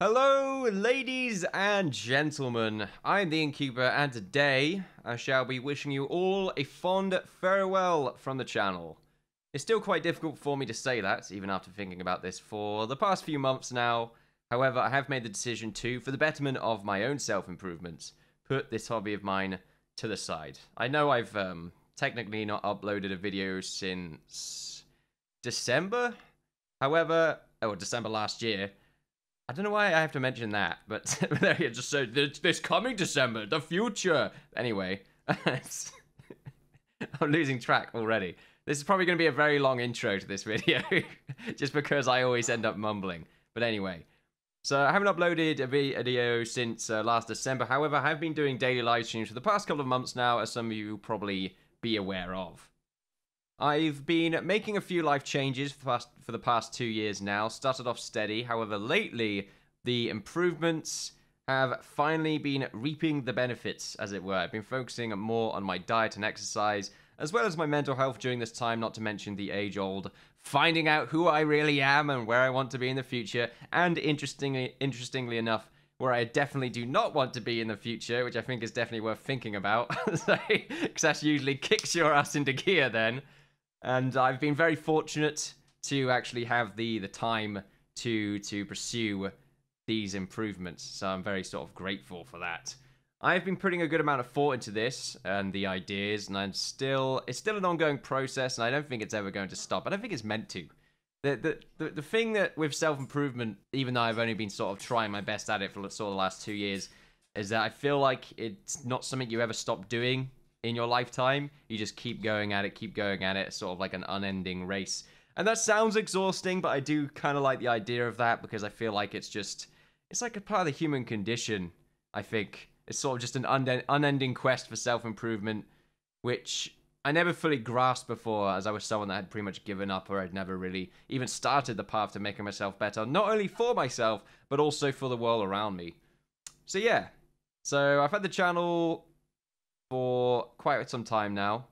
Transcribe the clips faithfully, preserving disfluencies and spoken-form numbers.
Hello, ladies and gentlemen. I'm the Innkeeper, and today I shall be wishing you all a fond farewell from the channel. It's still quite difficult for me to say that, even after thinking about this for the past few months now. However, I have made the decision to, for the betterment of my own self-improvements, put this hobby of mine to the side. I know I've um, technically not uploaded a video since December. However, oh, December last year. I don't know why I have to mention that, but there you just so this, this coming December, the future. Anyway, I'm losing track already. This is probably going to be a very long intro to this video, just because I always end up mumbling. But anyway, so I haven't uploaded a video since uh, last December. However, I have been doing daily live streams for the past couple of months now, as some of you will probably be aware of. I've been making a few life changes for the, past, for the past two years now. Started off steady. However, lately, the improvements have finally been reaping the benefits, as it were. I've been focusing more on my diet and exercise, as well as my mental health during this time, not to mention the age-old finding out who I really am and where I want to be in the future, and interestingly, interestingly enough, where I definitely do not want to be in the future, which I think is definitely worth thinking about, because that usually kicks your ass into gear then. And I've been very fortunate to actually have the the time to to pursue these improvements. So I'm very sort of grateful for that. I've been putting a good amount of thought into this and the ideas, and I'm still it's still an ongoing process, and I don't think it's ever going to stop. I don't think it's meant to. The the the, the thing that with self-improvement, even though I've only been sort of trying my best at it for sort of the last two years, is that I feel like it's not something you ever stop doing in your lifetime. You just keep going at it, keep going at it, sort of like an unending race. And that sounds exhausting, but I do kind of like the idea of that, because I feel like it's just, it's like a part of the human condition, I think. It's sort of just an unending quest for self-improvement, which I never fully grasped before, as I was someone that had pretty much given up, or had never really even started the path to making myself better, not only for myself, but also for the world around me. So yeah, so I've had the channel for quite some time now,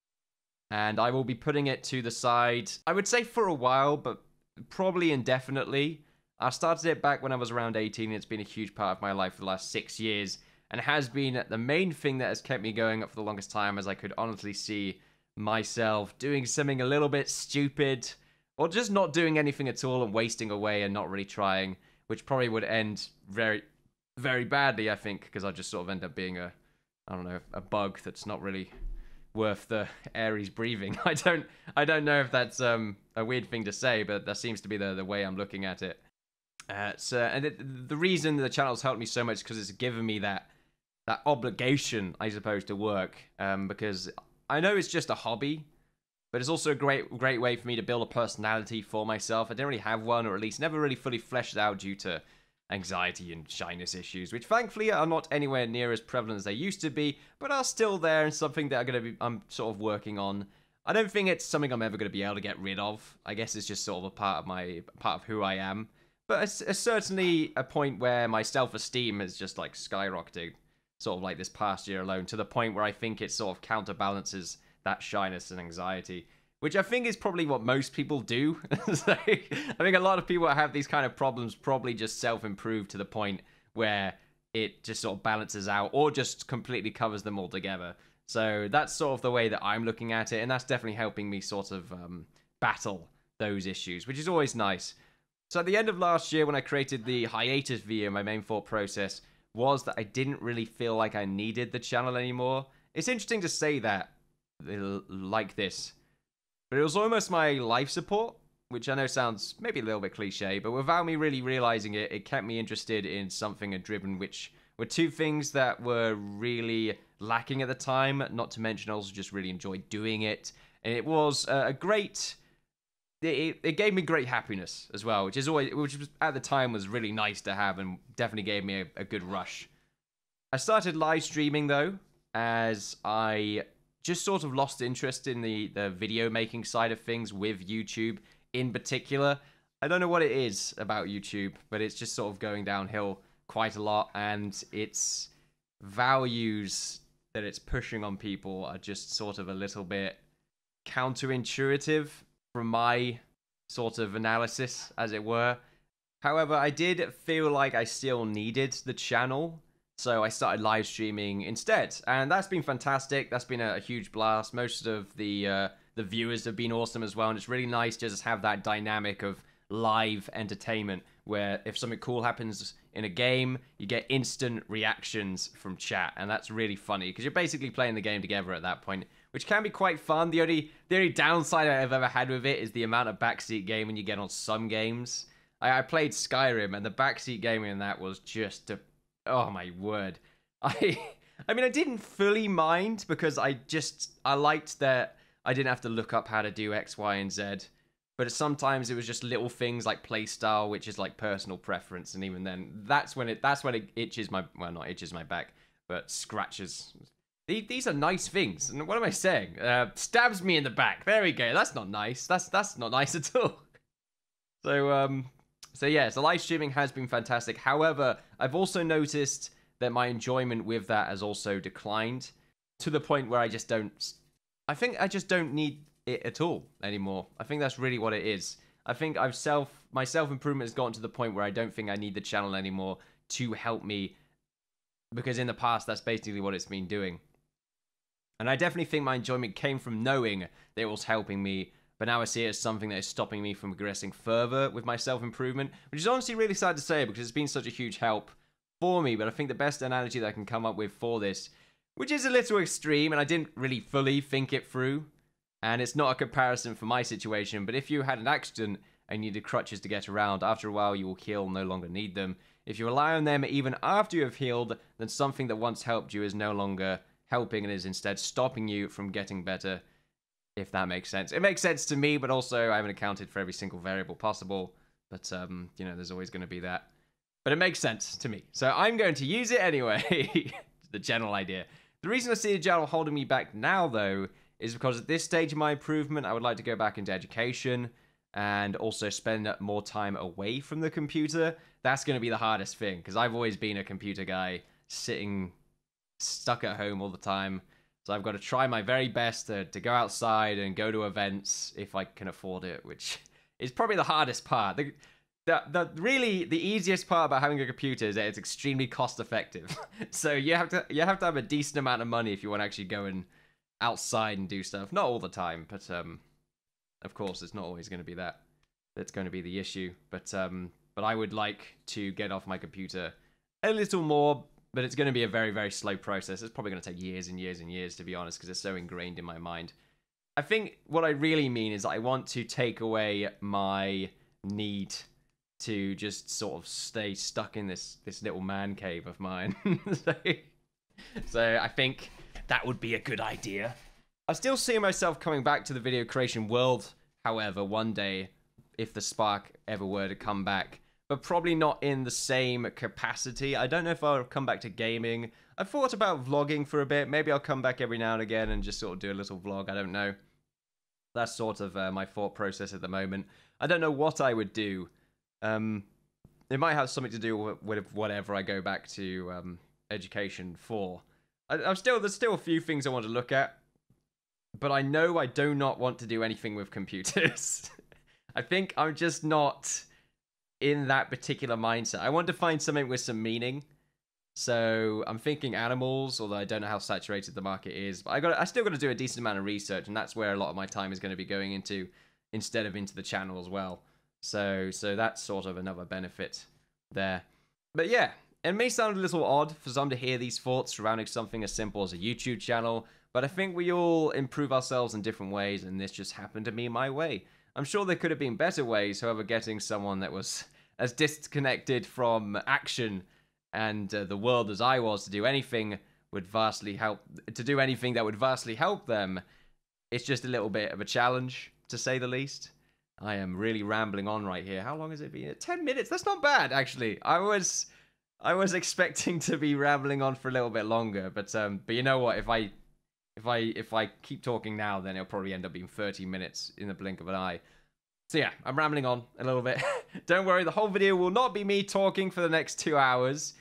and I will be putting it to the side, I would say for a while, but probably indefinitely. I started it back when I was around eighteen, and it's been a huge part of my life for the last six years, and has been the main thing that has kept me going up for the longest time, as I could honestly see myself doing something a little bit stupid, or just not doing anything at all and wasting away and not really trying, which probably would end very, very badly, I think, because I'd just sort of end up being a I don't know, a bug that's not really worth the air he's breathing. I don't, I don't know if that's um, a weird thing to say, but that seems to be the, the way I'm looking at it. Uh, so, and it, the reason the channel's helped me so much is because it's given me that that obligation, I suppose, to work. Um, because I know it's just a hobby, but it's also a great, great way for me to build a personality for myself. I didn't really have one, or at least never really fully fleshed out due to anxiety and shyness issues, which thankfully are not anywhere near as prevalent as they used to be, but are still there, and something that I'm gonna be I'm sort of working on. I don't think it's something I'm ever gonna be able to get rid of. I guess it's just sort of a part of my part of who I am. But it's, it's certainly a point where my self-esteem has just like skyrocketed, sort of like this past year alone, to the point where I think it sort of counterbalances that shyness and anxiety, which I think is probably what most people do. So, I think a lot of people that have these kind of problems probably just self-improve to the point where it just sort of balances out, or just completely covers them all together. So that's sort of the way that I'm looking at it, and that's definitely helping me sort of um, battle those issues, which is always nice. So at the end of last year, when I created the hiatus video, my main thought process was that I didn't really feel like I needed the channel anymore. It's interesting to say that like this, but it was almost my life support, which I know sounds maybe a little bit cliche, but without me really realizing it, it kept me interested in something and driven, which were two things that were really lacking at the time, not to mention I also just really enjoyed doing it. And it was a great, it, it gave me great happiness as well, which is always, which was, at the time was really nice to have, and definitely gave me a, a good rush. I started live streaming though, as I just sort of lost interest in the, the video making side of things with YouTube in particular. I don't know what it is about YouTube, but it's just sort of going downhill quite a lot, and its values that it's pushing on people are just sort of a little bit counterintuitive from my sort of analysis, as it were. However, I did feel like I still needed the channel, so I started live streaming instead, and that's been fantastic. That's been a, a huge blast. Most of the uh, the viewers have been awesome as well, and it's really nice to just have that dynamic of live entertainment where if something cool happens in a game, you get instant reactions from chat, and that's really funny because you're basically playing the game together at that point, which can be quite fun. The only the only downside I've ever had with it is the amount of backseat gaming you get on some games. I, I played Skyrim, and the backseat gaming in that was just a, oh my word. I I mean I didn't fully mind because I just I liked that I didn't have to look up how to do X, Y, and Z. But sometimes it was just little things like playstyle, which is like personal preference, and even then, that's when it that's when it itches my well, not itches my back, but scratches. These are nice things, and what am I saying? Uh, stabs me in the back. There we go. That's not nice. That's that's not nice at all. So um, so yeah, so live streaming has been fantastic. However, I've also noticed that my enjoyment with that has also declined to the point where I just don't. I think I just don't need it at all anymore. I think that's really what it is. I think I've self my self-improvement has gotten to the point where I don't think I need the channel anymore to help me, because in the past that's basically what it's been doing. And I definitely think my enjoyment came from knowing that it was helping me, but now I see it as something that is stopping me from progressing further with my self-improvement, which is honestly really sad to say because it's been such a huge help for me. But I think the best analogy that I can come up with for this, which is a little extreme and I didn't really fully think it through, and it's not a comparison for my situation, but if you had an accident and needed crutches to get around, after a while you will heal and no longer need them. If you rely on them even after you have healed, then something that once helped you is no longer helping and is instead stopping you from getting better, if that makes sense. It makes sense to me, but also I haven't accounted for every single variable possible, but, um, you know, there's always going to be that. But it makes sense to me, so I'm going to use it anyway. The general idea. The reason I see the channel holding me back now, though, is because at this stage of my improvement, I would like to go back into education and also spend more time away from the computer. That's going to be the hardest thing, because I've always been a computer guy, sitting stuck at home all the time. So I've got to try my very best to, to go outside and go to events if I can afford it, which is probably the hardest part. The, the, the really, the easiest part about having a computer is that it's extremely cost effective. So you have to you have to have a decent amount of money if you want to actually go and outside and do stuff. Not all the time, but um of course it's not always going to be that that's going to be the issue, but um but I would like to get off my computer a little more, but it's going to be a very very slow process. It's probably going to take years and years and years, to be honest, because it's so ingrained in my mind. I think what I really mean is I want to take away my need to just sort of stay stuck in this this little man cave of mine. so, so I think that would be a good idea. I still see myself coming back to the video creation world, however, one day, if the spark ever were to come back. But probably not in the same capacity. I don't know if I'll come back to gaming. I've thought about vlogging for a bit. Maybe I'll come back every now and again and just sort of do a little vlog. I don't know. That's sort of uh, my thought process at the moment. I don't know what I would do. Um, it might have something to do with whatever I go back to um, education for. I, I'm still there's still a few things I want to look at, but I know I do not want to do anything with computers. I think I'm just not in that particular mindset. I want to find something with some meaning. So I'm thinking animals, although I don't know how saturated the market is. But I got I still got to do a decent amount of research, and that's where a lot of my time is going to be going into, instead of into the channel as well. So so that's sort of another benefit there. But yeah. It may sound a little odd for some to hear these thoughts surrounding something as simple as a YouTube channel, but I think we all improve ourselves in different ways, and this just happened to be my way. I'm sure there could have been better ways, however, getting someone that was as disconnected from action and uh, the world as I was to do anything would vastly help, to do anything that would vastly help them. It's just a little bit of a challenge, to say the least. I am really rambling on right here. How long has it been? ten minutes? That's not bad, actually. I was... I was expecting to be rambling on for a little bit longer, but um, but you know what? If I if I if I keep talking now, then it'll probably end up being thirty minutes in the blink of an eye. So yeah, I'm rambling on a little bit. Don't worry, the whole video will not be me talking for the next two hours.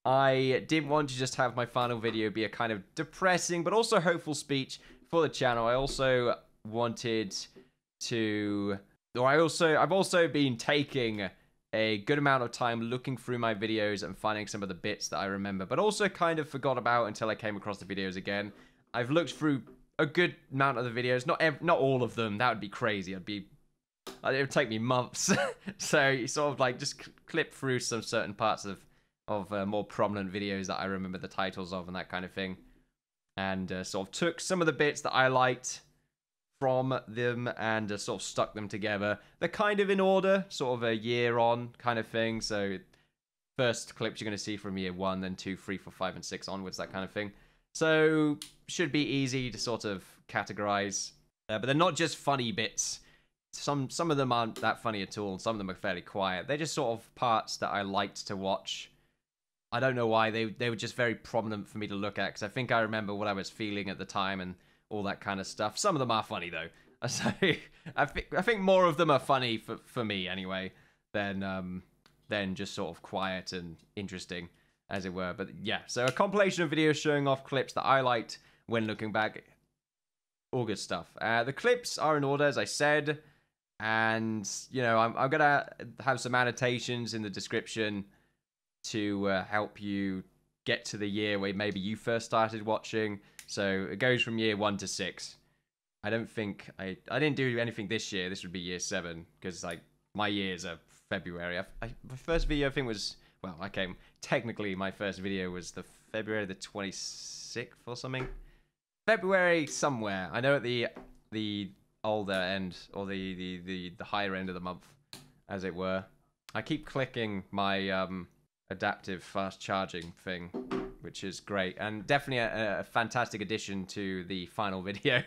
I didn't want to just have my final video be a kind of depressing but also hopeful speech for the channel. I also wanted to, or I also I've also been taking a good amount of time looking through my videos and finding some of the bits that I remember, but also kind of forgot about until I came across the videos again. I've looked through a good amount of the videos, not ev not all of them. That would be crazy. I'd be, it would take me months. So you sort of like just clip through some certain parts of of uh, more prominent videos that I remember the titles of and that kind of thing, and uh, sort of took some of the bits that I liked from them and uh, sort of stuck them together. They're kind of in order, sort of a year on kind of thing. So first clips you're going to see from year one, then two, three, four, five, and six onwards, that kind of thing. So should be easy to sort of categorize. Uh, but they're not just funny bits. Some some of them aren't that funny at all, and some of them are fairly quiet. They're just sort of parts that I liked to watch. I don't know why. They, they were just very prominent for me to look at, because I think I remember what I was feeling at the time and all that kind of stuff. Some of them are funny though. So I think I think more of them are funny for for me anyway than um than just sort of quiet and interesting, as it were. But yeah, so a compilation of videos showing off clips that I liked when looking back. All good stuff. Uh, the clips are in order, as I said, and you know I'm I'm gonna have some annotations in the description to uh, help you get to the year where maybe you first started watching. So it goes from year one to six. I don't think I I didn't do anything this year. This would be year seven, because like my years are February. I, I, my first video I think was, well, I came technically my first video was the February the twenty-sixth or something. February somewhere. I know at the the older end, or the the the, the higher end of the month, as it were. I keep clicking my um adaptive fast charging thing, which is great, and definitely a, a fantastic addition to the final video.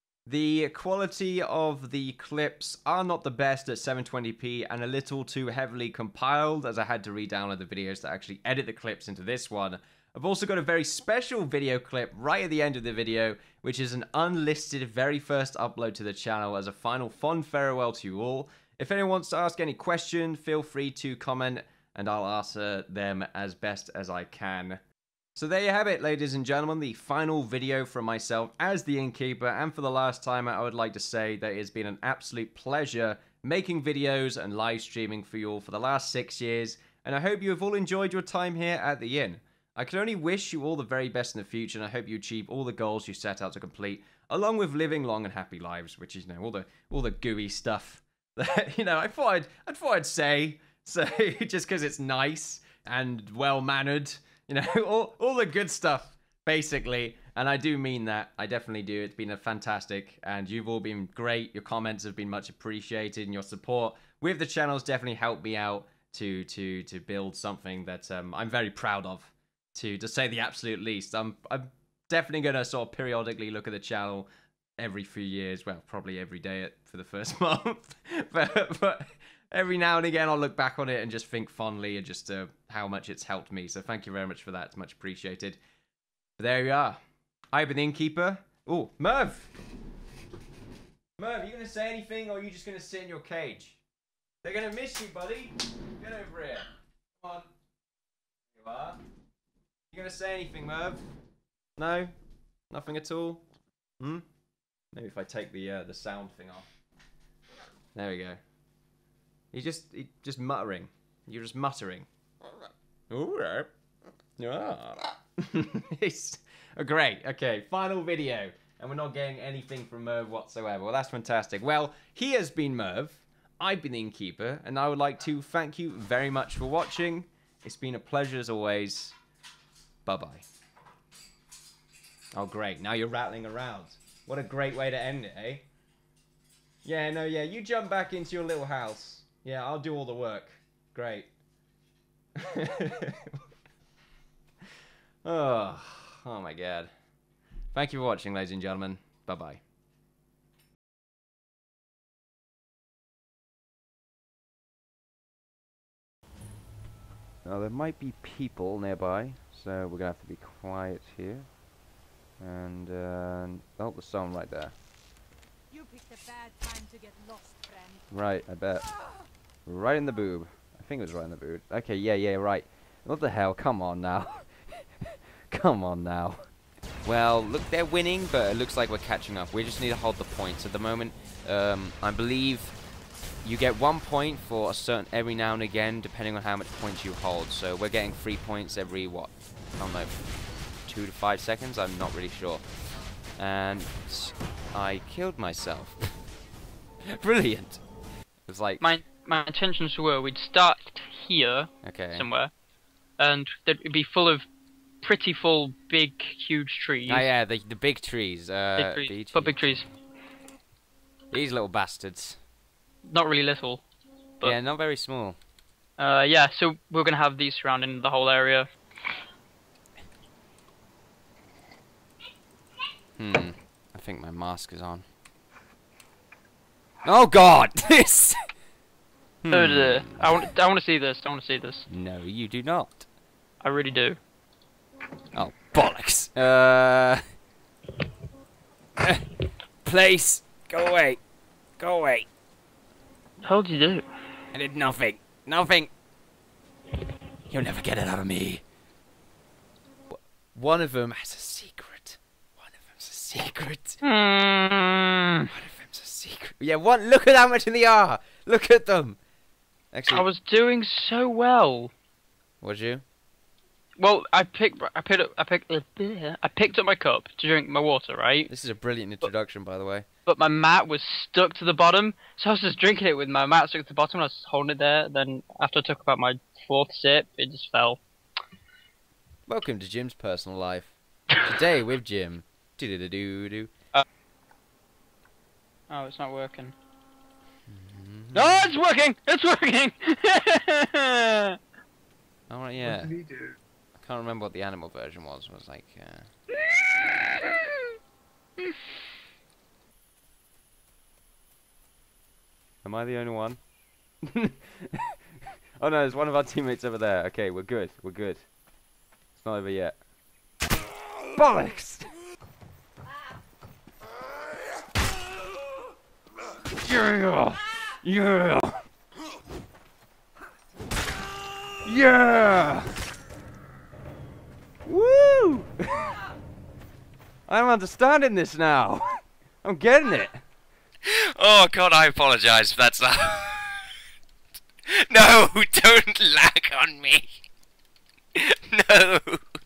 The quality of the clips are not the best at seven twenty p and a little too heavily compiled, as I had to re-download the videos to actually edit the clips into this one. I've also got a very special video clip right at the end of the video, which is an unlisted very first upload to the channel as a final fond farewell to you all. If anyone wants to ask any question, feel free to comment and I'll answer them as best as I can. So there you have it, ladies and gentlemen, the final video from myself as the Innkeeper, and for the last time I would like to say that it has been an absolute pleasure making videos and live streaming for you all for the last six years, and I hope you have all enjoyed your time here at the Inn. I can only wish you all the very best in the future, and I hope you achieve all the goals you set out to complete, along with living long and happy lives, which is, you know, all the all the gooey stuff that, you know, I thought I'd, I thought I'd say. So, just because it's nice and well-mannered, you know, all, all the good stuff, basically. And I do mean that. I definitely do. It's been a fantastic, and you've all been great. Your comments have been much appreciated, and your support with the channel has definitely helped me out to to to build something that um, I'm very proud of, to, to say the absolute least. I'm, I'm definitely going to sort of periodically look at the channel every few years. Well, probably every day at, for the first month. but... but every now and again, I'll look back on it and just think fondly and just uh, how much it's helped me. So thank you very much for that. It's much appreciated. But there we are. I've been the Innkeeper. Oh, Merv! Merv, are you going to say anything, or are you just going to sit in your cage? They're going to miss you, buddy. Get over here. Come on. There you are. You going to say anything, Merv? No? Nothing at all? Hmm? Maybe if I take the, uh, the sound thing off. There we go. He's just he just muttering. You're just muttering. Alright. Ah. It's oh, great. Okay, final video. And we're not getting anything from Merv whatsoever. Well, that's fantastic. Well, he has been Merv. I've been the Innkeeper. And I would like to thank you very much for watching. It's been a pleasure as always. Bye-bye. Oh, great. Now you're rattling around. What a great way to end it, eh? Yeah, no, yeah. You jump back into your little house. Yeah, I'll do all the work. Great. oh, oh my god. Thank you for watching, ladies and gentlemen. Bye-bye. Now, there might be people nearby, so we're going to have to be quiet here. And, uh, oh, there's someone right there. You picked a bad time to get lost, friend. Right, I bet. Right in the boob. I think it was right in the boob. Okay, yeah, yeah, right. What the hell? Come on now. Come on now. Well, look, they're winning, but it looks like we're catching up. We just need to hold the points at the moment. Um, I believe you get one point for a certain every now and again, depending on how much points you hold. So we're getting three points every what? I don't know, two to five seconds. I'm not really sure. And I killed myself. Brilliant. It was like my my intentions were we'd start here okay. somewhere, and it'd be full of pretty full, big, huge trees. Oh yeah, the the big trees. Uh, big trees. B T. But big trees. These little bastards. Not really little. But, yeah, not very small. Uh, yeah, so we're gonna have these surrounding the whole area. Hmm. I think my mask is on. Oh God! This. Hmm. Uh, I want. I want to see this. I want to see this. No, you do not. I really do. Oh bollocks! Uh. Place. Go away. Go away. What the hell did you do? I did nothing. Nothing. You'll never get it out of me. One of them has a secret. One of them's a secret. Mm. One of them's a secret. Yeah, one. Look at how much in the R. Look at them. Actually, I was doing so well. Was you? Well, I picked. I picked. Up, I picked. I picked up my cup to drink my water, right? This is a brilliant introduction, by the way. But my mat was stuck to the bottom, so I was just drinking it with my mat stuck to the bottom, and I was holding it there. Then after I took about my fourth sip, it just fell. Welcome to Jim's personal life. Today with Jim. Do do do do do. Uh, oh, it's not working. Mm-hmm. No, it's working! It's working! Oh yeah. What did he do? I can't remember what the animal version was. It was like. Uh... Am I the only one? Oh no, there's one of our teammates over there. Okay, we're good. We're good. It's not over yet. Bollocks! Yeah! Yeah! Yeah! Woo! I'm understanding this now. I'm getting it. Oh God, I apologise if that's not. No, don't lag on me. No.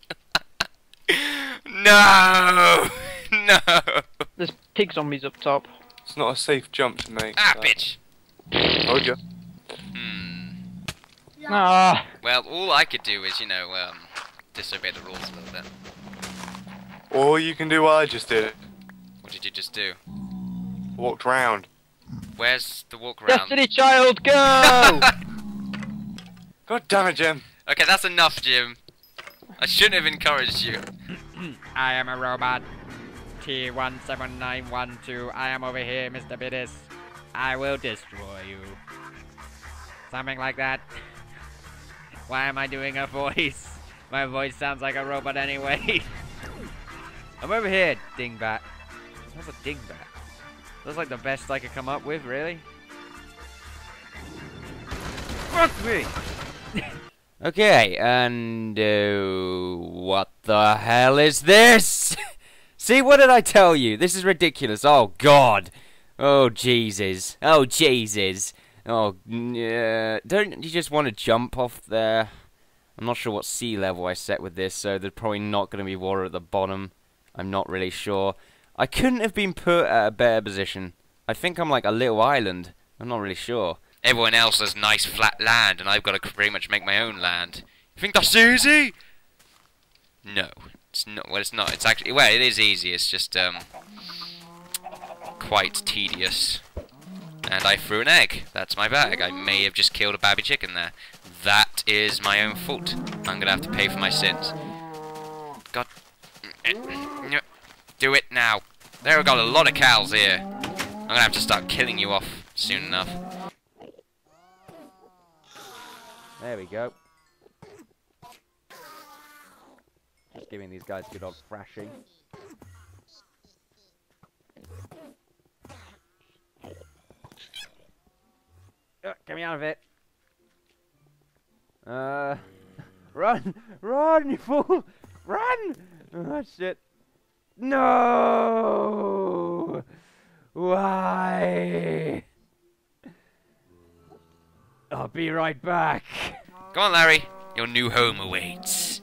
No. No. There's pig zombies up top. It's not a safe jump to make. Ah, so. bitch. Told you. Hmm. Ah. Well, all I could do is, you know, um, disobey the rules a little bit. Or you can do what I just did. What did you just do? Walked round. Where's the walk around? Destiny Child, go! God damn it, Jim. Okay, that's enough, Jim. I shouldn't have encouraged you. I am a robot. T one seven nine one two. I am over here, Mister Bittis. I will destroy you. Something like that. Why am I doing a voice? My voice sounds like a robot anyway. I'm over here, dingbat. What's a dingbat? That's like the best I could come up with, really. Fuck me! Okay, and uh, what the hell is this? See, what did I tell you? This is ridiculous. Oh God. Oh Jesus. Oh Jesus. Oh yeah. Don't you just want to jump off there? I'm not sure what sea level I set with this, so there's probably not going to be water at the bottom. I'm not really sure. I couldn't have been put at a better position. I think I'm like a little island. I'm not really sure. Everyone else has nice flat land, and I've got to pretty much make my own land. You think that's easy? No, it's not. Well, it's not. It's actually well, it is easy. It's just um quite tedious. And I threw an egg. That's my bag. I may have just killed a baby chicken there. That is my own fault. I'm gonna have to pay for my sins. God, do it now. There we got a lot of cows here. I'm gonna have to start killing you off soon enough. There we go. Just giving these guys a good old thrashing. Uh, get me out of it. Uh, run! Run, you fool! Run! Oh, shit. No! Why? I'll be right back. Go on, Larry. Your new home awaits.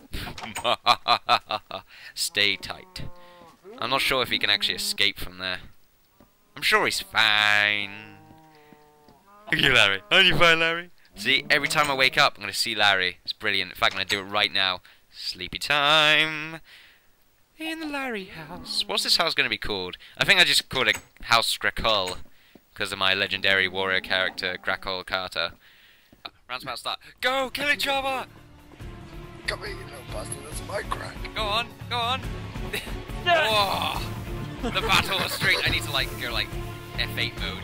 Stay tight. I'm not sure if he can actually escape from there. I'm sure he's fine. Look at you, Larry. Aren't you fine, Larry? See, every time I wake up, I'm going to see Larry. It's brilliant. In fact, I'm going to do it right now. Sleepy time. In the Larry house. What's this house going to be called? I think I just called it House Grakol. Because of my legendary warrior character, Grakol Carter. Rounds about start. Go! Kill each other! Come here, you little bastard. That's my crack. Go on, go on. Oh, the battle was straight. I need to like go like F eight mode.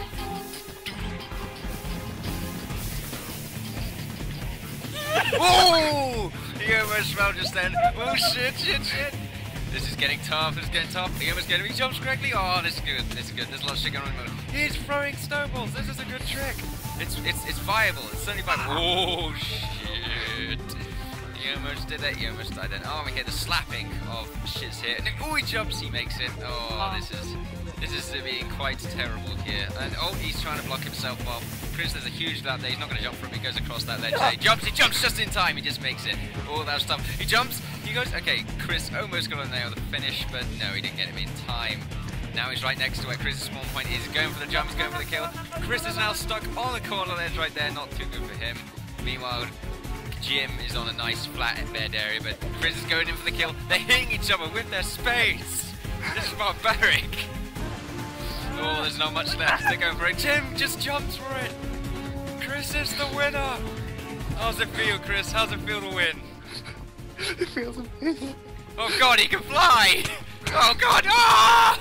Oh! He almost fell just then. Oh shit, shit, shit. This is getting tough. This is getting tough. He almost getting me. He jumps correctly. Oh, this is good. This is good. There's a lot of shit going on. He's throwing snowballs. This is a good trick. It's it's it's viable. It's certainly viable. Oh shit. He almost did it. He almost died then. Oh, we hear the slapping of shits here. And oh, he jumps. He makes it. Oh, this is this is being quite terrible here. And oh, he's trying to block himself off. Chris, there's a huge lap there. He's not going to jump for him. He goes across that ledge. There. He jumps. He jumps just in time. He just makes it. Oh, that was tough. He jumps. He goes. Okay, Chris almost got on there with the finish, but no, he didn't get him in time. Now he's right next to where Chris's spawn point is. He's going for the jump. He's going for the kill. Chris is now stuck on the corner ledge right there. Not too good for him. Meanwhile, Jim is on a nice flat bed area, but Chris is going in for the kill. They're hitting each other with their spades. This is barbaric. Oh, there's not much left. They're going for it. Jim just jumps for it. Chris is the winner. How's it feel, Chris? How's it feel to win? It feels amazing. Oh God, he can fly. Oh God. Ah!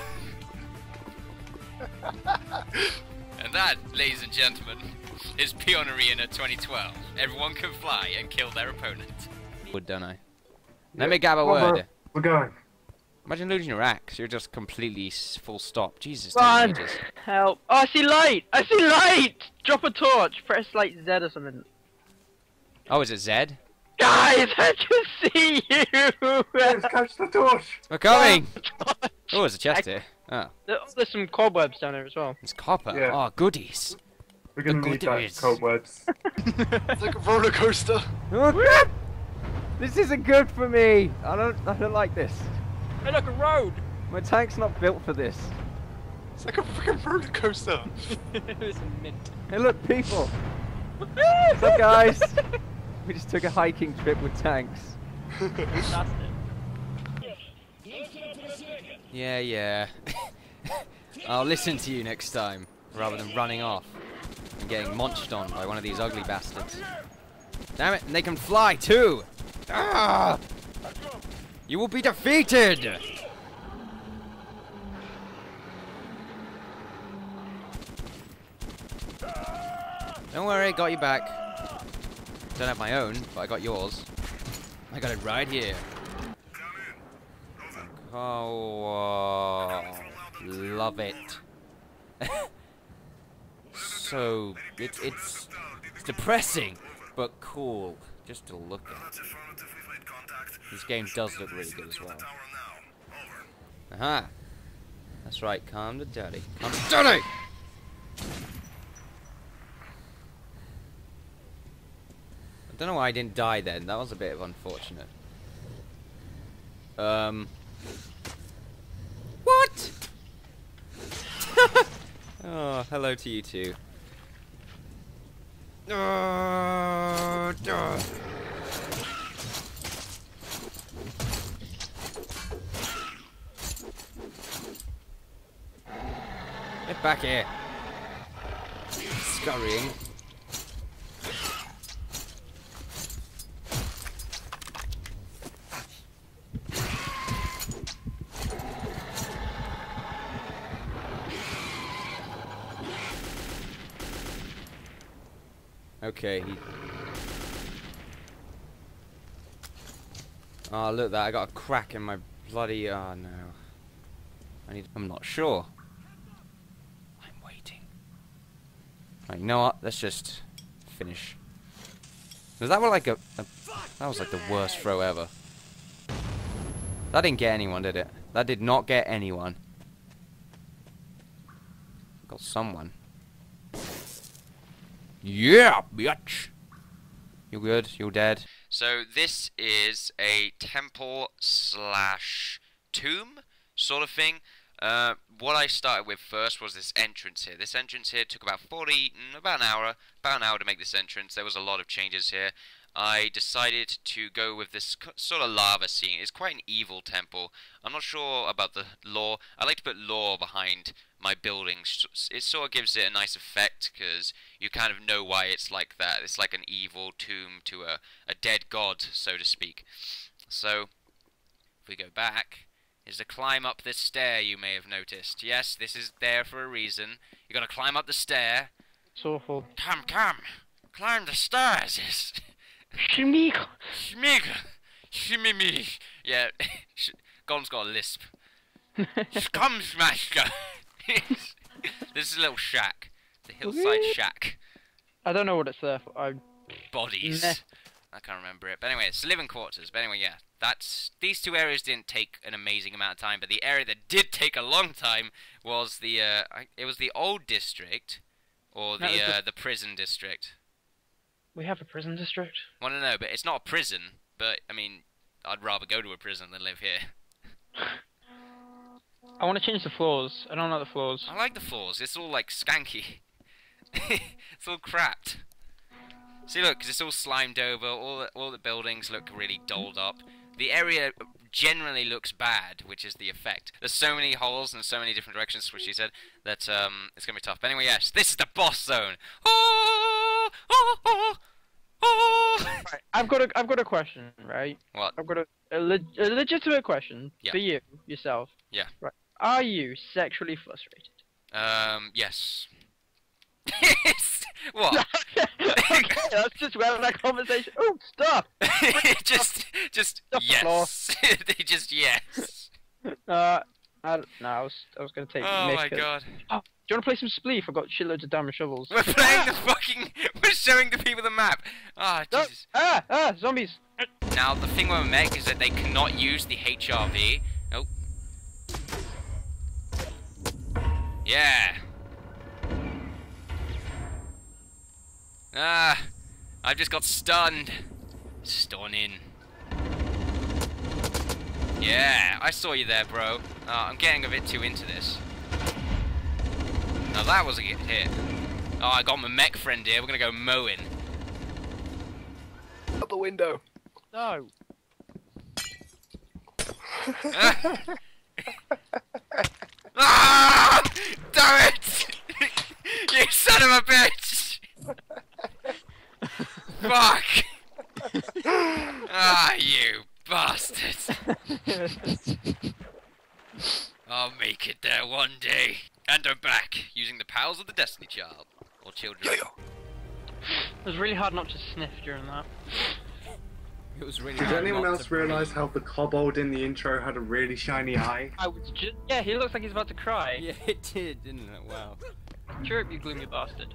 And that, ladies and gentlemen, is Peon Arena twenty twelve. Everyone can fly and kill their opponent. Would, don't I? Let me grab a Well, word. We're going. Imagine losing your axe. You're just completely s- full stop. Jesus. Run! Ages. Help! Oh, I see light! I see light! Drop a torch. Press like Z or something. Oh, is it Zed? Guys, I can see you! Let's catch the torch. We're coming. Torch. Oh, there's a chest here. Oh, There- There's some cobwebs down there as well. it's copper. Yeah. Oh, goodies. We're gonna The need good that news. cobwebs. It's like a roller coaster. Oh crap! This isn't good for me. I don't. I don't like this. Hey, look, a road! My tank's not built for this. It's like a freaking roller coaster. It's a mint. Hey, look, people. What's up, guys? We just took a hiking trip with tanks. That's it. Yeah, yeah. I'll listen to you next time, rather than running off and getting munched on by one of these ugly bastards. Damn it, and they can fly too! Ah! You will be defeated! Don't worry, got you back. Don't have my own, but I got yours. I got it right here. Oh, uh, love it. So, it, it's, it's depressing, but cool, just to look at. This game does look really good as well. Aha! That's right, calm the daddy. Calm the daddy! I don't know why I didn't die then, that was a bit of unfortunate. Um... What? Oh, hello to you too. Uh, duh. Get back here. Scurrying. Okay, he... Oh, look that, I got a crack in my bloody... Oh, no. I need... I'm not sure. I'm waiting. Right, you know what? Let's just finish. Was that like a, a... That was like the worst throw ever. That didn't get anyone, did it? That did not get anyone. Got someone. Yeah, bitch. You good? You're dead. So this is a temple slash tomb sort of thing. Uh, what I started with first was this entrance here. This entrance here took about forty, about an hour, about an hour to make this entrance. There was a lot of changes here. I decided to go with this sort of lava scene. It's quite an evil temple. I'm not sure about the lore. I like to put lore behind my buildings. It sort of gives it a nice effect because you kind of know why it's like that. It's like an evil tomb to a, a dead god, so to speak. So, if we go back, is to climb up this stair you may have noticed. Yes, this is there for a reason. You gotta climb up the stair. It's awful. Come, come. Climb the stairs. Yes. Shmeek. Shmig. Shmimi. Yeah, Gon's got a lisp. Scum smasher. This is a little shack. The hillside shack. I don't know what it's there for. I... Bodies. Meh. I can't remember it. But anyway, it's living quarters. But anyway, yeah. That's these two areas didn't take an amazing amount of time, but the area that did take a long time was the uh, I, it was the old district or That the was uh, the- the prison district. We have a prison district. Well, no, no, but it's not a prison. But I mean, I'd rather go to a prison than live here. I want to change the floors. I don't know the floors. I like the floors. It's all like skanky. It's all crapped. See, look, 'cause it's all slimed over. All the, all the buildings look really dolled up. The area generally looks bad, which is the effect. There's so many holes and so many different directions, which she said, that um, it's gonna be tough. But anyway, yes, this is the boss zone. Oh, oh, oh, oh. Right, I've got a, I've got a question, right? What? I've got a, a, leg a legitimate question Yeah. for you, yourself. Yeah. Right. Are you sexually frustrated? Um, yes. What? Okay, let's just have that conversation. Oh, stop! just, just Stop the floor. yes. They just yes. Uh, I, no, I was, I was gonna take. Oh make my a- god. Oh, do you wanna play some Spleef? I've got shitloads of diamond shovels. We're playing the fucking. We're showing the people the map. Ah, No, Jesus. ah, ah, zombies! Now the thing with mech is that they cannot use the H R V. Oh. Yeah. Ah, I've just got stunned. Stunning. Yeah, I saw you there, bro. Uh, I'm getting a bit too into this. Now that was a hit. Oh, I got my mech friend here. We're gonna go mowing. Out the window. No. Ah! Damn it! You son of a bitch! Fuck! Ah, you bastard! I'll make it there one day. And I'm back, using the powers of the Destiny Child. Or children. It was really hard not to sniff during that. It was really Did hard anyone not else to breathe. realise how the kobold in the intro had a really shiny eye? I was just. Yeah, he looks like he's about to cry. Yeah, it did, didn't it? Wow. Cheer up, you gloomy bastard.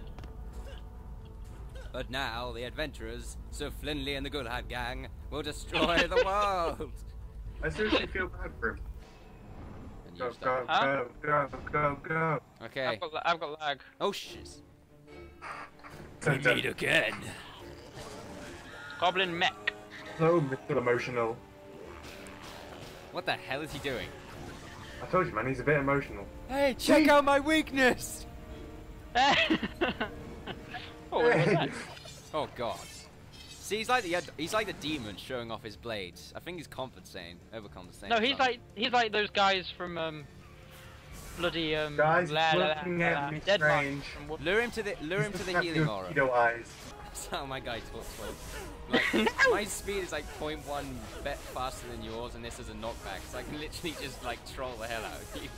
But now the adventurers, Sir Flinley and the Gulag Gang, will destroy the world. I seriously feel bad for him. And Go, you start. go, Huh? go, go, go, go. Okay. I've got, la- I've got lag. Oh shit. Dun, dun. again. Goblin mech. So Mister Emotional. What the hell is he doing? I told you, man, he's a bit emotional. Hey, check out my weakness! oh, what was that? Oh god. See, he's like the ad- he's like the demon showing off his blades. I think he's compensating, overcompensating. No, he's something. like he's like those guys from um bloody um Guys, la, la, la, looking la, at la, me Dead Mark strange. from Wo- Lure him to the lure him to the Have healing your aura. Keto eyes. That's how my guy talks. Like, like my speed is like zero point one bet faster than yours, and this is a knockback, so I can literally just like troll the hell out of you.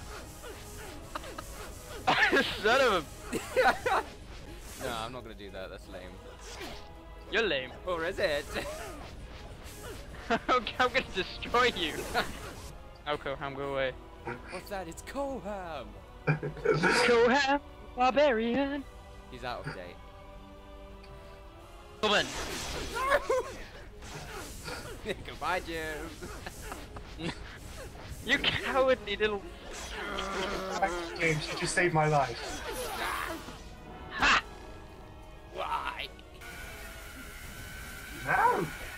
Son of a. No, I'm not gonna do that. That's lame. You're lame. Or is it? I'm gonna destroy you. Okay, I'm go away. What's that? It's Koham. Go have barbarian. He's out of date. Come on. Goodbye, Jim. You cowardly little. James, you just saved my life. Ha! Wah.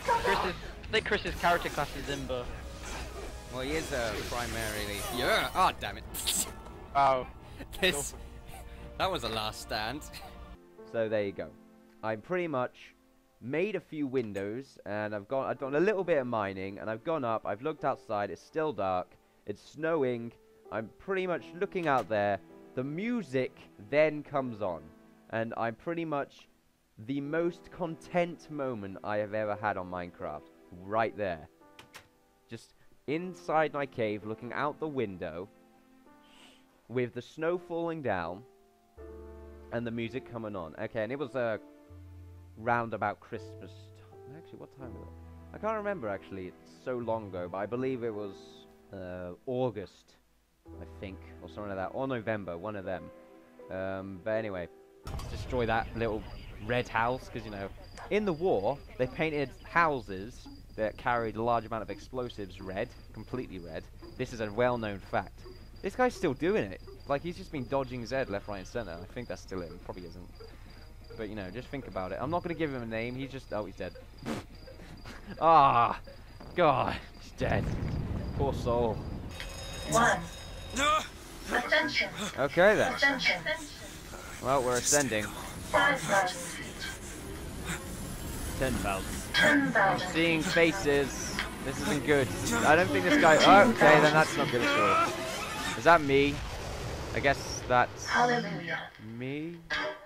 Chris's, I think Chris's character class is Zimba. Well, he is uh, primarily. Yeah. Oh, damn it. Wow. This. That was a last stand. So there you go. I pretty much made a few windows, and I've gone. I've done a little bit of mining, and I've gone up. I've looked outside. It's still dark. It's snowing. I'm pretty much looking out there. The music then comes on, and I'm pretty much the most content moment I have ever had on Minecraft. Right there. Just inside my cave, looking out the window, with the snow falling down, and the music coming on. Okay, and it was a uh, round about Christmas. Actually, what time was it? I can't remember, actually. It's so long ago, but I believe it was uh, August, I think, or something like that, or November, one of them. Um, but anyway, destroy that little red house, because, you know, in the war, they painted houses that carried a large amount of explosives red, completely red. This is a well-known fact. This guy's still doing it. Like, he's just been dodging Z left, right, and center. I think that's still him. Probably isn't. But, you know, just think about it. I'm not going to give him a name. He's just... Oh, he's dead. Ah, God. He's dead. Poor soul. One. Attention. Okay, then. Attention. Well, we're ascending. Five thousand feet. ten thousand. Ten thousand. Seeing faces. This isn't good. I don't think this guy... Oh, okay, then that's not good at all. Is that me? I guess that's... Hallelujah. Me?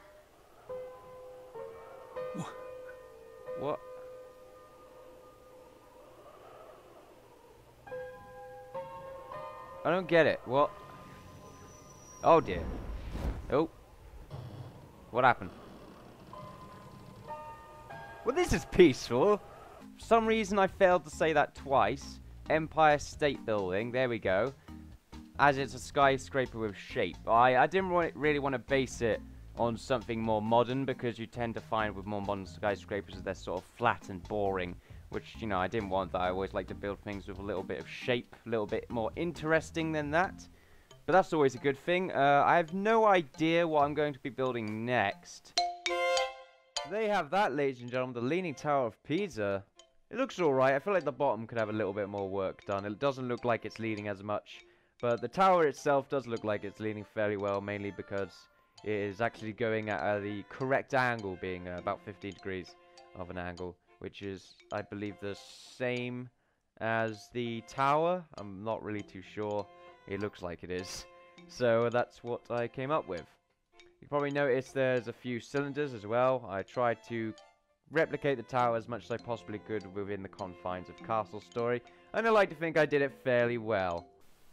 What? I don't get it. What? Oh dear. Oh. What happened? Well, this is peaceful. For some reason I failed to say that twice. Empire State Building. There we go. As it's a skyscraper with shape. I, I didn't want, really want to base it on something more modern, because you tend to find with more modern skyscrapers that they're sort of flat and boring, which, you know, I didn't want that. I always like to build things with a little bit of shape, a little bit more interesting than that. But that's always a good thing. Uh, I have no idea what I'm going to be building next. There you have that, ladies and gentlemen, the Leaning Tower of Pisa. It looks alright. I feel like the bottom could have a little bit more work done. It doesn't look like it's leaning as much. But the tower itself does look like it's leaning fairly well, mainly because it is actually going at uh, the correct angle, being uh, about fifteen degrees of an angle, which is, I believe, the same as the tower. I'm not really too sure. It looks like it is. So that's what I came up with. You probably noticed there's a few cylinders as well. I tried to replicate the tower as much as I possibly could within the confines of Castle Story, and I like to think I did it fairly well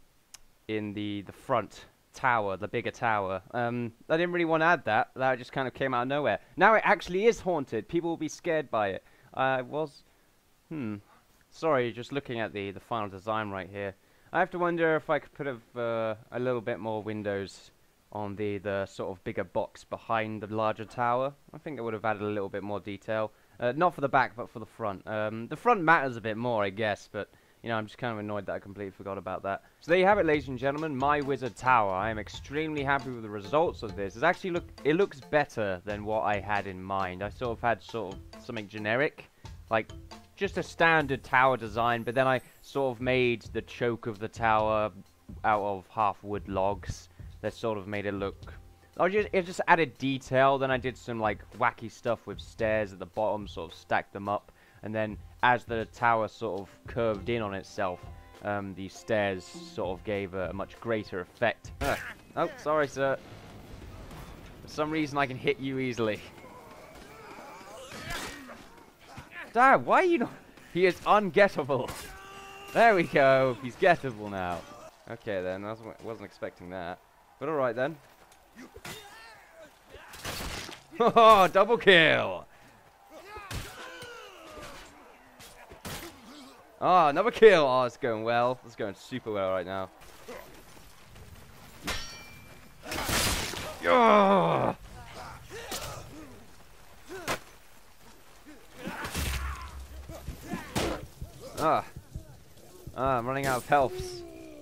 in the, the front tower, the bigger tower. Um, I didn't really want to add that. That just kind of came out of nowhere. Now it actually is haunted. People will be scared by it. I was... Hmm. Sorry, just looking at the, the final design right here. I have to wonder if I could put a, uh, a little bit more windows on the, the sort of bigger box behind the larger tower. I think it would have added a little bit more detail. Uh, not for the back, but for the front. Um, the front matters a bit more, I guess, but... You know, I'm just kind of annoyed that I completely forgot about that. So there you have it, ladies and gentlemen, my Wizard Tower. I am extremely happy with the results of this. It's actually look, it looks better than what I had in mind. I sort of had sort of something generic, like just a standard tower design, but then I sort of made the choke of the tower out of half wood logs. That sort of made it look... I just, it just added detail. Then I did some like wacky stuff with stairs at the bottom, sort of stacked them up. And then, as the tower sort of curved in on itself, um, the stairs sort of gave a, a much greater effect. Ah. Oh, sorry, sir. For some reason, I can hit you easily. Dad, why are you not... He is ungettable. There we go. He's gettable now. Okay, then. I wasn't, wasn't expecting that. But alright, then. Oh, double kill! Oh, another kill! Oh, it's going well. It's going super well right now. Oh! Ah. Ah, I'm running out of health.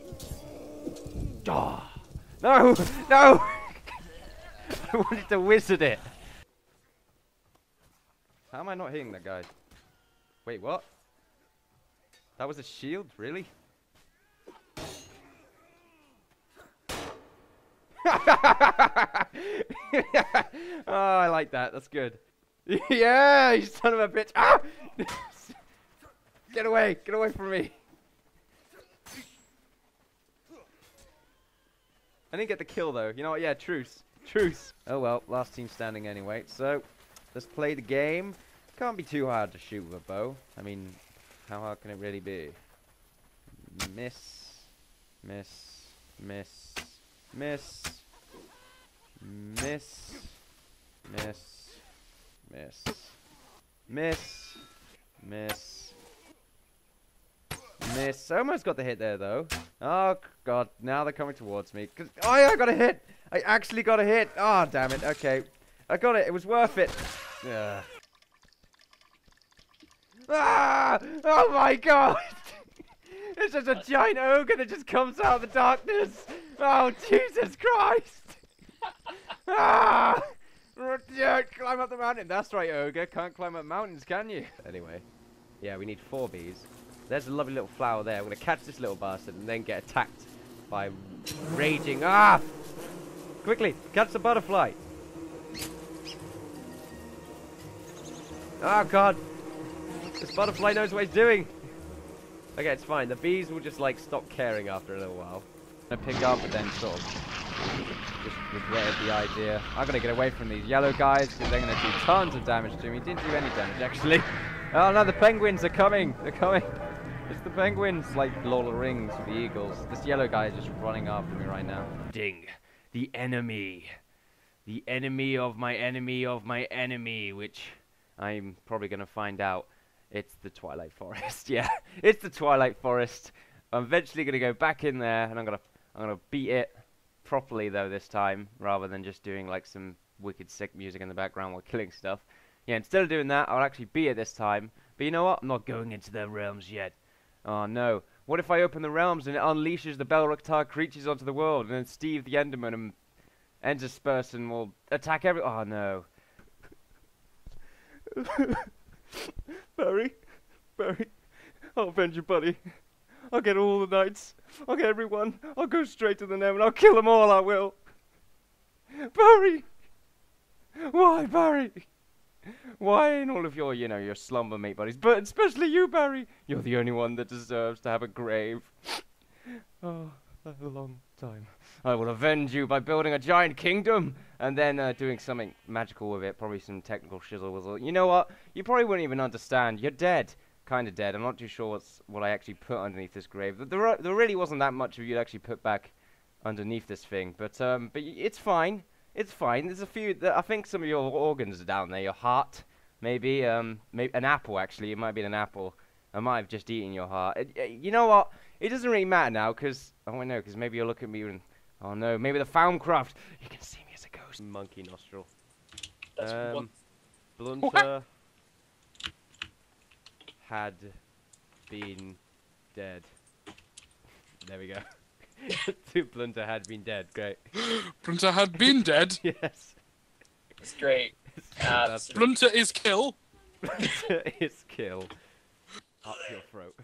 Oh. No! No! I wanted to wizard it. How am I not hitting that guy? Wait, what? That was a shield? Really? Oh, I like that. That's good. Yeah, you son of a bitch. Ah! Get away. Get away from me. I didn't get the kill, though. You know what? Yeah, truce. Truce. Oh, well. Last team standing anyway. So, let's play the game. Can't be too hard to shoot with a bow. I mean, how hard can it really be? Miss. Miss. Miss. Miss. Miss. Miss. Miss. Miss. Miss. Miss. Almost got the hit there, though. Oh, God. Now they're coming towards me. Cause, oh, yeah, I got a hit. I actually got a hit. Oh, damn it. Okay. I got it. It was worth it. Yeah. Ah! Oh, my God. It's just a giant ogre that just comes out of the darkness. Oh, Jesus Christ. Ah! Yeah, climb up the mountain. That's right, ogre. Can't climb up mountains, can you? Anyway. Yeah, we need four bees. There's a lovely little flower there. We're going to catch this little bastard and then get attacked by raging. Ah! Quickly, catch the butterfly. Oh, God. This butterfly knows what he's doing. Okay, it's fine. The bees will just, like, stop caring after a little while. I'm going to pick up and then sort of just regretted the idea. I'm going to get away from these yellow guys because they're going to do tons of damage to me. Didn't do any damage, actually. Oh, no, the penguins are coming. They're coming. It's the penguins, like Lord of the Rings with the eagles. This yellow guy is just running after me right now. Ding. The enemy. The enemy of my enemy of my enemy, which I'm probably going to find out. It's the Twilight Forest. Yeah, it's the Twilight Forest. I'm eventually going to go back in there, and I'm going to I'm gonna beat it properly, though, this time, rather than just doing, like, some wicked sick music in the background while killing stuff. Yeah, instead of doing that, I'll actually beat it this time. But you know what? I'm not going into the realms yet. Oh, no. What if I open the realms and it unleashes the Belrektar creatures onto the world, and then Steve the Enderman and Endersperson will attack every... Oh, no. Barry, Barry, I'll avenge you, buddy. I'll get all the knights. I'll get everyone. I'll go straight to the Nym and I'll kill them all, I will. Barry! Why, Barry? Why in all of your, you know, your slumber mate buddies, but especially you, Barry? You're the only one that deserves to have a grave. Oh, a long time. I will avenge you by building a giant kingdom and then uh, doing something magical with it. Probably some technical shizzle wizzle. You know what? You probably wouldn't even understand. You're dead. Kind of dead. I'm not too sure what's, what I actually put underneath this grave. There, there really wasn't that much of you to actually put back underneath this thing. But um, but it's fine. It's fine. There's a few. I think some of your organs are down there. Your heart, maybe. Um, maybe an apple. Actually, it might be an apple. I might have just eaten your heart. It, it, you know what? It doesn't really matter now, because oh, I know, because maybe you'll look at me and oh no, maybe the Foundcraft. You can see me as a ghost. Monkey nostril. That's um, one. Blunter had been dead. There we go. Two Blunter had been dead. Great. Blunter had been dead. Yes. It's great. Uh, That's Blunter is kill. Blunter is kill. Up your throat.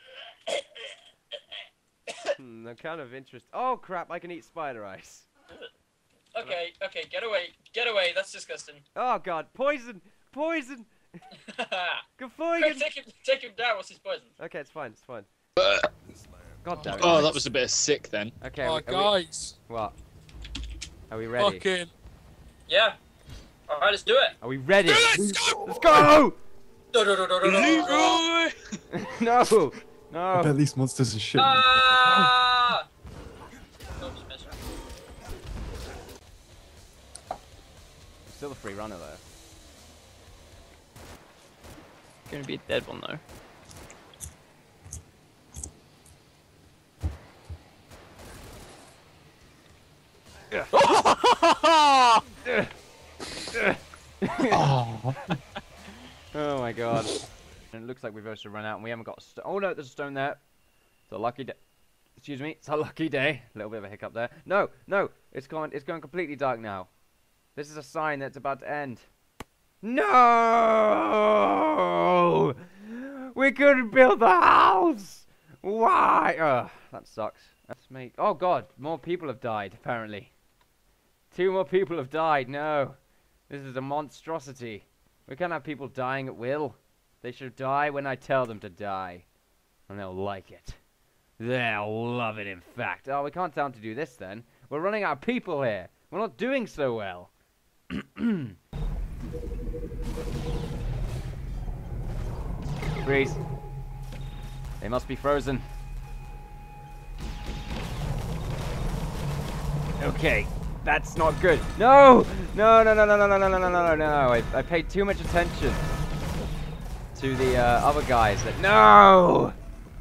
hmm, I'm kind of interested. Oh crap! I can eat spider ice. okay, okay, get away, get away. That's disgusting. Oh god, poison, poison. Good for Quick, take him, take him down. What's his poison? Okay, it's fine, it's fine. God damn it. Oh, that was a bit of sick then. Okay. Oh, are we, guys. we, what? Are we ready? Fucking. Yeah. All right, let's do it. Are we ready? Let's go! Let's go! No, no, no, no, no, no. Leroy! No! No! I bet these monsters are shit. Ah! No, just mess around. Still a free runner though. Gonna be a dead one though. Oh. Oh my god. And it looks like we've also run out and we haven't got a stone. Oh no, there's a stone there. It's a lucky day. Excuse me, it's a lucky day. A little bit of a hiccup there. No, no, it's gone, it's going completely dark now. This is a sign that it's about to end. No! We couldn't build the house! Why? Ugh, that sucks. Let's make... Oh god, more people have died, apparently. Two more people have died, no. This is a monstrosity. We can't have people dying at will. They should die when I tell them to die. And they'll like it. They'll love it, in fact. Oh, we can't tell them to do this, then. We're running out of people here. We're not doing so well. Freeze. They must be frozen. Okay, that's not good. No! No, no, no, no, no, no, no, no, no, no, no. I, I paid too much attention to the uh, other guys. That no!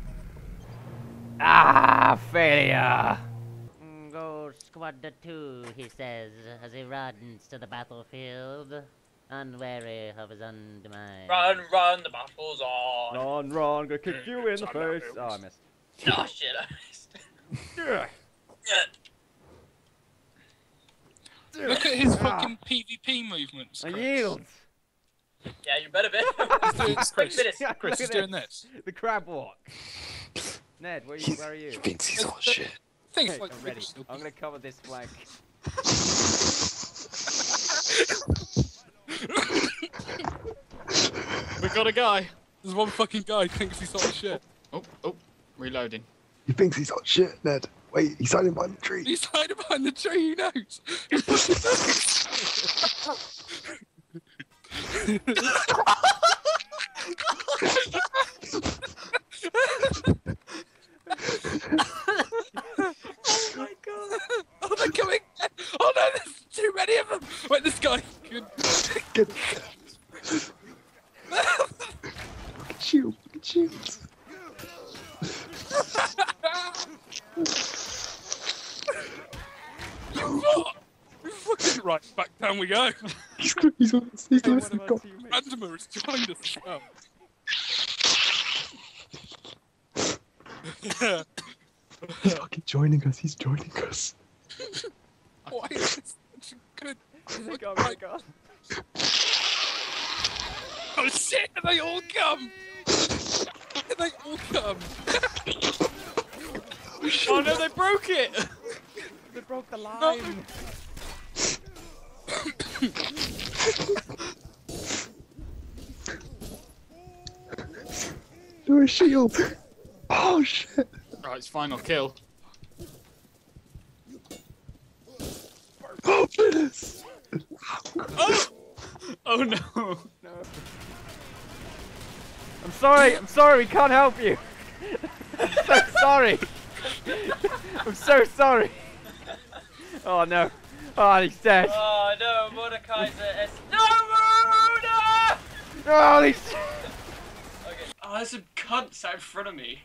Ah, failure. Go squad two, he says, as he runs to the battlefield, unwary of his own demise. Run, run, the battle's on. Run, run, gonna kick you in the face. Oh, I missed. Oh shit, I missed. Look at his fucking PvP movements. I Chris. yield. Yeah, you better be. He's doing, Quick Chris, minutes. Yeah, Chris look is at doing this. this. The crab walk. Ned, where, you, where are you? He thinks he's hot shit. Thanks, Okay, like, I'm ready. I'm gonna cover this flank. We got a guy. There's one fucking guy who thinks he's hot shit. Oh, oh, reloading. He thinks he's hot shit, Ned. Wait, he's hiding behind the tree. He's hiding behind the tree, he knows. Oh my god. Oh, they're coming. Oh no, there's too many of them. Wait, this guy. Good. Get him. Look at you. Look at you. Fucking right, back down we go. He's he's on he's Hey, listening. one of our God. teammates. Randomer is behind us as well. He's fucking joining us. He's joining us. Why is this such a good? They got me, they got me. Oh shit! They all come. They all come. Oh no, they broke it! They broke the line. Do a shield. Oh shit. Right, it's final kill. Oh goodness. Oh! Oh no! No. I'm sorry, I'm sorry, we can't help you. I'm so sorry. I'm so sorry. Oh no. Oh, he's dead. Oh no, Mordecai's a... No, no! Oh, he's... Okay. Oh, there's some cunts out in front of me.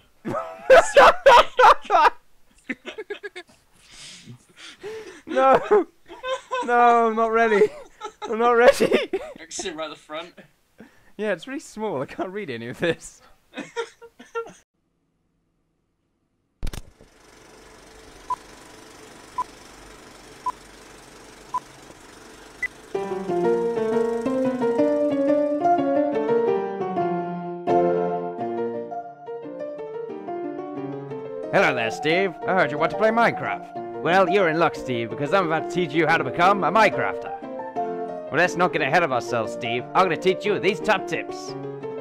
No. No, I'm not ready. I'm not ready. I can sit right at the front. Yeah, it's really small. I can't read any of this. Hello there, Steve. I heard you want to play Minecraft. Well, you're in luck, Steve, because I'm about to teach you how to become a Minecrafter. Well, let's not get ahead of ourselves, Steve. I'm going to teach you these top tips.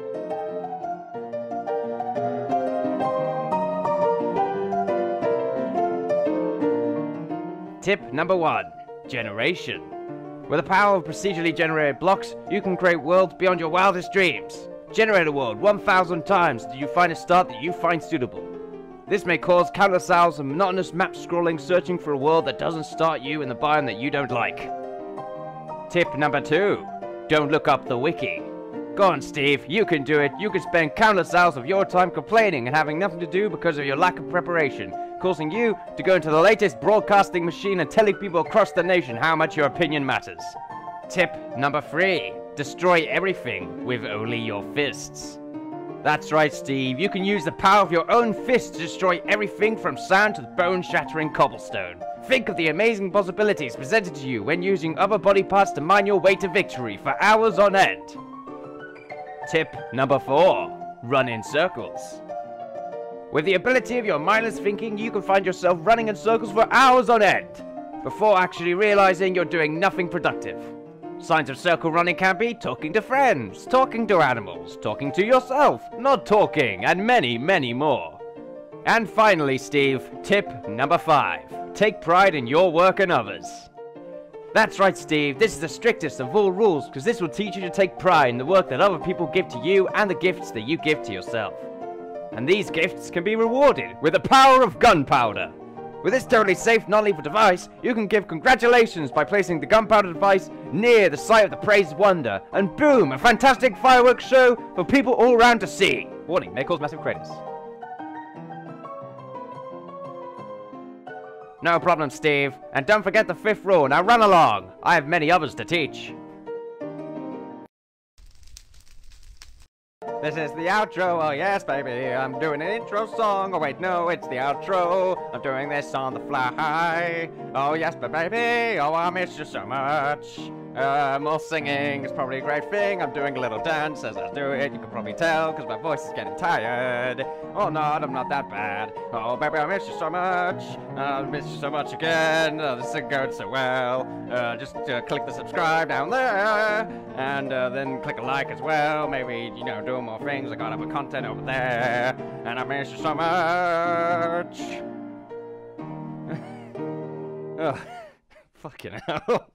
Tip number one, generation. With the power of procedurally generated blocks, you can create worlds beyond your wildest dreams. Generate a world one thousand times until you find a start that you find suitable. This may cause countless hours of monotonous map scrolling searching for a world that doesn't start you in the biome that you don't like. Tip number two, don't look up the wiki. Go on, Steve, you can do it. You can spend countless hours of your time complaining and having nothing to do because of your lack of preparation, causing you to go into the latest broadcasting machine and telling people across the nation how much your opinion matters. Tip number three, destroy everything with only your fists. That's right, Steve. You can use the power of your own fist to destroy everything from sand to bone-shattering cobblestone. Think of the amazing possibilities presented to you when using other body parts to mine your way to victory for hours on end. Tip number four. run in circles. With the ability of your mindless thinking, you can find yourself running in circles for hours on end, before actually realizing you're doing nothing productive. Signs of circle running can be talking to friends, talking to animals, talking to yourself, not talking, and many, many more. And finally, Steve, tip number five. Take pride in your work and others. That's right, Steve, this is the strictest of all rules, because this will teach you to take pride in the work that other people give to you and the gifts that you give to yourself. And these gifts can be rewarded with the power of gunpowder. With this totally safe, non-lethal device, you can give congratulations by placing the gunpowder device near the site of the praised wonder, and boom, a fantastic fireworks show for people all around to see. Warning, may cause massive craters. No problem, Steve. And don't forget the fifth rule. Now run along. I have many others to teach. This is the outro, oh yes baby, I'm doing an intro song, oh wait no, it's the outro, I'm doing this on the fly, oh yes baby, oh I miss you so much, uh, more singing is probably a great thing, I'm doing a little dance as I do it, you can probably tell, because my voice is getting tired, oh not, I'm not that bad, oh baby I miss you so much, uh, I miss you so much again, oh, this is going so well, uh, just uh, click the subscribe down there, and uh, then click a like as well, maybe, you know, do more things, I got other content over there, and I miss you so much. Oh, fucking hell.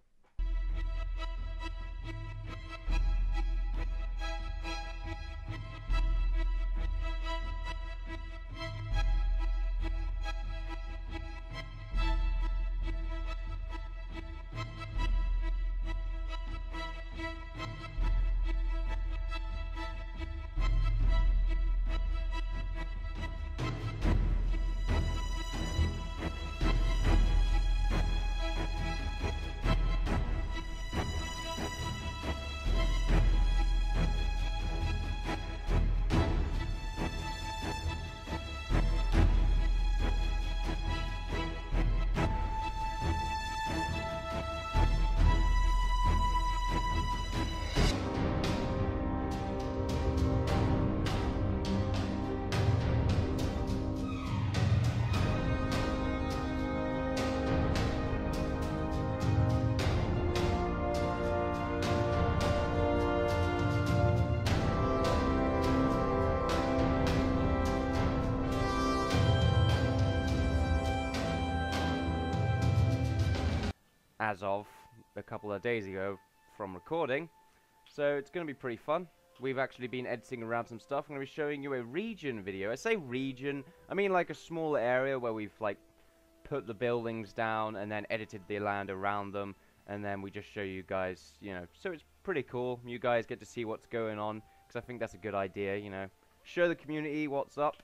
As of a couple of days ago from recording, so it's going to be pretty fun. We've actually been editing around some stuff. I'm going to be showing you a region video. I say region, I mean like a small area where we've like put the buildings down and then edited the land around them, and then we just show you guys, you know, so it's pretty cool. You guys get to see what's going on, because I think that's a good idea, you know, show the community what's up.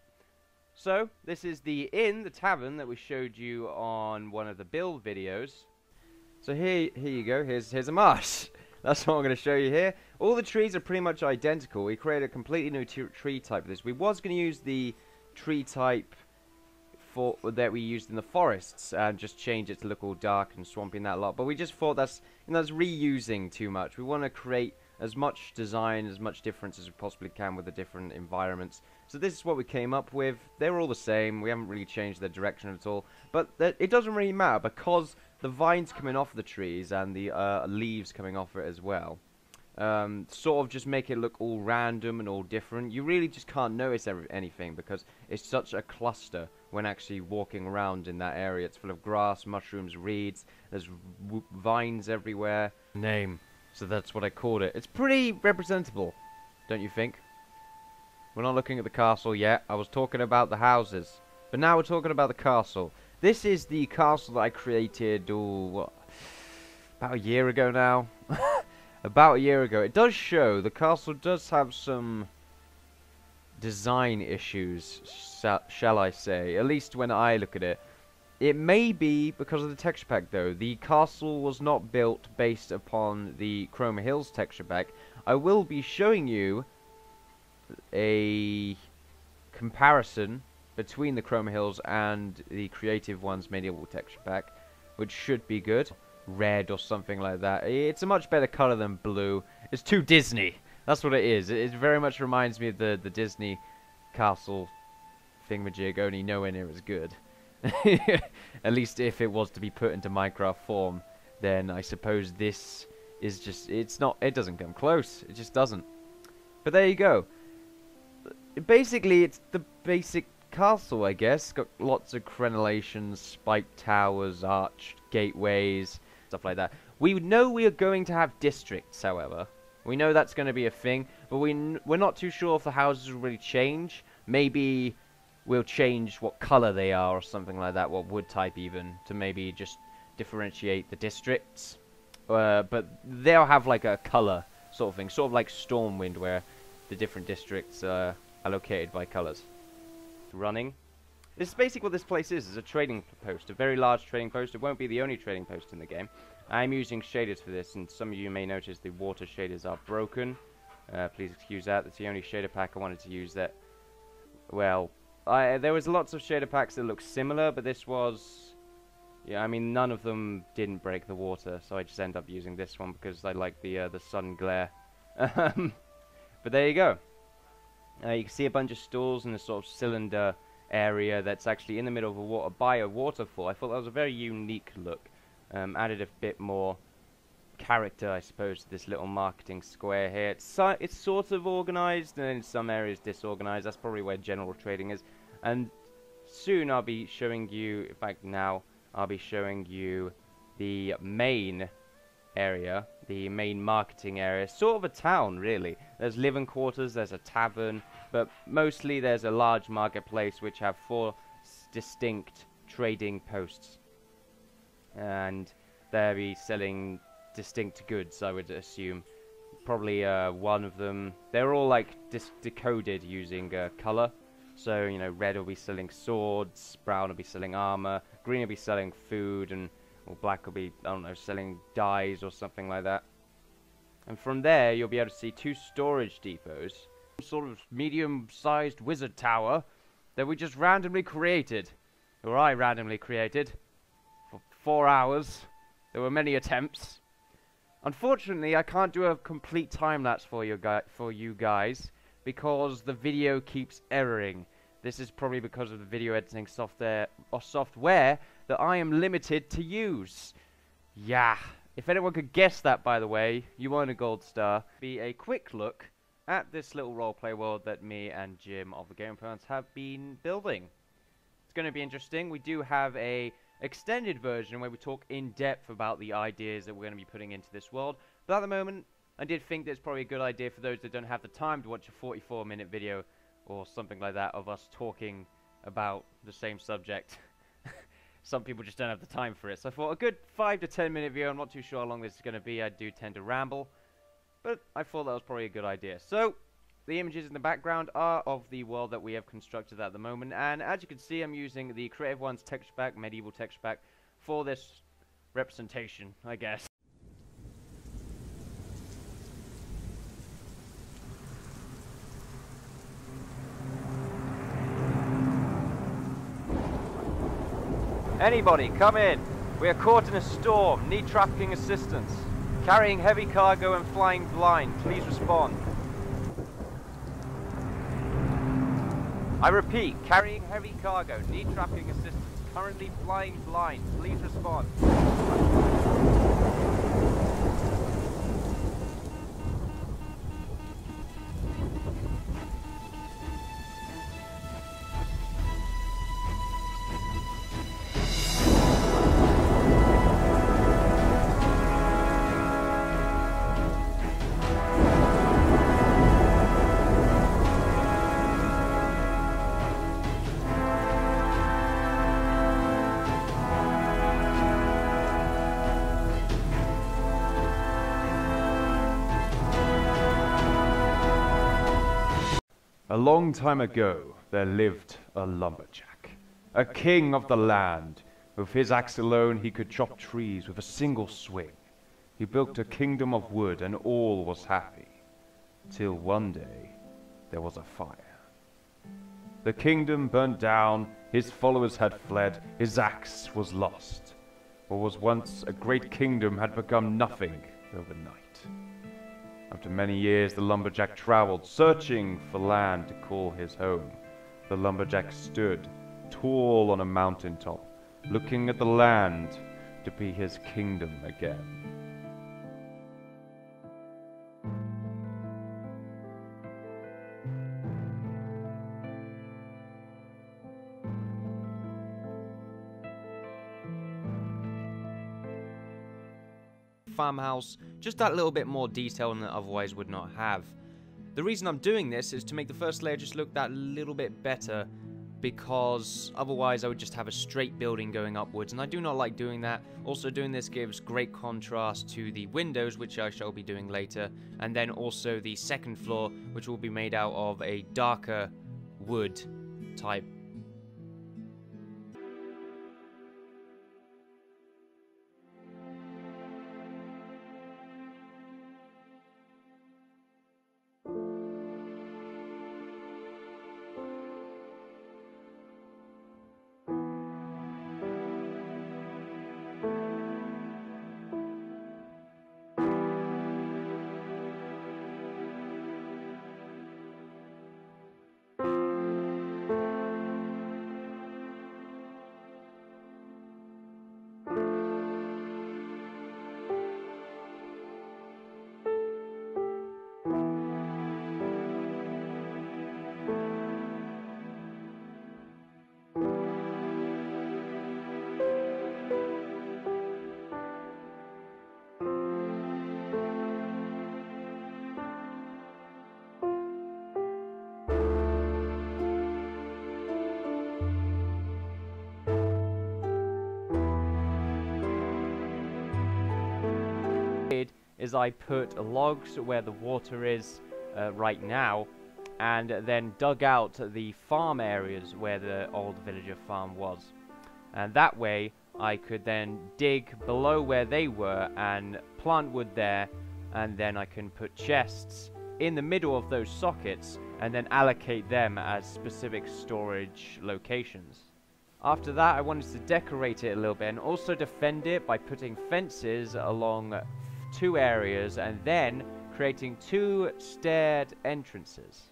So this is the inn, the tavern that we showed you on one of the build videos. So here, here you go, here's, here's a marsh. That's what I'm going to show you here. All the trees are pretty much identical. We created a completely new tree type for this. We was going to use the tree type for that we used in the forests and just change it to look all dark and swampy and that lot. But we just thought that's, you know, that's reusing too much. We want to create as much design, as much difference as we possibly can with the different environments. So this is what we came up with. They're all the same. We haven't really changed their direction at all. But it doesn't really matter, because the vines coming off the trees and the uh, leaves coming off it as well um, sort of just make it look all random and all different. You really just can't notice every anything because it's such a cluster when actually walking around in that area. It's full of grass, mushrooms, reeds, there's w vines everywhere. Name. So that's what I called it. It's pretty representable, don't you think? We're not looking at the castle yet. I was talking about the houses. But now we're talking about the castle. This is the castle that I created, oh, what, about a year ago now. About a year ago. It does show, the castle does have some design issues, shall I say. At least when I look at it. It may be because of the texture pack though. The castle was not built based upon the Chroma Hills texture pack. I will be showing you a comparison between the Chroma Hills and the Creative One's medieval texture pack, which should be good. Red or something like that. It's a much better color than blue. It's too Disney. That's what it is. It, it very much reminds me of the, the Disney castle thingamajig, only nowhere near as good. At least if it was to be put into Minecraft form, then I suppose this is just, it's not, it doesn't come close. It just doesn't. But there you go. Basically, it's the basic castle, I guess. Got lots of crenellations, spiked towers, arched gateways, stuff like that. We know we are going to have districts, however. We know that's going to be a thing, but we n we're not too sure if the houses will really change. Maybe we'll change what color they are or something like that, what wood type even, to maybe just differentiate the districts. Uh, but they'll have like a color sort of thing, sort of like Stormwind, where the different districts uh, are located by colors. Running. This is basically what this place is, is a trading post, a very large trading post. It won't be the only trading post in the game. I'm using shaders for this, and some of you may notice the water shaders are broken. Uh, please excuse that. That's the only shader pack I wanted to use that. Well, I, there was lots of shader packs that looked similar, but this was... Yeah, I mean, none of them didn't break the water, so I just ended up using this one because I like the, uh, the sun glare. But there you go. Uh, you can see a bunch of stalls in a sort of cylinder area that's actually in the middle of a water by a waterfall. I thought that was a very unique look. Um, added a bit more character, I suppose, to this little marketing square here. It's, so, it's sort of organized, and in some areas disorganized. That's probably where general trading is. And soon I'll be showing you, in fact now, I'll be showing you the main area, the main marketing area. Sort of a town, really. There's living quarters, there's a tavern, but mostly there's a large marketplace which have four distinct trading posts. And they'll be selling distinct goods, I would assume. Probably uh, one of them, they're all like dis decoded using uh, color. So, you know, red will be selling swords, brown will be selling armor, green will be selling food, and or black will be, I don't know, selling dyes or something like that. And from there, you'll be able to see two storage depots. Some sort of medium-sized wizard tower that we just randomly created. Or I randomly created. For four hours. There were many attempts. Unfortunately, I can't do a complete time-lapse for you, guy for you guys, because the video keeps erroring. This is probably because of the video editing software or software that I am limited to use. Yeah. If anyone could guess that, by the way, you earn a gold star. Be a quick look at this little roleplay world that me and Jim of the Game Parents have been building. It's going to be interesting. We do have a extended version where we talk in depth about the ideas that we're going to be putting into this world. But at the moment, I did think that it's probably a good idea for those that don't have the time to watch a forty-four minute video or something like that of us talking about the same subject. Some people just don't have the time for it. So I thought a good five to ten minute video, I'm not too sure how long this is going to be. I do tend to ramble. But I thought that was probably a good idea. So, the images in the background are of the world that we have constructed at the moment. And as you can see, I'm using the Creative Ones texture pack, medieval texture pack, for this representation, I guess. Anybody, come in. We are caught in a storm. Need trafficking assistance. Carrying heavy cargo and flying blind. Please respond. I repeat, carrying heavy cargo. Need trafficking assistance. Currently flying blind. Please respond. A long time ago, there lived a lumberjack, a king of the land. With his axe alone, he could chop trees with a single swing. He built a kingdom of wood, and all was happy. Till one day, there was a fire. The kingdom burned down, his followers had fled, his axe was lost. What was once a great kingdom had become nothing overnight. After many years, the lumberjack traveled, searching for land to call his home. The lumberjack stood, tall on a mountaintop, looking at the land to be his kingdom again. Farmhouse, just that little bit more detail than it otherwise would not have. The reason I'm doing this is to make the first layer just look that little bit better, because otherwise I would just have a straight building going upwards, and I do not like doing that. Also, doing this gives great contrast to the windows, which I shall be doing later, and then also the second floor, which will be made out of a darker wood type. Is I put logs where the water is uh, right now, and then dug out the farm areas where the old villager farm was, and that way I could then dig below where they were and plant wood there, and then I can put chests in the middle of those sockets and then allocate them as specific storage locations. After that, I wanted to decorate it a little bit and also defend it by putting fences along two areas and then creating two staired entrances.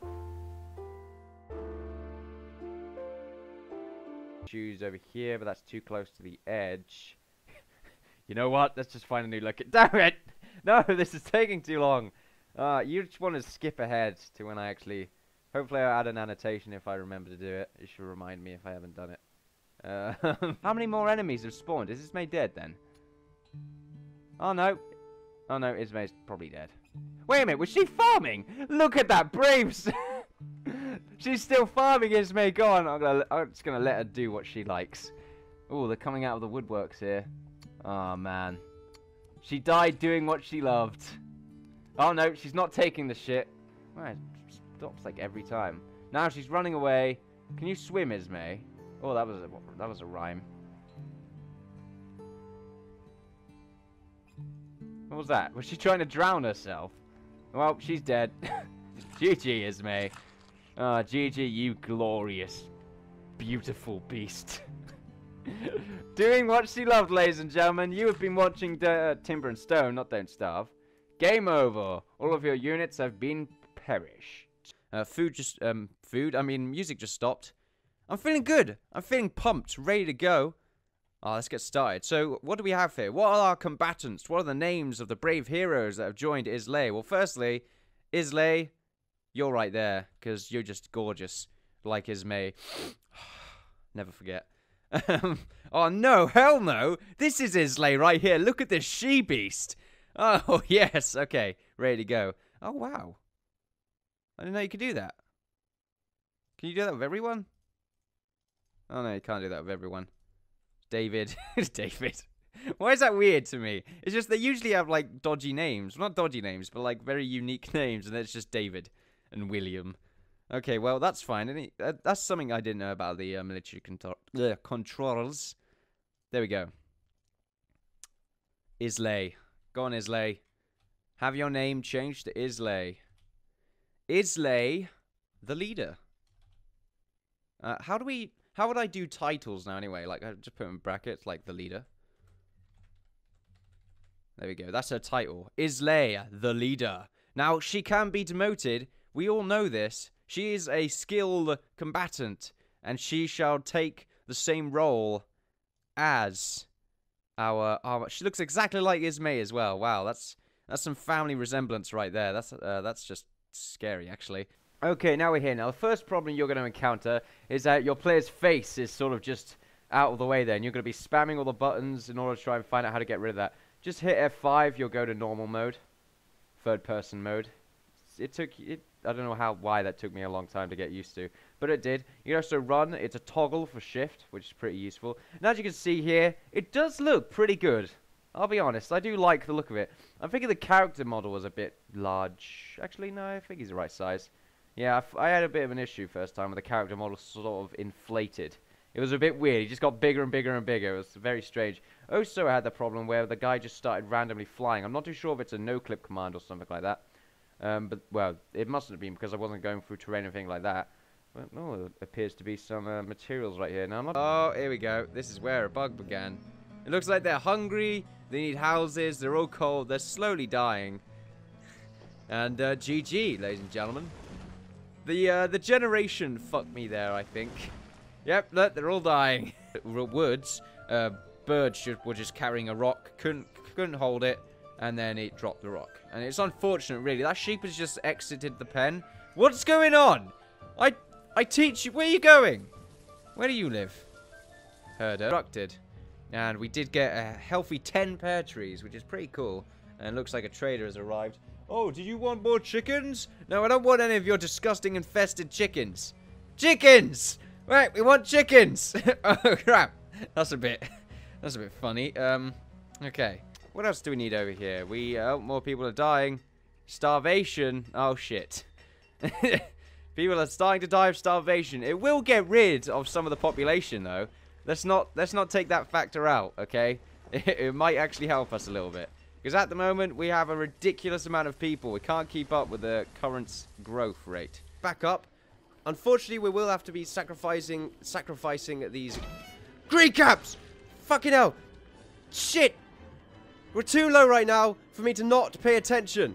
Choose over here, but that's too close to the edge. You know what? Let's just find a new look. Damn it! No, this is taking too long. Uh, you just want to skip ahead to when I actually... Hopefully I'll add an annotation if I remember to do it. It should remind me if I haven't done it. Uh, how many more enemies have spawned? Is Ismay dead then? Oh no. Oh no, Ismay's probably dead. Wait a minute, was she farming? Look at that braves! She's still farming, Ismay. Go on, I'm, gonna, I'm just gonna let her do what she likes. Oh, they're coming out of the woodworks here. Oh man. She died doing what she loved. Oh no, she's not taking the shit. Well, it stops like every time. Now she's running away. Can you swim, Ismay? Oh, that was a, that was a rhyme. What was that? Was she trying to drown herself? Well, she's dead. G G, Ismay. Ah, G G, you glorious, beautiful beast. Doing what she loved, ladies and gentlemen. You have been watching uh, Timber and Stone, not Don't Starve. Game over. All of your units have been perished. Uh, food just, um, food? I mean, music just stopped. I'm feeling good. I'm feeling pumped, ready to go. Oh, let's get started. So, what do we have here? What are our combatants? What are the names of the brave heroes that have joined Islay? Well, firstly, Islay, you're right there, because you're just gorgeous, like Ismay. Never forget. Oh, no, hell no. This is Islay right here. Look at this she-beast. Oh, yes. Okay, ready to go. Oh, wow. I didn't know you could do that. Can you do that with everyone? Oh, no, you can't do that with everyone. David. David. Why is that weird to me? It's just they usually have, like, dodgy names. Well, not dodgy names, but, like, very unique names, and it's just David and William. Okay, well, that's fine. Any, uh, that's something I didn't know about the uh, military control uh, controls. There we go. Islay. Go on, Islay. Have your name changed to Islay. Islay, the leader. Uh, how do we... How would I do titles now anyway? Like, I just put them in brackets, like the leader. There we go. That's her title. Islay, the leader. Now, she can be demoted. We all know this. She is a skilled combatant, and she shall take the same role as our... our she looks exactly like Ismay as well. Wow, that's that's some family resemblance right there. That's uh, that's just scary, actually. Okay, now we're here. Now, the first problem you're going to encounter is that your player's face is sort of just out of the way there, and you're going to be spamming all the buttons in order to try and find out how to get rid of that. Just hit F five, you'll go to normal mode, third person mode. It took, it, I don't know how, why that took me a long time to get used to, but it did. You can also run, it's a toggle for shift, which is pretty useful. And as you can see here, it does look pretty good. I'll be honest, I do like the look of it. I'm thinking the character model was a bit large. Actually, no, I think he's the right size. Yeah, I, f I had a bit of an issue first time with the character model sort of inflated. It was a bit weird. He just got bigger and bigger and bigger. It was very strange. Also, I had the problem where the guy just started randomly flying. I'm not too sure if it's a no-clip command or something like that. Um, but, well, it mustn't have been because I wasn't going through terrain or anything like that. But, oh, there appears to be some uh, materials right here. Now, I'm not... Oh, here we go. This is where a bug began. It looks like they're hungry. They need houses. They're all cold. They're slowly dying. And uh, G G, ladies and gentlemen. The, uh, the generation fucked me there, I think. Yep, look, they're all dying. Woods, uh, birds should, were just carrying a rock, couldn't couldn't hold it, and then it dropped the rock. And it's unfortunate, really. That sheep has just exited the pen. What's going on? I I teach you. Where are you going? Where do you live? Herder. Constructed. And we did get a healthy ten pear trees, which is pretty cool. And it looks like a trader has arrived. Oh, do you want more chickens? No, I don't want any of your disgusting infested chickens. Chickens! Right, we want chickens. Oh crap, that's a bit, that's a bit funny. Um, okay, what else do we need over here? We, uh, more people are dying. Starvation. Oh shit. People are starting to die of starvation. It will get rid of some of the population, though. Let's not, let's not take that factor out. Okay, it, it might actually help us a little bit because at the moment we have a ridiculous amount of people. We can't keep up with the current growth rate. Back up. Unfortunately, we will have to be sacrificing sacrificing these green caps. Fucking hell. Shit. We're too low right now for me to not pay attention.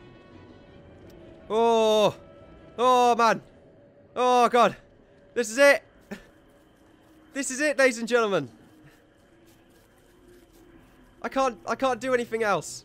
Oh. Oh, man. Oh, God. This is it. This is it, ladies and gentlemen. I can't, I can't do anything else.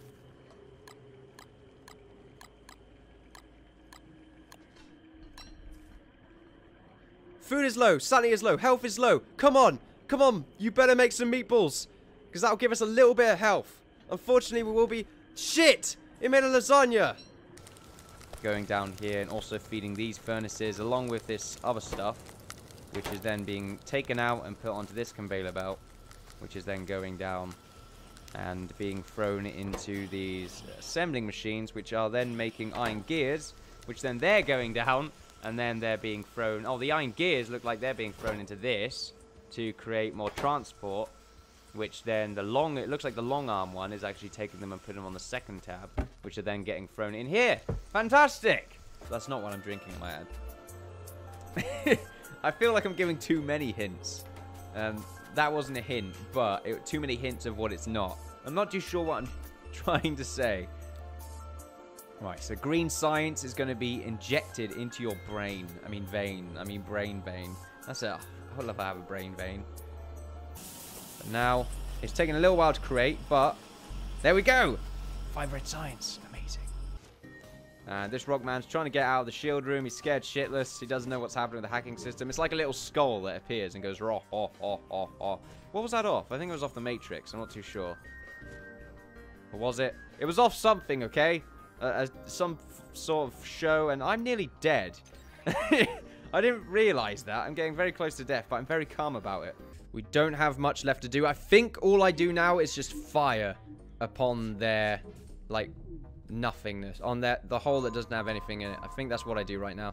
Food is low, sanity is low, health is low. Come on, come on, you better make some meatballs. Because that'll give us a little bit of health. Unfortunately, we will be... Shit! It made a lasagna! Going down here and also feeding these furnaces along with this other stuff. Which is then being taken out and put onto this conveyor belt. Which is then going down and being thrown into these assembling machines. Which are then making iron gears. Which then they're going down. And then they're being thrown... Oh, the iron gears look like they're being thrown into this to create more transport. Which then the long... It looks like the long arm one is actually taking them and putting them on the second tab. Which are then getting thrown in here. Fantastic! That's not what I'm drinking in my head. I feel like I'm giving too many hints. Um, that wasn't a hint, but it, too many hints of what it's not. I'm not too sure what I'm trying to say. Right, so green science is going to be injected into your brain. I mean vein. I mean brain vein. That's it. I would love to have a brain vein. But now, it's taking a little while to create, but there we go. Five red science. Amazing. And this rockman's trying to get out of the shield room. He's scared shitless. He doesn't know what's happening with the hacking system. It's like a little skull that appears and goes off, off, off, off, off. What was that off? I think it was off the Matrix. I'm not too sure. Or was it? It was off something, okay? Uh, some f sort of show, and I'm nearly dead. I didn't realize that. I'm getting very close to death, but I'm very calm about it. We don't have much left to do. I think all I do now is just fire upon their, like, nothingness. On their, the hole that doesn't have anything in it. I think that's what I do right now.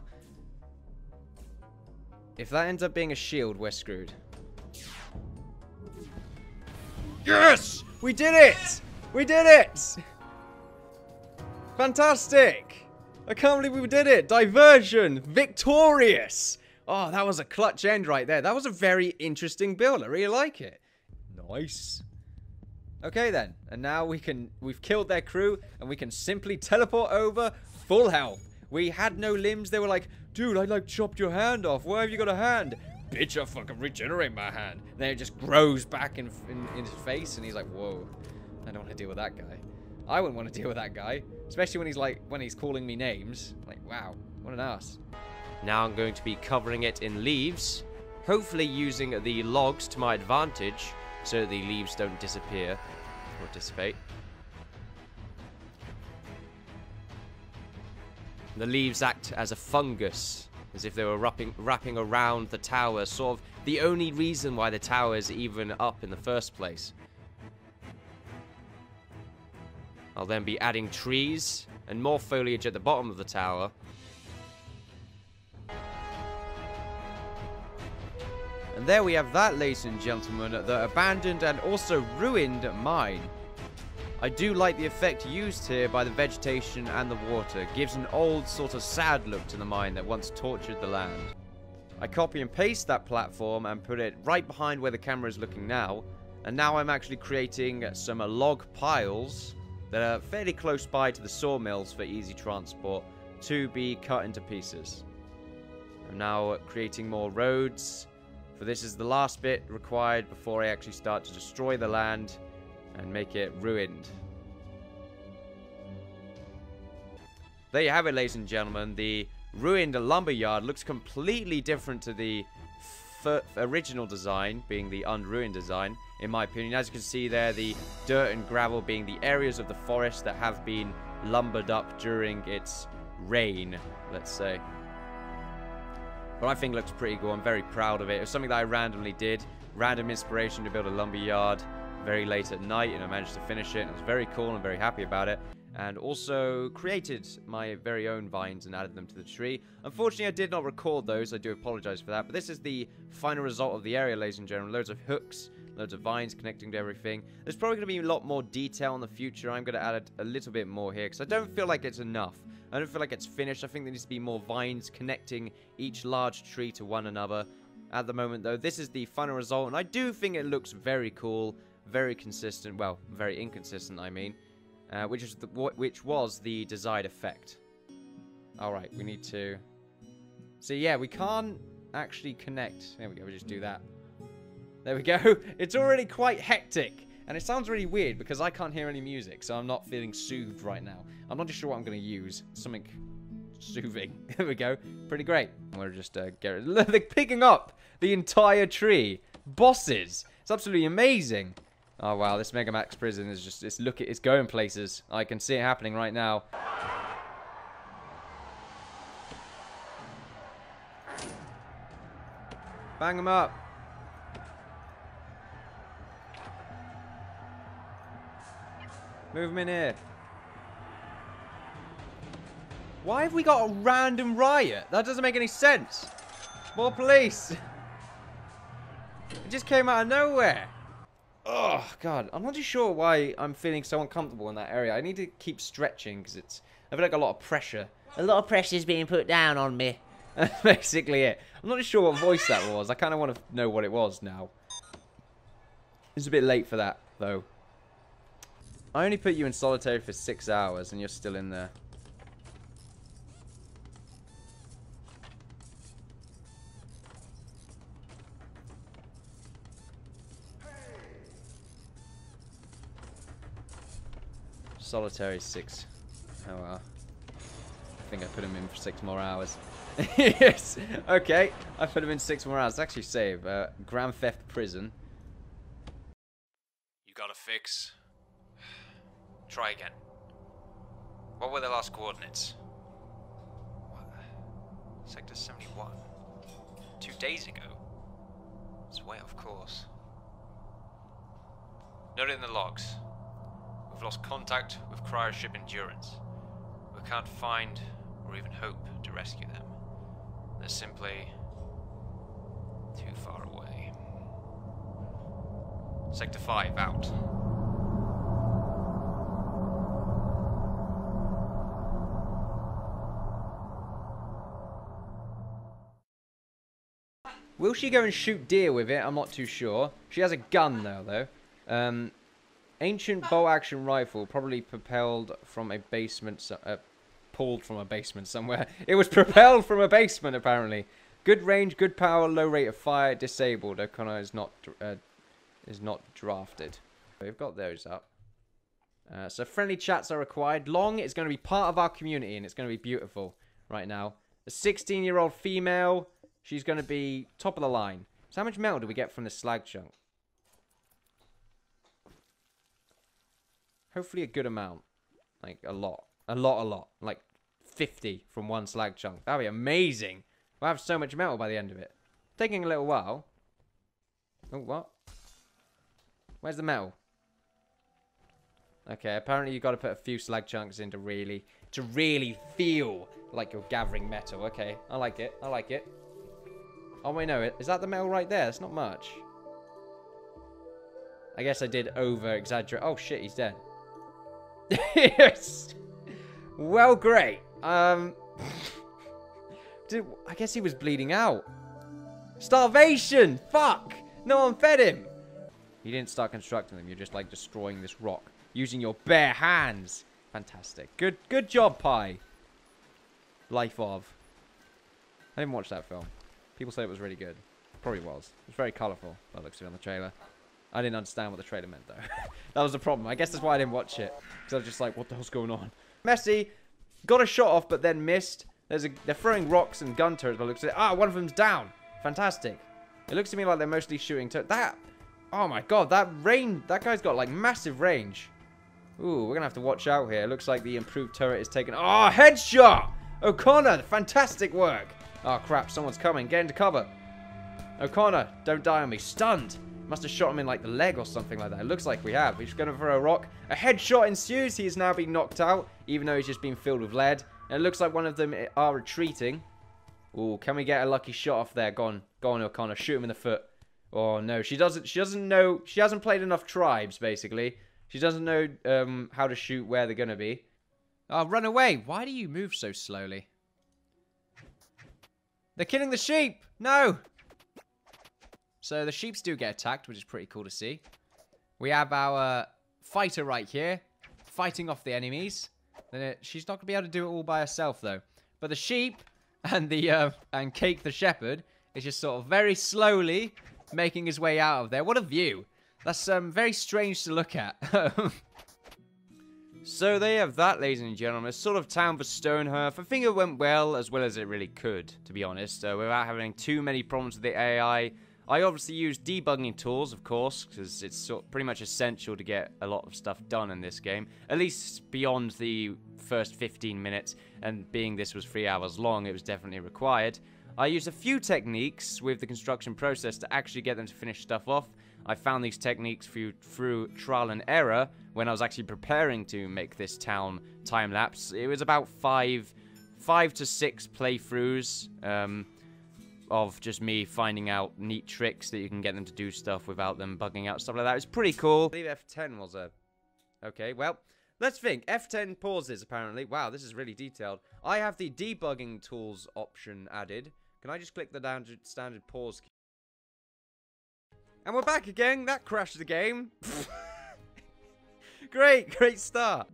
If that ends up being a shield, we're screwed. Yes! We did it! We did it! Fantastic! I can't believe we did it! Diversion! Victorious! Oh, that was a clutch end right there. That was a very interesting build. I really like it. Nice. Okay then, and now we can, we've killed their crew, and we can simply teleport over full health. We had no limbs, they were like, dude, I like chopped your hand off, why have you got a hand? Bitch, I fucking regenerate my hand. Then it just grows back in, in, in his face, and he's like, whoa, I don't want to deal with that guy. I wouldn't want to deal with that guy, especially when he's like, when he's calling me names. Like, wow, what an ass. Now I'm going to be covering it in leaves, hopefully using the logs to my advantage, so that the leaves don't disappear or dissipate. The leaves act as a fungus, as if they were wrapping, wrapping around the tower, sort of the only reason why the tower is even up in the first place. I'll then be adding trees and more foliage at the bottom of the tower. And there we have that, ladies and gentlemen, the abandoned and also ruined mine. I do like the effect used here by the vegetation and the water. It gives an old sort of sad look to the mine that once tortured the land. I copy and paste that platform and put it right behind where the camera is looking now. And now I'm actually creating some uh, log piles that are fairly close by to the sawmills for easy transport to be cut into pieces. I'm now creating more roads. For this is the last bit required before I actually start to destroy the land and make it ruined. There you have it, ladies and gentlemen. The ruined lumberyard looks completely different to the f original design, being the unruined design, in my opinion. As you can see there, the dirt and gravel being the areas of the forest that have been lumbered up during its reign, let's say. But I think it looks pretty cool. I'm very proud of it. It was something that I randomly did. Random inspiration to build a lumberyard very late at night, and I managed to finish it. And it was very cool, and I'm very happy about it. And also created my very own vines and added them to the tree. Unfortunately, I did not record those. I do apologize for that. But this is the final result of the area, ladies and gentlemen. Loads of hooks, loads of vines connecting to everything. There's probably going to be a lot more detail in the future. I'm going to add a little bit more here because I don't feel like it's enough. I don't feel like it's finished. I think there needs to be more vines connecting each large tree to one another. At the moment, though, this is the final result, and I do think it looks very cool, very consistent. Well, very inconsistent, I mean, uh, which is the, which was the desired effect. All right, we need to. So yeah, we can't actually connect. There we go. We just do that. There we go. It's already quite hectic. And it sounds really weird because I can't hear any music, so I'm not feeling soothed right now. I'm not just sure what I'm going to use. Something soothing. There we go. Pretty great. We're just uh, get Look, they're picking up the entire tree. Bosses. It's absolutely amazing. Oh wow, this Mega Max prison is just it's look it's going places. I can see it happening right now. Bang them up. Move them in here. Why have we got a random riot? That doesn't make any sense. More police. It just came out of nowhere. Oh, God. I'm not too sure why I'm feeling so uncomfortable in that area. I need to keep stretching because it's... I feel like a lot of pressure. A lot of pressure's being put down on me. That's basically it. I'm not too sure what voice that was. I kind of want to know what it was now. It's a bit late for that, though. I only put you in solitary for six hours and you're still in there. Solitary six. Oh well. I think I put him in for six more hours. Yes! Okay. I put him in six more hours. Let's actually save. Uh, Grand Theft Prison. You got a fix. Try again. What were the last coordinates? What? Sector seventy-one. Two days ago? It's way off course. Note in the logs. We've lost contact with cryoship Endurance. We can't find or even hope to rescue them. They're simply too far away. Sector five out. Will she go and shoot deer with it? I'm not too sure. She has a gun though, though. Um, Ancient bow action rifle, probably propelled from a basement, so uh, pulled from a basement somewhere. It was propelled from a basement, apparently. Good range, good power, low rate of fire, disabled. O'Connor is not, uh, is not drafted. We've got those up. Uh, so friendly chats are required. Long is going to be part of our community, and it's going to be beautiful right now. A sixteen-year-old female, she's going to be top of the line. So how much metal do we get from this slag chunk? Hopefully a good amount. Like, a lot. A lot, a lot. Like, fifty from one slag chunk. That would be amazing. We'll have so much metal by the end of it. Taking a little while. Oh, what? Where's the metal? Okay, apparently you've got to put a few slag chunks in to really, to really feel like you're gathering metal. Okay, I like it. I like it. Oh, wait, no. Is that the metal right there? It's not much. I guess I did over-exaggerate. Oh, shit, he's dead. Yes. Well, great. Um, dude, I guess he was bleeding out. Starvation! Fuck! No one fed him! You didn't start constructing them. You're just, like, destroying this rock. Using your bare hands. Fantastic. Good good job, Pi. Life of. I didn't watch that film. People say it was really good. Probably was. It was very colourful. That looks good on the trailer. I didn't understand what the trailer meant, though. That was the problem. I guess that's why I didn't watch it. Because I was just like, what the hell's going on? Messi got a shot off, but then missed. There's a, they're throwing rocks and gun turrets, but it looks like, ah, one of them's down. Fantastic. It looks to me like they're mostly shooting to that. Oh my god, that range. That guy's got like massive range. Ooh, we're gonna have to watch out here. It looks like the improved turret is taken. Oh, headshot! O'Connor, fantastic work. Oh crap, someone's coming. Get into cover. O'Connor, don't die on me. Stunned. Must have shot him in like the leg or something like that. It looks like we have. He's going to throw a rock. A headshot ensues. He has now been knocked out, even though he's just been filled with lead. And it looks like one of them are retreating. Ooh, can we get a lucky shot off there? Go on. Go on, O'Connor. Shoot him in the foot. Oh, no. She doesn't She doesn't know. She hasn't played enough tribes, basically. She doesn't know um, how to shoot where they're going to be. Oh, run away. Why do you move so slowly? They're killing the sheep. No. So the sheeps do get attacked, which is pretty cool to see. We have our fighter right here, fighting off the enemies. Then it, she's not going to be able to do it all by herself, though. But the sheep and the uh, and Cake the shepherd is just sort of very slowly making his way out of there. What a view! That's um, very strange to look at. So there you have that, ladies and gentlemen. A sort of town for Stonehearth. I think it went well, as well as it really could, to be honest, uh, without having too many problems with the A I. I obviously use debugging tools, of course, because it's sort of pretty much essential to get a lot of stuff done in this game. At least beyond the first fifteen minutes, and being this was three hours long, it was definitely required. I used a few techniques with the construction process to actually get them to finish stuff off. I found these techniques through, through trial and error when I was actually preparing to make this town time-lapse. It was about five, five to six playthroughs, um... of just me finding out neat tricks that you can get them to do stuff without them bugging out, stuff like that. It's pretty cool. I believe F ten was a... Okay, well, let's think. F ten pauses, apparently. Wow, this is really detailed. I have the debugging tools option added. Can I just click the down standard pause key? And we're back again. That crashed the game. Great, great start.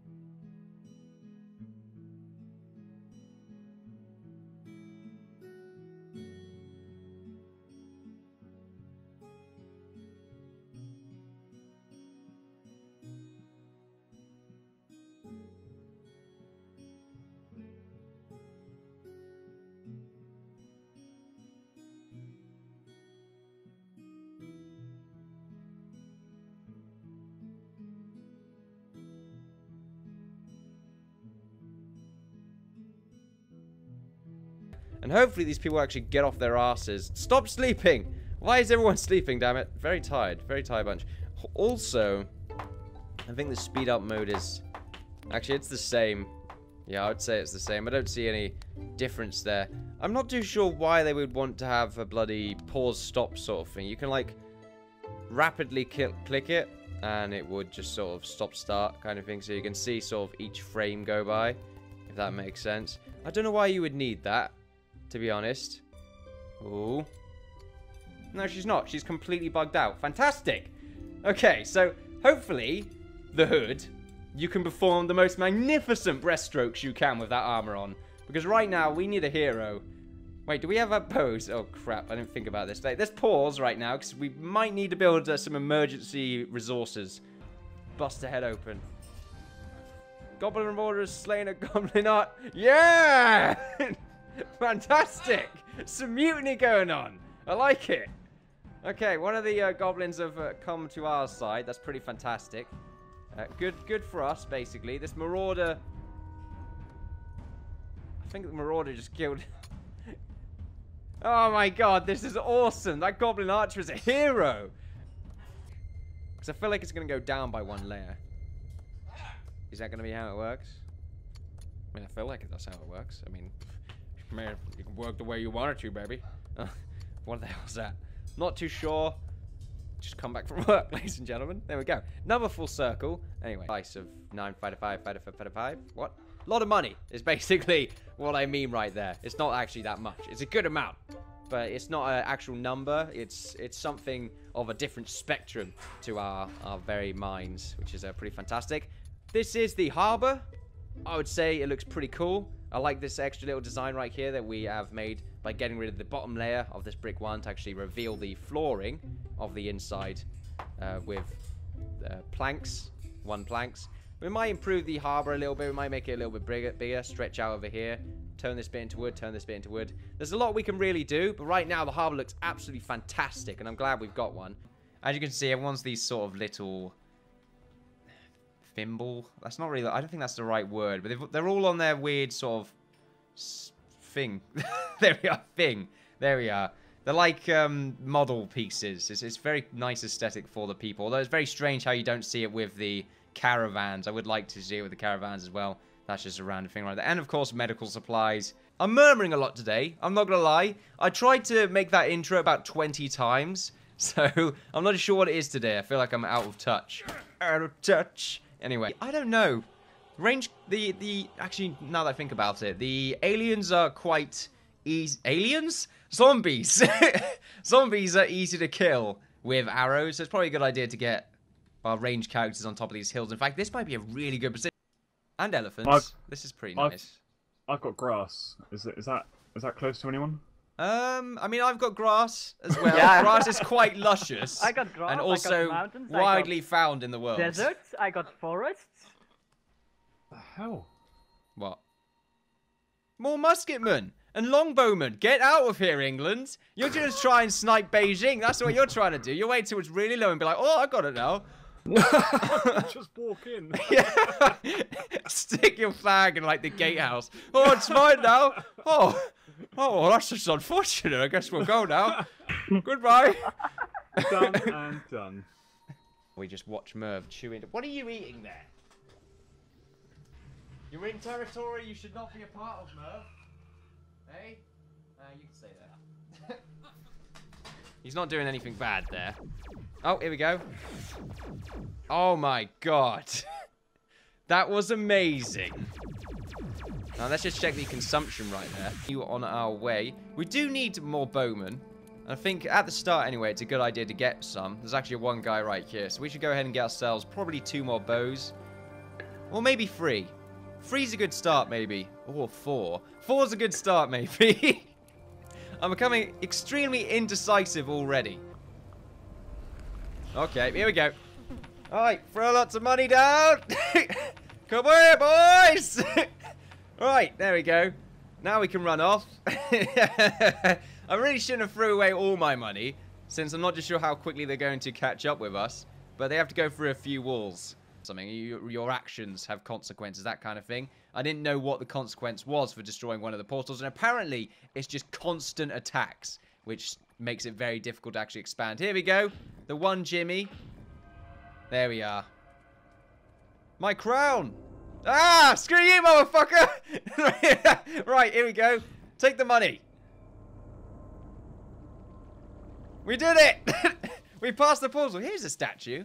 And hopefully these people actually get off their asses. Stop sleeping! Why is everyone sleeping, damn it? Very tired. Very tired bunch. Also, I think the speed up mode is... Actually, it's the same. Yeah, I would say it's the same. I don't see any difference there. I'm not too sure why they would want to have a bloody pause-stop sort of thing. You can, like, rapidly click it, and it would just sort of stop-start kind of thing. So you can see sort of each frame go by, if that makes sense. I don't know why you would need that, to be honest. Ooh. No, she's not. She's completely bugged out. Fantastic! Okay, so hopefully, the hood, you can perform the most magnificent breaststrokes you can with that armor on. Because right now, we need a hero. Wait, do we have a pose? Oh, crap, I didn't think about this. Let's pause right now, because we might need to build uh, some emergency resources. Bust the head open. Goblin Revolver has slain a goblin art. Yeah! Fantastic! Some mutiny going on. I like it. Okay, one of the uh, goblins have uh, come to our side. That's pretty fantastic. Uh, good, good for us, basically. This marauder... I think the marauder just killed... Oh my god, this is awesome. That goblin archer is a hero. Because I feel like it's going to go down by one layer. Is that going to be how it works? I mean, I feel like that's how it works. I mean, you can work the way you want it to, baby. Uh, what the hell's that? Not too sure. Just come back from work, ladies and gentlemen. There we go. Another full circle. Anyway, price of nine, five, five, five, five, five, five. What? A lot of money is basically what I mean right there. It's not actually that much. It's a good amount, but it's not an actual number. It's it's something of a different spectrum to our, our very minds, which is uh, pretty fantastic. This is the harbor. I would say it looks pretty cool. I like this extra little design right here that we have made by getting rid of the bottom layer of this brick one to actually reveal the flooring of the inside uh, with uh, planks, one planks. We might improve the harbor a little bit. We might make it a little bit bigger, bigger, stretch out over here, turn this bit into wood, turn this bit into wood. There's a lot we can really do, but right now the harbor looks absolutely fantastic, and I'm glad we've got one. As you can see, everyone's these sort of little thimble. That's not really, I don't think that's the right word, but they're all on their weird sort of thing. There we are, thing. There we are. They're like um, model pieces. It's, it's very nice aesthetic for the people, although it's very strange how you don't see it with the caravans. I would like to see it with the caravans as well. That's just a random thing right there. And of course, medical supplies. I'm murmuring a lot today. I'm not gonna lie. I tried to make that intro about twenty times, so I'm not sure what it is today. I feel like I'm out of touch. Out of touch. Anyway, I don't know. Range, the, the, actually, now that I think about it, the aliens are quite easy. Aliens? Zombies. Zombies are easy to kill with arrows, so it's probably a good idea to get our ranged characters on top of these hills. In fact, this might be a really good position. And elephants. I've, this is pretty I've, nice. I've got grass. Is it, is that is that close to anyone? Um, I mean, I've got grass as well. Yeah. Grass is quite luscious. I got grass, and I also got mountains, widely I got found in the world. deserts, I got forests. The hell? What? More musketmen and longbowmen. Get out of here, England. You're just trying and snipe Beijing. That's what you're trying to do. You wait till it's really low and be like, oh, I got it now. Just walk in. Yeah. Stick your flag in like the gatehouse. Oh, it's mine now. Oh, oh, well, that's just unfortunate. I guess we'll go now. Goodbye. Done and done. We just watch Merv chewing. What are you eating there? You're in territory you should not be a part of, Merv. Hey? Uh, you can say that. He's not doing anything bad there. Oh, here we go. Oh my god. That was amazing. Now let's just check the consumption right there. You on our way. We do need more bowmen. And I think at the start anyway, it's a good idea to get some. There's actually one guy right here. So we should go ahead and get ourselves probably two more bows. Or maybe three. Three's a good start, maybe. Or four. Four's a good start, maybe. I'm becoming extremely indecisive already. Okay, here we go. Alright, throw lots of money down. Come here, boys. Alright, there we go. Now we can run off. I really shouldn't have threw away all my money, since I'm not just sure how quickly they're going to catch up with us. But they have to go through a few walls. Something. You, your actions have consequences, that kind of thing. I didn't know what the consequence was for destroying one of the portals, and apparently it's just constant attacks, which makes it very difficult to actually expand. Here we go. The one Jimmy. There we are. My crown. Ah, screw you, motherfucker. Right, here we go. Take the money. We did it. We passed the portal. Here's a statue.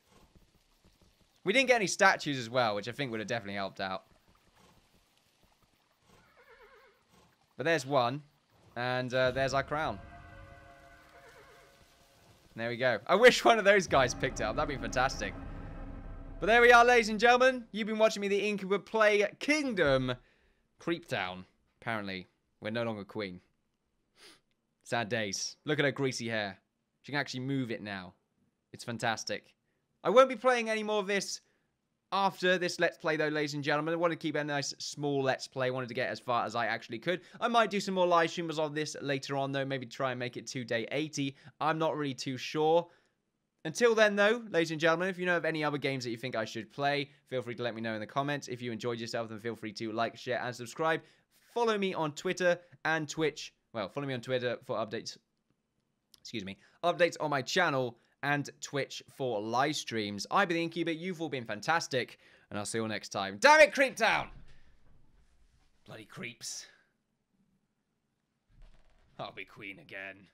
We didn't get any statues as well, which I think would have definitely helped out. But there's one. And uh, there's our crown. There we go. I wish one of those guys picked it up. That'd be fantastic. But there we are, ladies and gentlemen. You've been watching me, the Innkeeper, play Kingdom Creeptown. Apparently, we're no longer queen. Sad days. Look at her greasy hair. She can actually move it now. It's fantastic. I won't be playing any more of this after this Let's Play, though, ladies and gentlemen. I wanted to keep it a nice, small Let's Play. I wanted to get as far as I actually could. I might do some more live streamers on this later on, though. Maybe try and make it to day eighty. I'm not really too sure. Until then, though, ladies and gentlemen, if you know of any other games that you think I should play, feel free to let me know in the comments. If you enjoyed yourself, then feel free to like, share, and subscribe. Follow me on Twitter and Twitch. Well, follow me on Twitter for updates. Excuse me. Updates on my channel and Twitch for live streams. I've been the Innkeeper. You've all been fantastic. And I'll see you all next time. Damn it, Creeptown! Bloody creeps. I'll be queen again.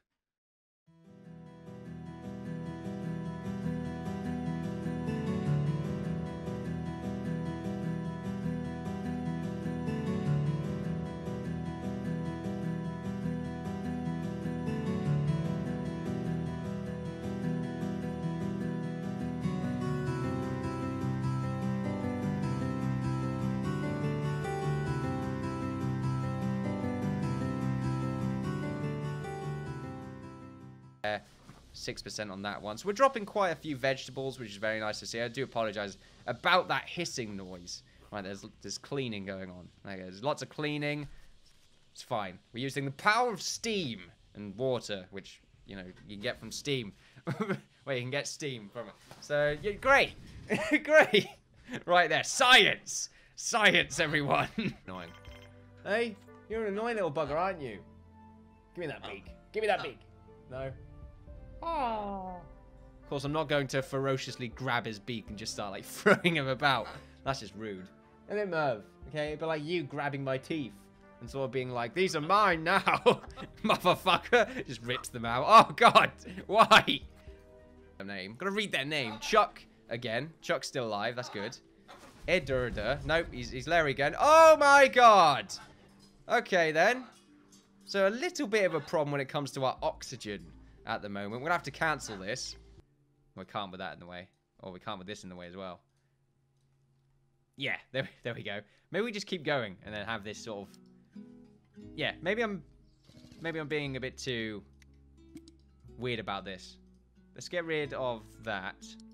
six percent on that one. So we're dropping quite a few vegetables, which is very nice to see. I do apologize about that hissing noise. Right, there's, there's cleaning going on. Okay, there's lots of cleaning. It's fine. We're using the power of steam and water, which, you know, you can get from steam. Well, you can get steam from it. So, yeah, great. Great. Right there. Science. Science, everyone. Annoying. Hey, you're an annoying little bugger, aren't you? Give me that beak. Give me that beak. No. Oh. Of course, I'm not going to ferociously grab his beak and just start, like, throwing him about. That's just rude. And then Merv, okay? But like you grabbing my teeth and sort of being like, these are mine now, motherfucker. Just rips them out. Oh, God. Why? Name. Gotta read their name. Chuck, again. Chuck's still alive. That's good. Edurda. Nope, he's, he's Larry again. Oh, my God. Okay, then. So a little bit of a problem when it comes to our oxygen at the moment. We're going to have to cancel this. We can't with that in the way. Or we can't with this in the way as well. Yeah, there, there we go. Maybe we just keep going and then have this sort of... Yeah, maybe I'm... Maybe I'm being a bit too weird about this. Let's get rid of that.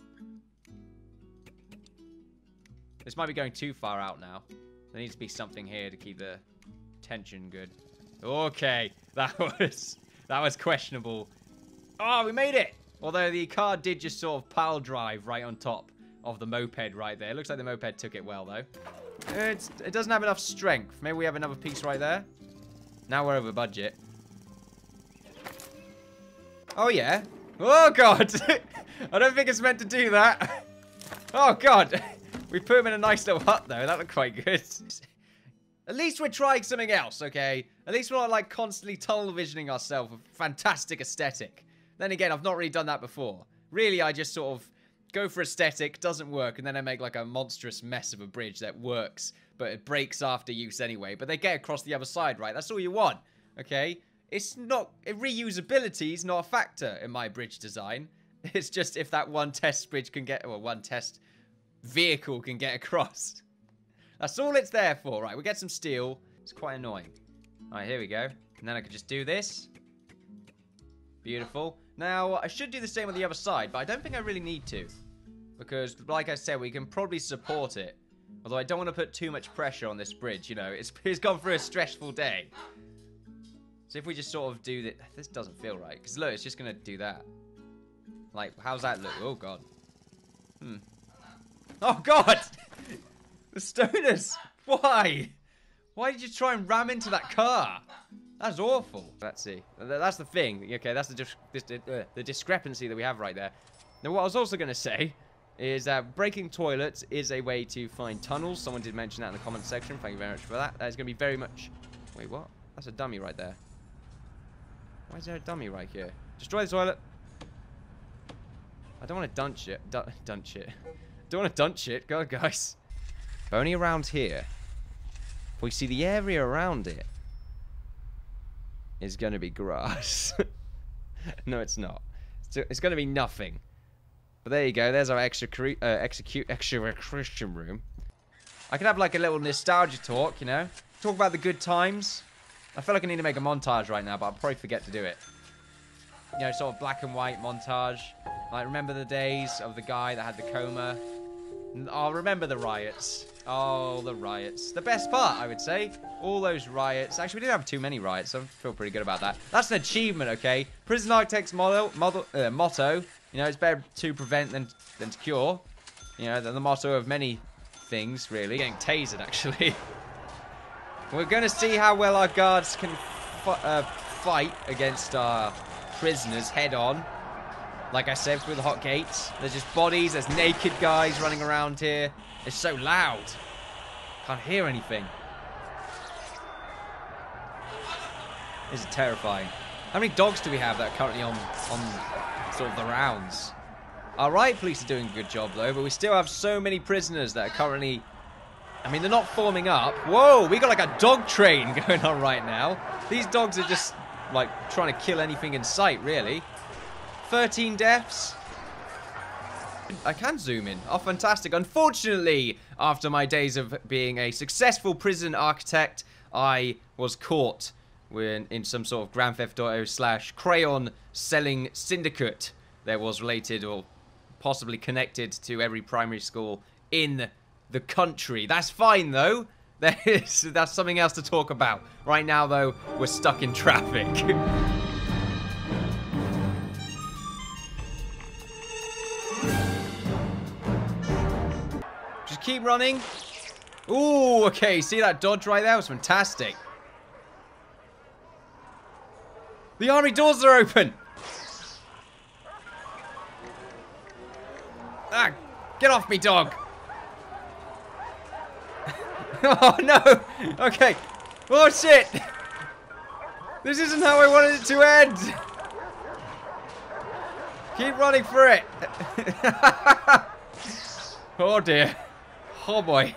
This might be going too far out now. There needs to be something here to keep the tension good. Okay, that was... That was questionable. Oh, we made it! Although the car did just sort of pile drive right on top of the moped right there. Looks like the moped took it well, though. It's, it doesn't have enough strength. Maybe we have another piece right there. Now we're over budget. Oh, yeah. Oh, God. I don't think it's meant to do that. Oh, God. We put him in a nice little hut, though. That looked quite good. At least we're trying something else, okay? At least we're not, like, constantly tunnel visioning ourselves with fantastic aesthetic. Then again, I've not really done that before. Really, I just sort of go for aesthetic, doesn't work, and then I make, like, a monstrous mess of a bridge that works, but it breaks after use anyway. But they get across the other side, right? That's all you want, okay? It's not... Reusability is not a factor in my bridge design. It's just if that one test bridge can get... Well, one test vehicle can get across. That's all it's there for. Right, we get some steel. It's quite annoying. Alright, here we go. And then I could just do this. Beautiful. Now, I should do the same on the other side, but I don't think I really need to. Because, like I said, we can probably support it. Although I don't want to put too much pressure on this bridge, you know. It's, it's gone through a stressful day. So if we just sort of do that... This doesn't feel right. Because look, it's just going to do that. Like, how's that look? Oh, God. Hmm. Oh, God! The stoners! Why? Why did you try and ram into that car? That's awful. Let's see. That's the thing. Okay, that's the, dis this, uh, the discrepancy that we have right there. Now, what I was also going to say is that breaking toilets is a way to find tunnels. Someone did mention that in the comment section. Thank you very much for that. That is going to be very much... Wait, what? That's a dummy right there. Why is there a dummy right here? Destroy the toilet. I don't want to dunch it. Dun dunch it. Don't want to dunch it. Go on, guys. But only around here. If we see the area around it is going to be grass. No, it's not. It's, it's going to be nothing. But there you go. There's our extra uh, execute extra Christian room. I could have like a little nostalgia talk, you know, talk about the good times. I feel like I need to make a montage right now, but I'll probably forget to do it. You know, sort of black and white montage. Like, remember the days of the guy that had the coma? Oh, remember the riots. Oh, the riots. The best part, I would say. All those riots. Actually, we didn't have too many riots, so I feel pretty good about that. That's an achievement, okay? Prison Architect's model, model, uh, motto, you know, it's better to prevent than, than to cure. You know, the, the motto of many things, really. Getting tasered, actually. We're going to see how well our guards can uh, fight against our prisoners head-on. Like I said, through the hot gates. There's just bodies, there's naked guys running around here. It's so loud. Can't hear anything. This is terrifying. How many dogs do we have that are currently on, on sort of the rounds? Our riot police are doing a good job, though, but we still have so many prisoners that are currently... I mean, they're not forming up. Whoa, we got like a dog train going on right now. These dogs are just, like, trying to kill anything in sight, really. thirteen deaths. I can zoom in. Oh, fantastic. Unfortunately, after my days of being a successful prison architect, I was caught when, in some sort of Grand Theft Auto slash crayon selling syndicate that was related or possibly connected to every primary school in the country. That's fine, though. There is, that's something else to talk about. Right now, though, we're stuck in traffic. Just keep running. Ooh, okay. See that dodge right there? That was fantastic. The army doors are open. Ah, get off me, dog. Oh, no. Okay. Oh, shit. This isn't how I wanted it to end. Keep running for it. Oh, dear. Oh, boy.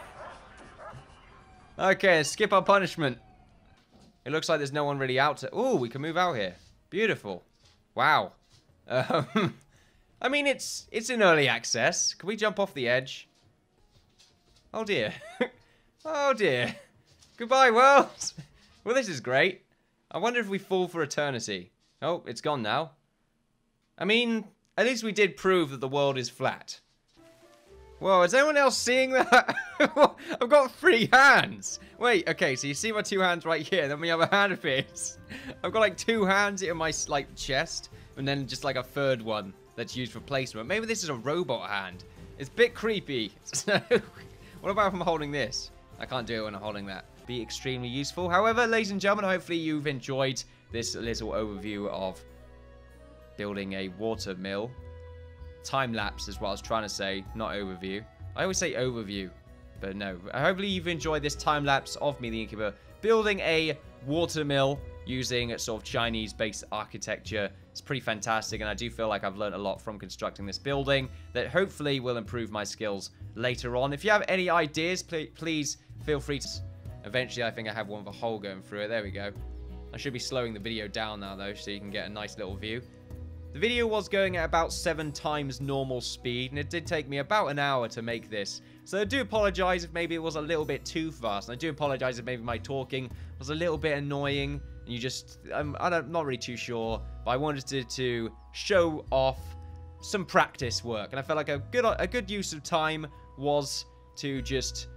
Okay, skip our punishment. It looks like there's no one really out to... Ooh, we can move out here. Beautiful. Wow. Um, I mean, it's it's in early access. Can we jump off the edge? Oh, dear. Oh, dear. Goodbye, world. Well, this is great. I wonder if we fall for eternity. Oh, it's gone now. I mean, at least we did prove that the world is flat. Whoa, is anyone else seeing that? I've got three hands. Wait, okay, so you see my two hands right here, then my other hand appears. I've got like two hands in my like chest, and then just like a third one that's used for placement. Maybe this is a robot hand. It's a bit creepy. So, what about if I'm holding this? I can't do it when I'm holding that. Be extremely useful. However, ladies and gentlemen, hopefully you've enjoyed this little overview of building a water mill. Time lapse is what I was trying to say, not overview. I always say overview, but no. Hopefully you've enjoyed this time lapse of me, the Innkeeper, building a water mill using sort of Chinese-based architecture. It's pretty fantastic, and I do feel like I've learned a lot from constructing this building that hopefully will improve my skills later on. If you have any ideas, pl please feel free to... Eventually, I think I have one with a hole going through it. There we go. I should be slowing the video down now, though, so you can get a nice little view. The video was going at about seven times normal speed, and it did take me about an hour to make this. So I do apologize if maybe it was a little bit too fast. And I do apologize if maybe my talking was a little bit annoying, and you just... I'm, I'm not really too sure, but I wanted to, to show off some practice work. And I felt like a good, a good use of time was to just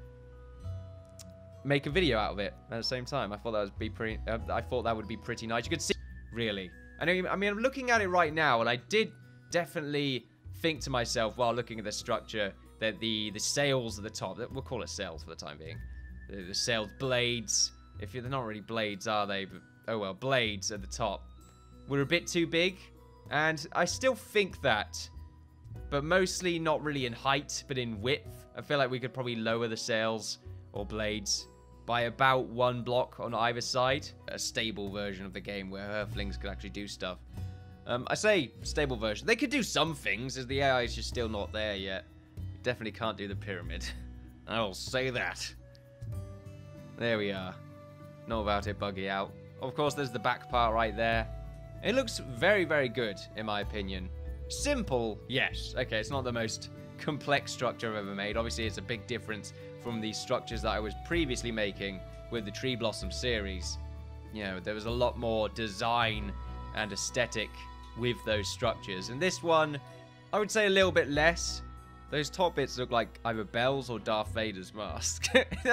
make a video out of it at the same time. I thought that would be pretty... Uh, I thought that would be pretty nice. You could see... Really. I know, I mean, I'm looking at it right now, and I did definitely think to myself while looking at the structure that the, the sails at the top, we'll call it sails for the time being, the, the sails blades, if they're not really blades, are they? But, oh well, blades at the top were a bit too big, and I still think that, but mostly not really in height, but in width. I feel like we could probably lower the sails or blades by about one block on either side. A stable version of the game where Earthlings could actually do stuff. Um, I say stable version. They could do some things, as the A I is just still not there yet. Definitely can't do the pyramid. I'll say that. There we are. Not about it, buggy out. Of course, there's the back part right there. It looks very, very good, in my opinion. Simple, yes. Okay, it's not the most complex structure I've ever made. Obviously, it's a big difference from the structures that I was previously making with the Tree Blossom series. You know, there was a lot more design and aesthetic with those structures. And this one, I would say a little bit less. Those top bits look like either Belle's or Darth Vader's mask.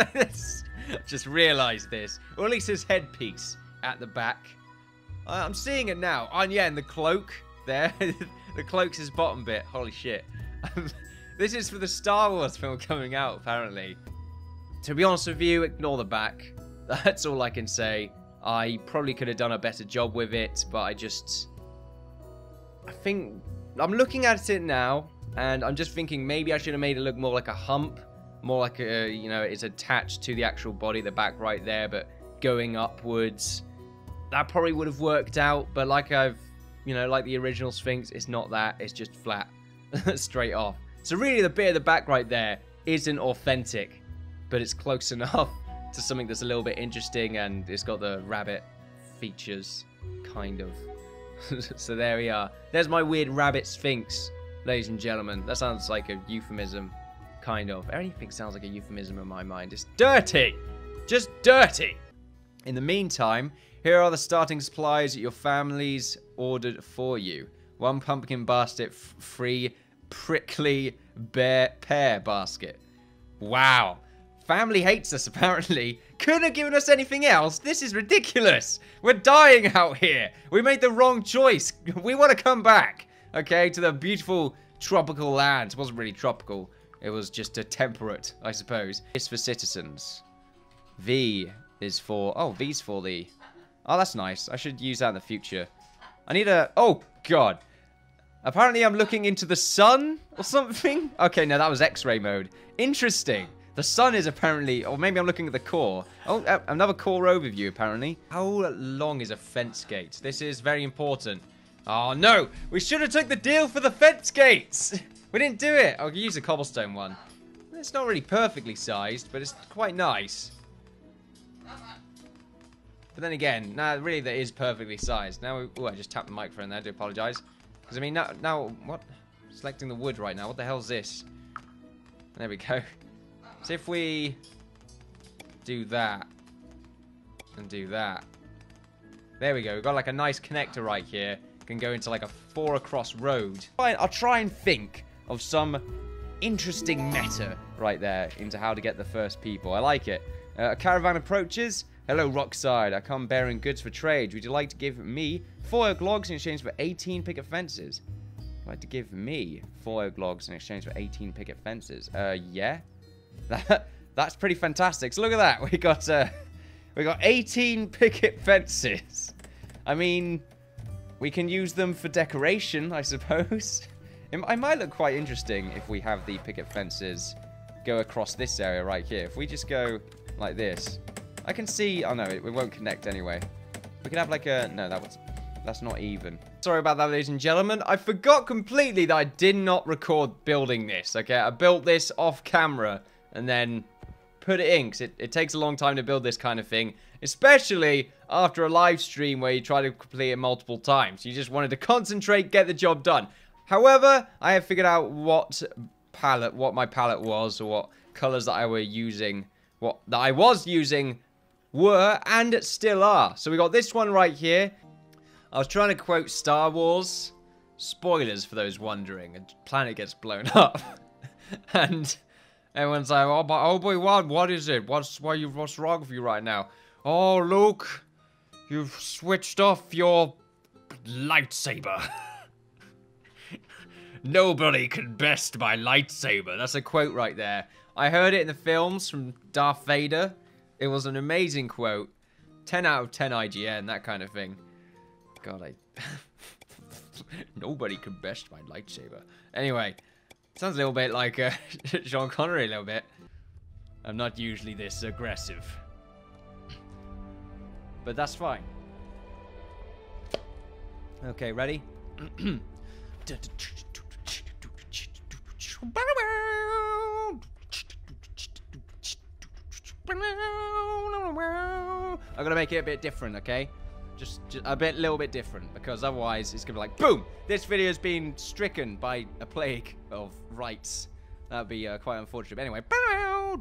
Just realised this. Or at least his headpiece at the back. Uh, I'm seeing it now. Oh, yeah, and the cloak there. The cloak's his bottom bit. Holy shit. This is for the Star Wars film coming out, apparently. To be honest with you, ignore the back. That's all I can say. I probably could have done a better job with it, but I just... I think... I'm looking at it now, and I'm just thinking maybe I should have made it look more like a hump. More like a, you know, it's attached to the actual body, the back right there, but going upwards. That probably would have worked out, but like I've, you know, like the original Sphinx, it's not that. It's just flat. Straight off. So really the bit of the back right there isn't authentic, but it's close enough to something that's a little bit interesting, and it's got the rabbit features, kind of. So there we are. There's my weird rabbit Sphinx, ladies and gentlemen. That sounds like a euphemism, kind of. Anything sounds like a euphemism in my mind. It's dirty! Just dirty! In the meantime, here are the starting supplies that your family's ordered for you. One pumpkin basket, free prickly bear pear basket. Wow. Family hates us, apparently. Couldn't have given us anything else. This is ridiculous. We're dying out here. We made the wrong choice. We want to come back, okay, to the beautiful tropical land. It wasn't really tropical. It was just a temperate, I suppose. It's for citizens. V is for... Oh, V's for the... Oh, that's nice. I should use that in the future. I need a... Oh, God. Apparently, I'm looking into the sun or something. Okay, no, that was X-ray mode. Interesting. The sun is apparently... Or maybe I'm looking at the core. Oh, uh, another core overview, apparently. How long is a fence gate? This is very important. Oh, no. We should have took the deal for the fence gates. We didn't do it. I'll use a cobblestone one. It's not really perfectly sized, but it's quite nice. But then again, nah, really that is perfectly sized. Now, oh, I just tapped the microphone there. I do apologise. Because, I mean, now, now, what? Selecting the wood right now. What the hell is this? There we go. So if we do that and do that. There we go. We've got like a nice connector right here. Can go into like a four across road. Fine, I'll try and think of some interesting meta right there into how to get the first people. I like it. Uh, a caravan approaches. Hello, Rockside. I come bearing goods for trade. Would you like to give me four oak logs in exchange for eighteen picket fences? Would you like to give me four oak logs in exchange for eighteen picket fences? Uh, yeah. That, that's pretty fantastic. So look at that. We got, uh, we got eighteen picket fences. I mean, we can use them for decoration, I suppose. It, it might look quite interesting if we have the picket fences go across this area right here. If we just go like this. I can see... Oh, no, it, it won't connect anyway. We could have like a... No, that was... That's not even. Sorry about that, ladies and gentlemen. I forgot completely that I did not record building this, okay? I built this off camera and then put it in, because it, it takes a long time to build this kind of thing, especially after a live stream where you try to complete it multiple times. You just wanted to concentrate, get the job done. However, I have figured out what palette, what my palette was, or what colors that I were using, what that I was using were and still are. So we got this one right here. I was trying to quote Star Wars. Spoilers for those wondering. A planet gets blown up. And everyone's like, oh, but, oh boy, what? What is it? What's, why you, what's wrong with you right now? Oh, Luke, you've switched off your lightsaber. Nobody can best my lightsaber. That's a quote right there. I heard it in the films from Darth Vader. It was an amazing quote. ten out of ten I G N, that kind of thing. God, I... Nobody can best my lightsaber. Anyway, sounds a little bit like uh, Sean Connery a little bit. I'm not usually this aggressive. But that's fine. Okay, ready? I'm gonna make it a bit different, okay? Just, just a bit, little bit different, because otherwise it's gonna be like, boom! This video has been stricken by a plague of rights. That'd be uh, quite unfortunate. But anyway, bow!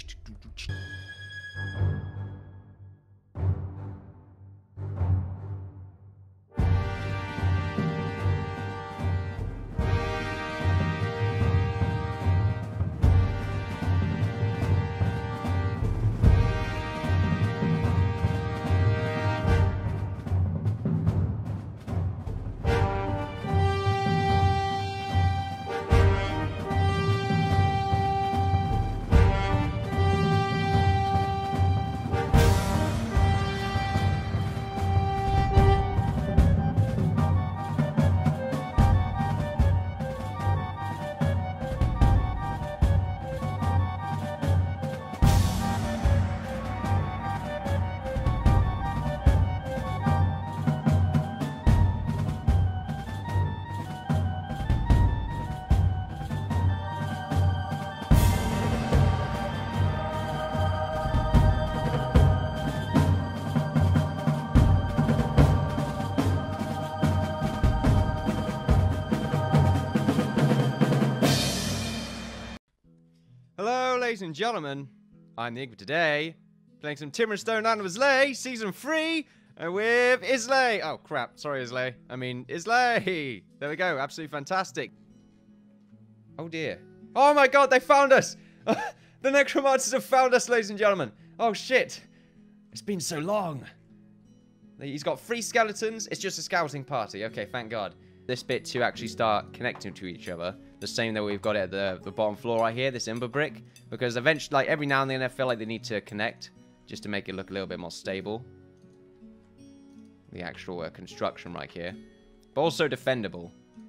Hello, ladies and gentlemen. I'm the Innkeeper today, playing some Timber and Stone Land of Islay, Season three, uh, with Islay. Oh, crap. Sorry, Islay. I mean, Islay. There we go. Absolutely fantastic. Oh, dear. Oh, my God. They found us. The Necromancers have found us, ladies and gentlemen. Oh, shit. It's been so long. He's got three skeletons. It's just a scouting party. Okay, thank God. This bit to actually start connecting to each other. The same that we've got at the, the bottom floor right here, this ember brick. Because eventually, like, every now and then I feel like they need to connect just to make it look a little bit more stable. The actual uh, construction right here. But also defendable.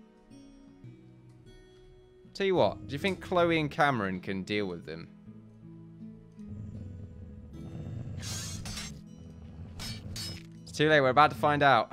Tell you what, do you think Chloe and Cameron can deal with them? It's too late, we're about to find out.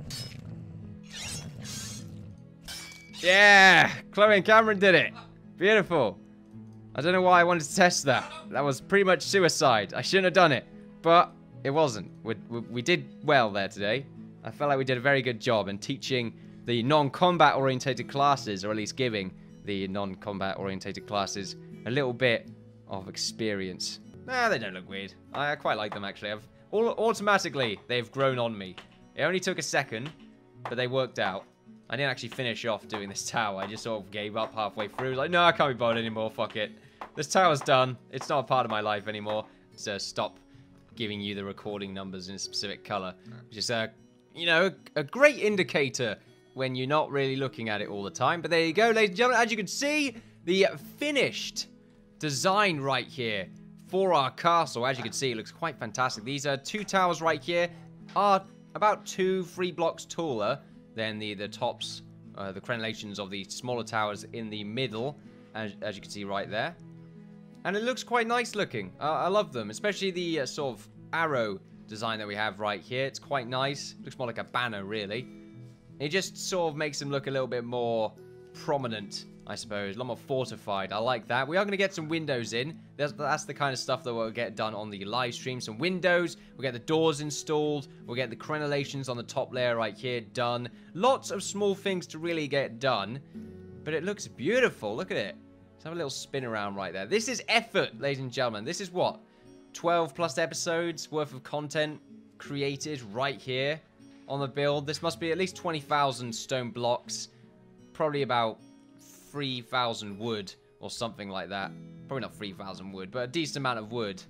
Yeah! Chloe and Cameron did it! Beautiful. I don't know why I wanted to test that. That was pretty much suicide. I shouldn't have done it. But it wasn't. We, we, we did well there today. I felt like we did a very good job in teaching the non-combat orientated classes, or at least giving the non-combat orientated classes a little bit of experience. Nah, they don't look weird. I, I quite like them, actually. I've, all, automatically, they've grown on me. It only took a second, but they worked out. I didn't actually finish off doing this tower. I just sort of gave up halfway through. Like, no, I can't be bothered anymore. Fuck it. This tower's done. It's not a part of my life anymore. So stop giving you the recording numbers in a specific color. Which is, a, you know, a great indicator when you're not really looking at it all the time. But there you go, ladies and gentlemen. As you can see, the finished design right here for our castle. As you can see, it looks quite fantastic. These are two towers right here are about two, three blocks taller than the, the tops, uh, the crenellations of the smaller towers in the middle, as, as you can see right there. And it looks quite nice looking. Uh, I love them, especially the uh, sort of arrow design that we have right here. It's quite nice. Looks more like a banner, really. It just sort of makes them look a little bit more prominent, I suppose. A lot more fortified. I like that. We are going to get some windows in. That's, that's the kind of stuff that will get done on the live stream. Some windows. We'll get the doors installed. We'll get the crenellations on the top layer right here done. Lots of small things to really get done. But it looks beautiful. Look at it. Let's have a little spin around right there. This is effort, ladies and gentlemen. This is what? twelve plus episodes worth of content created right here on the build. This must be at least twenty thousand stone blocks. Probably about three thousand wood or something like that. Probably not three thousand wood, but a decent amount of wood.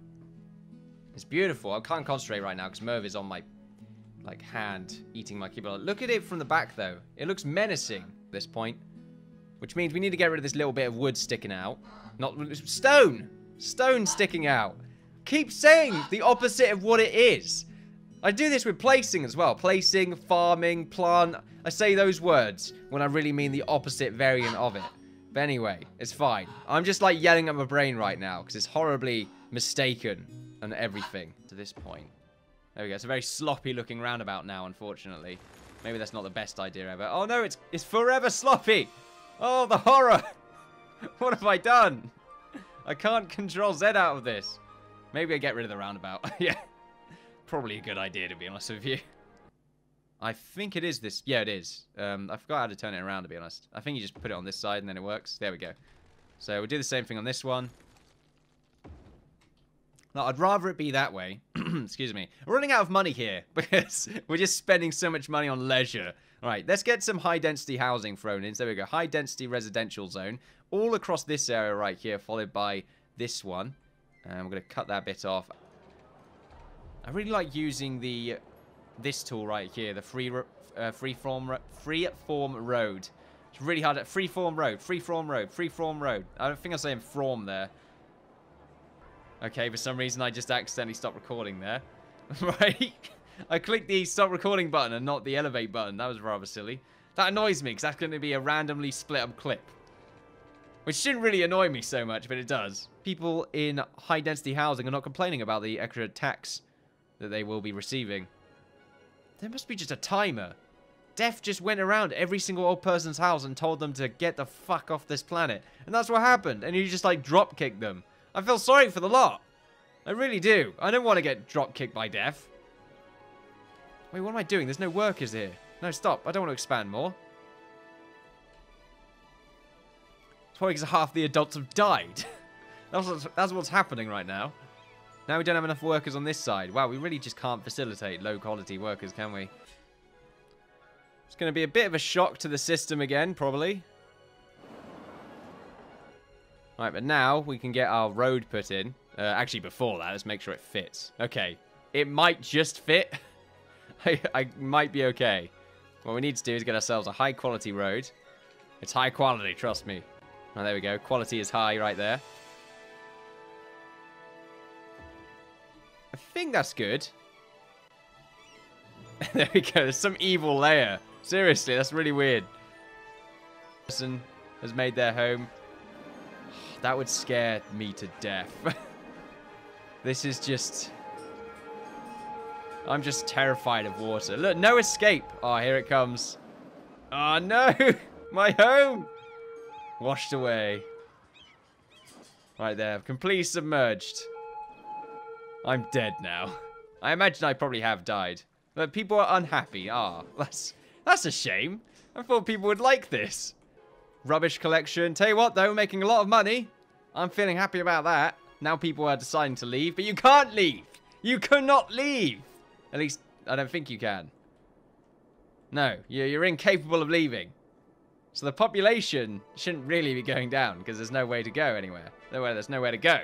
It's beautiful. I can't concentrate right now because Merv is on my like hand eating my keyboard. Look at it from the back though. It looks menacing at this point. Which means we need to get rid of this little bit of wood sticking out. Not stone! Stone sticking out. Keep saying the opposite of what it is. I do this with placing as well. Placing, farming, plant. I say those words when I really mean the opposite variant of it. But anyway, it's fine. I'm just like yelling at my brain right now because it's horribly mistaken and everything to this point. There we go. It's a very sloppy looking roundabout now, unfortunately. Maybe that's not the best idea ever. Oh no, it's, it's forever sloppy. Oh, the horror. What have I done? I can't control Z out of this. Maybe I get rid of the roundabout. Yeah. probably a good idea, to be honest with you. I think it is this. Yeah, it is. Um, I forgot how to turn it around, to be honest. I think you just put it on this side and then it works. There we go. So we'll do the same thing on this one. No, I'd rather it be that way. Excuse me. We're running out of money here because we're just spending so much money on leisure. All right, let's get some high-density housing thrown in. So there we go. High-density residential zone. All across this area right here, followed by this one. And we're going to cut that bit off. I really like using the this tool right here, the free uh, freeform freeform road. It's really hard. At freeform road, freeform road, freeform road. I don't think I'm saying from there. Okay, for some reason I just accidentally stopped recording there. Right? I clicked the stop recording button and not the elevate button. That was rather silly. That annoys me because that's going to be a randomly split up clip. Which shouldn't really annoy me so much, but it does. People in high density housing are not complaining about the extra tax that they will be receiving. There must be just a timer. Death just went around every single old person's house and told them to get the fuck off this planet. And that's what happened. And you just like drop kicked them. I feel sorry for the lot. I really do. I don't want to get drop kicked by Death. Wait, what am I doing? There's no workers here. No, stop. I don't want to expand more. It's probably because half the adults have died. that's, what's, that's what's happening right now. Now we don't have enough workers on this side. Wow, we really just can't facilitate low-quality workers, can we? It's going to be a bit of a shock to the system again, probably. Right, but now we can get our road put in. Uh, actually, before that, let's make sure it fits. Okay, it might just fit. I, I might be okay. What we need to do is get ourselves a high-quality road. It's high quality, trust me. Oh, there we go. Quality is high right there. I think that's good. There we go. There's some evil layer. Seriously, that's really weird. Person has made their home. That would scare me to death. This is just... I'm just terrified of water. Look, no escape. Oh, here it comes. Oh, no. My home. Washed away. Right there. Completely submerged. I'm dead now. I imagine I probably have died. But people are unhappy. Ah, that's, that's a shame. I thought people would like this. Rubbish collection. Tell you what, though, making a lot of money. I'm feeling happy about that. Now people are deciding to leave, but you can't leave. You cannot leave. At least, I don't think you can. No, you're incapable of leaving. So the population shouldn't really be going down because there's no way to go anywhere. Nowhere, there's nowhere to go.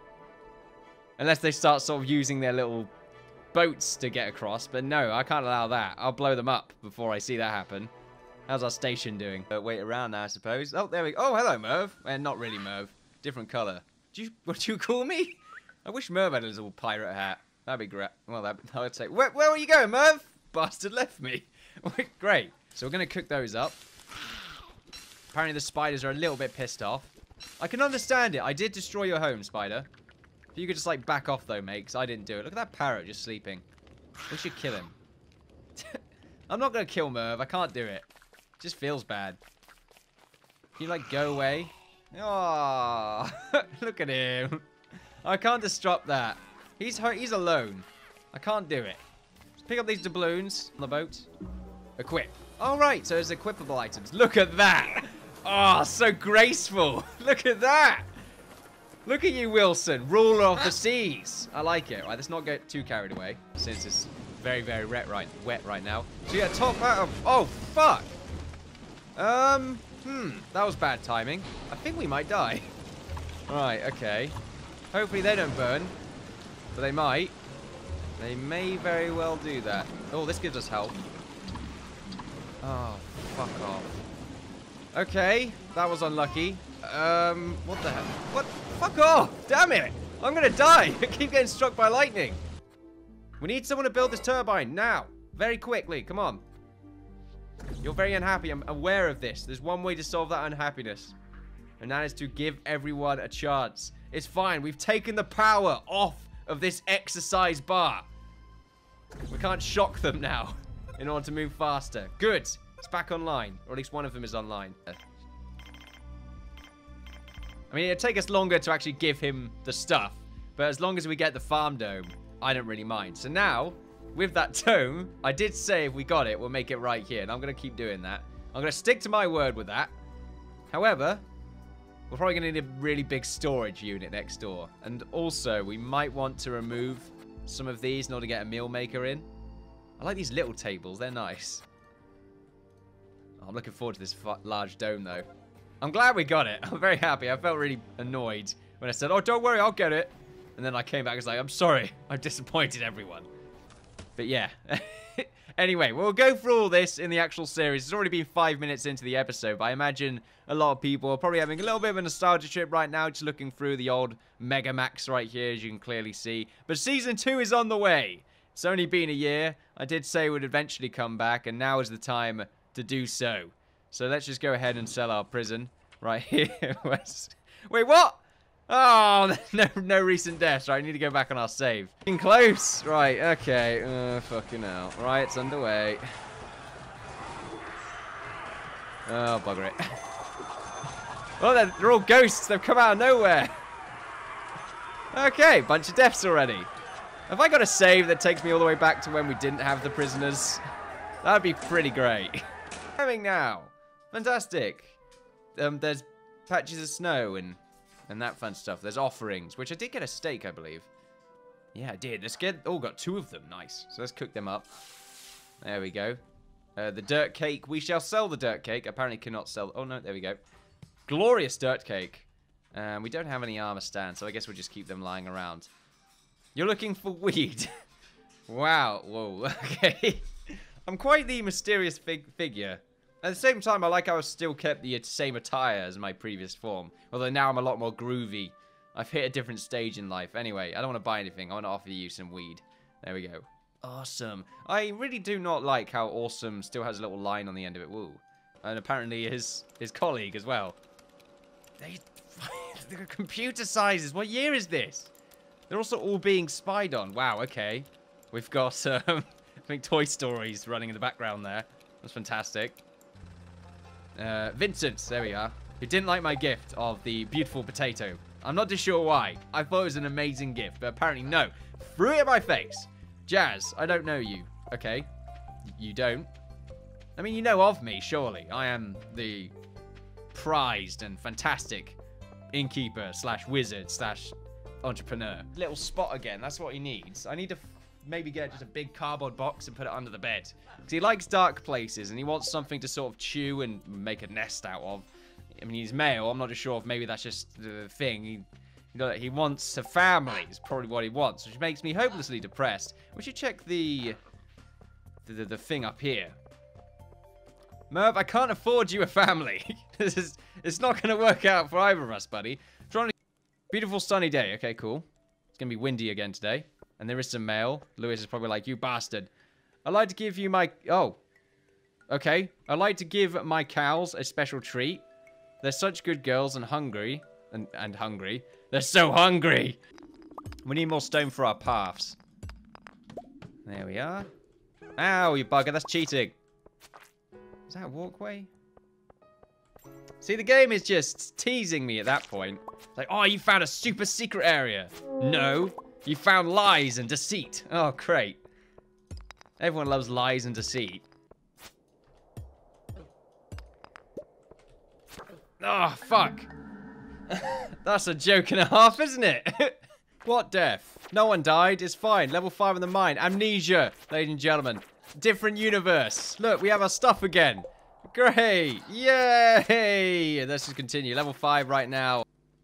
Unless they start sort of using their little boats to get across. But no, I can't allow that. I'll blow them up before I see that happen. How's our station doing? Uh, wait around now, I suppose. Oh, there we go. Oh, hello, Merv. Eh, not really Merv. Different colour. Do you, what do you call me? I wish Merv had a little pirate hat. That'd be great. Well, that, I would say. Where, where were you going, Merv? Bastard left me. Great. So we're going to cook those up. Apparently the spiders are a little bit pissed off. I can understand it. I did destroy your home, spider. If you could just, like, back off, though, mate, because I didn't do it. Look at that parrot just sleeping. We should kill him. I'm not going to kill Merv. I can't do it. It just feels bad. Can you, like, go away? Oh, look at him. I can't disrupt that. He's hurt. He's alone. I can't do it. Just pick up these doubloons on the boat. Equip. All right, so there's equipable items. Look at that. Oh, so graceful. Look at that. Look at you, Wilson, ruler of the seas. I like it. Right, let's not get too carried away since it's very, very wet right, wet right now. So yeah, top out of... Oh, fuck. Um, hmm, that was bad timing. I think we might die. Right, okay. Hopefully they don't burn, but they might. They may very well do that. Oh, this gives us help. Oh, fuck off. Okay, that was unlucky. Um, what the hell? What? Fuck off! Damn it! I'm gonna die! I keep getting struck by lightning. We need someone to build this turbine now. Very quickly, come on. You're very unhappy. I'm aware of this. There's one way to solve that unhappiness. And that is to give everyone a chance. It's fine. We've taken the power off of this exercise bar. We can't shock them now in order to move faster. Good. It's back online. Or at least one of them is online. I mean, it'd take us longer to actually give him the stuff. But as long as we get the farm dome, I don't really mind. So now, with that tome, I did say if we got it, we'll make it right here. And I'm going to keep doing that. I'm going to stick to my word with that. However, we're probably going to need a really big storage unit next door. And also, we might want to remove some of these in order to get a meal maker in. I like these little tables. They're nice. Oh, I'm looking forward to this large dome, though. I'm glad we got it. I'm very happy. I felt really annoyed when I said, oh, don't worry, I'll get it. And then I came back and was like, I'm sorry. I've disappointed everyone. But yeah. Anyway, we'll go through all this in the actual series. It's already been five minutes into the episode, but I imagine a lot of people are probably having a little bit of a nostalgia trip right now, just looking through the old Mega Max right here, as you can clearly see. But Season two is on the way. It's only been a year. I did say it would eventually come back, and now is the time to do so. So let's just go ahead and sell our prison right here. Wait, what? Oh, no, no recent deaths. Right, I need to go back on our save. Getting close. Right, okay. Uh, fucking hell. Right, it's underway. Oh, bugger it. Oh, they're, they're all ghosts. They've come out of nowhere. Okay, bunch of deaths already. Have I got a save that takes me all the way back to when we didn't have the prisoners? That'd be pretty great. Coming now. Fantastic. Um, there's patches of snow and... And that fun stuff. There's offerings, which I did get a steak, I believe. Yeah, I did. Let's get... Oh, got two of them. Nice. So let's cook them up. There we go. Uh, the dirt cake. We shall sell the dirt cake. Apparently cannot sell... Oh, no. There we go. Glorious dirt cake. Um, we don't have any armor stands, so I guess we'll just keep them lying around. You're looking for weed. Wow. Whoa. Okay. I'm quite the mysterious fig figure. At the same time, I like how I've still kept the same attire as my previous form. Although now I'm a lot more groovy. I've hit a different stage in life. Anyway, I don't want to buy anything. I want to offer you some weed. There we go. Awesome. I really do not like how awesome still has a little line on the end of it. Woo. And apparently his, his colleague as well. They, they're computer sizes. What year is this? They're also all being spied on. Wow, okay. We've got, um, I think Toy Story's running in the background there. That's fantastic. Uh, Vincent, there we are, who didn't like my gift of the beautiful potato. I'm not too sure why. I thought it was an amazing gift, but apparently no. Threw it at my face. Jazz, I don't know you. Okay. You don't. I mean, you know of me, surely. I am the prized and fantastic innkeeper slash wizard slash entrepreneur. Little spot again. That's what he needs. I need to maybe get just a big cardboard box and put it under the bed. Because he likes dark places and he wants something to sort of chew and make a nest out of. I mean, he's male. I'm not sure if maybe that's just the thing. He, you know, he wants a family is probably what he wants, which makes me hopelessly depressed. We should check the, the, the, the thing up here. Merv, I can't afford you a family. This is, it's not going to work out for either of us, buddy. Trying to... Beautiful sunny day. Okay, cool. It's going to be windy again today. And there is some mail. Lewis is probably like, you bastard. I'd like to give you my... Oh. Okay. I'd like to give my cows a special treat. They're such good girls and hungry. And, and hungry. They're so hungry. We need more stone for our paths. There we are. Ow, you bugger. That's cheating. Is that a walkway? See, the game is just teasing me at that point. It's like, oh, you found a super secret area. No. You found lies and deceit. Oh, great. Everyone loves lies and deceit. Oh, fuck. That's a joke and a half, isn't it? What death? No one died. It's fine. Level five in the mine. Amnesia, ladies and gentlemen. Different universe. Look, we have our stuff again. Great. Yay. Let's just continue. Level five right now.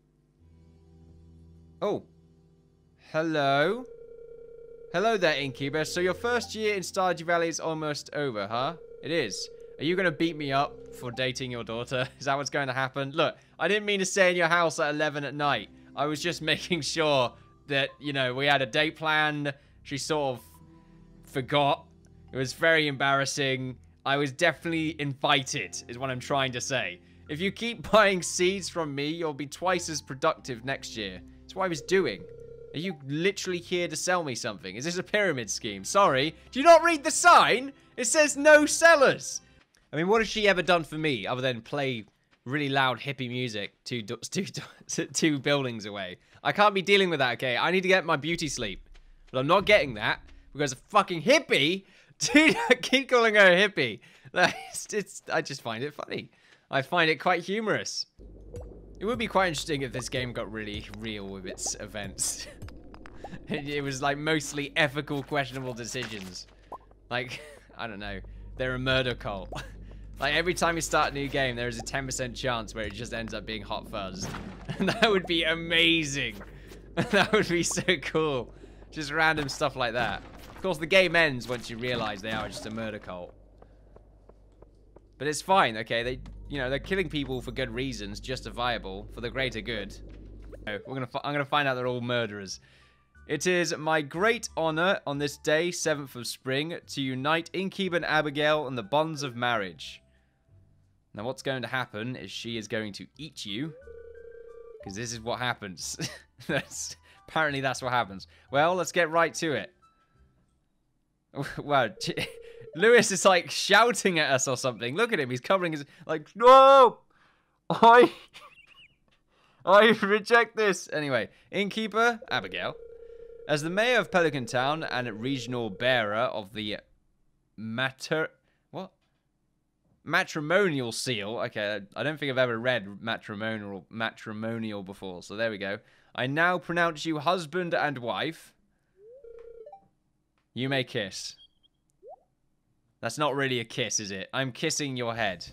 Oh. Hello? Hello there, Innkeeper. So your first year in Stardew Valley is almost over, huh? It is. Are you going to beat me up for dating your daughter? Is that what's going to happen? Look, I didn't mean to stay in your house at eleven at night. I was just making sure that, you know, we had a date planned. She sort of forgot. It was very embarrassing. I was definitely invited, is what I'm trying to say. If you keep buying seeds from me, you'll be twice as productive next year. That's what I was doing. Are you literally here to sell me something? Is this a pyramid scheme? Sorry. Do you not read the sign? It says no sellers. I mean, what has she ever done for me other than play really loud hippie music two, two, two buildings away? I can't be dealing with that, okay? I need to get my beauty sleep. But I'm not getting that because a fucking hippie. Dude, I keep calling her a hippie. It's, it's, I just find it funny. I find it quite humorous. It would be quite interesting if this game got really real with its events. it, it was like mostly ethical, questionable decisions. Like, I don't know. They're a murder cult. Like, every time you start a new game, there is a ten percent chance where it just ends up being Hot Fuzz. And that would be amazing. That would be so cool. Just random stuff like that. Of course, the game ends once you realize they are just a murder cult. But it's fine, okay? They, you know, they're killing people for good reasons, justifiable, for the greater good. No, we're gonna. I'm gonna find out they're all murderers. It is my great honor on this day, seventh of spring, to unite Innkeeper and Abigail in the bonds of marriage. Now, what's going to happen is she is going to eat you, because this is what happens. That's apparently that's what happens. Well, let's get right to it. Wow. Lewis is like shouting at us or something. Look at him. He's covering his... Like, no! I... I reject this. Anyway, Innkeeper, Abigail. As the mayor of Pelican Town and regional bearer of the mater... What? Matrimonial seal. Okay, I don't think I've ever read matrimonial, matrimonial before. So there we go. I now pronounce you husband and wife. You may kiss. That's not really a kiss, is it? I'm kissing your head.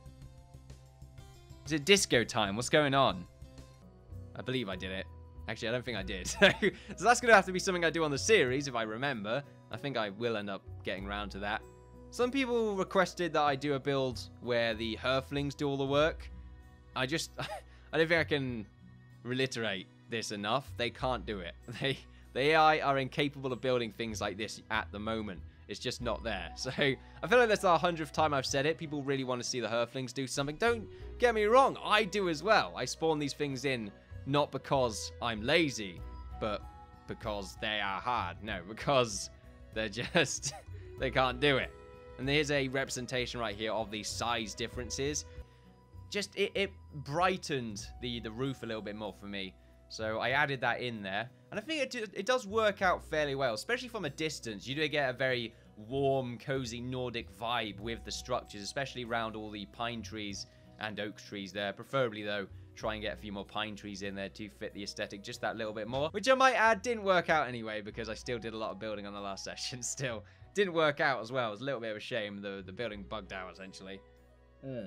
Is it disco time? What's going on? I believe I did it. Actually, I don't think I did. So that's going to have to be something I do on the series, if I remember. I think I will end up getting around to that. Some people requested that I do a build where the Herflings do all the work. I just... I don't think I can reiterate this enough. They can't do it. They, the A I are incapable of building things like this at the moment. It's just not there. So, I feel like that's the hundredth time I've said it. People really want to see the Herflings do something. Don't get me wrong. I do as well. I spawn these things in not because I'm lazy, but because they are hard. No, because they're just... they can't do it. And here's a representation right here of the size differences. Just, it, it brightened the, the roof a little bit more for me. So I added that in there. And I think it, it does work out fairly well, especially from a distance. You do get a very warm, cozy Nordic vibe with the structures, especially around all the pine trees and oak trees there. Preferably, though, try and get a few more pine trees in there to fit the aesthetic just that little bit more. Which I might add didn't work out anyway, because I still did a lot of building on the last session. Still didn't work out as well. It was a little bit of a shame. The, the building bugged out, essentially. Mm.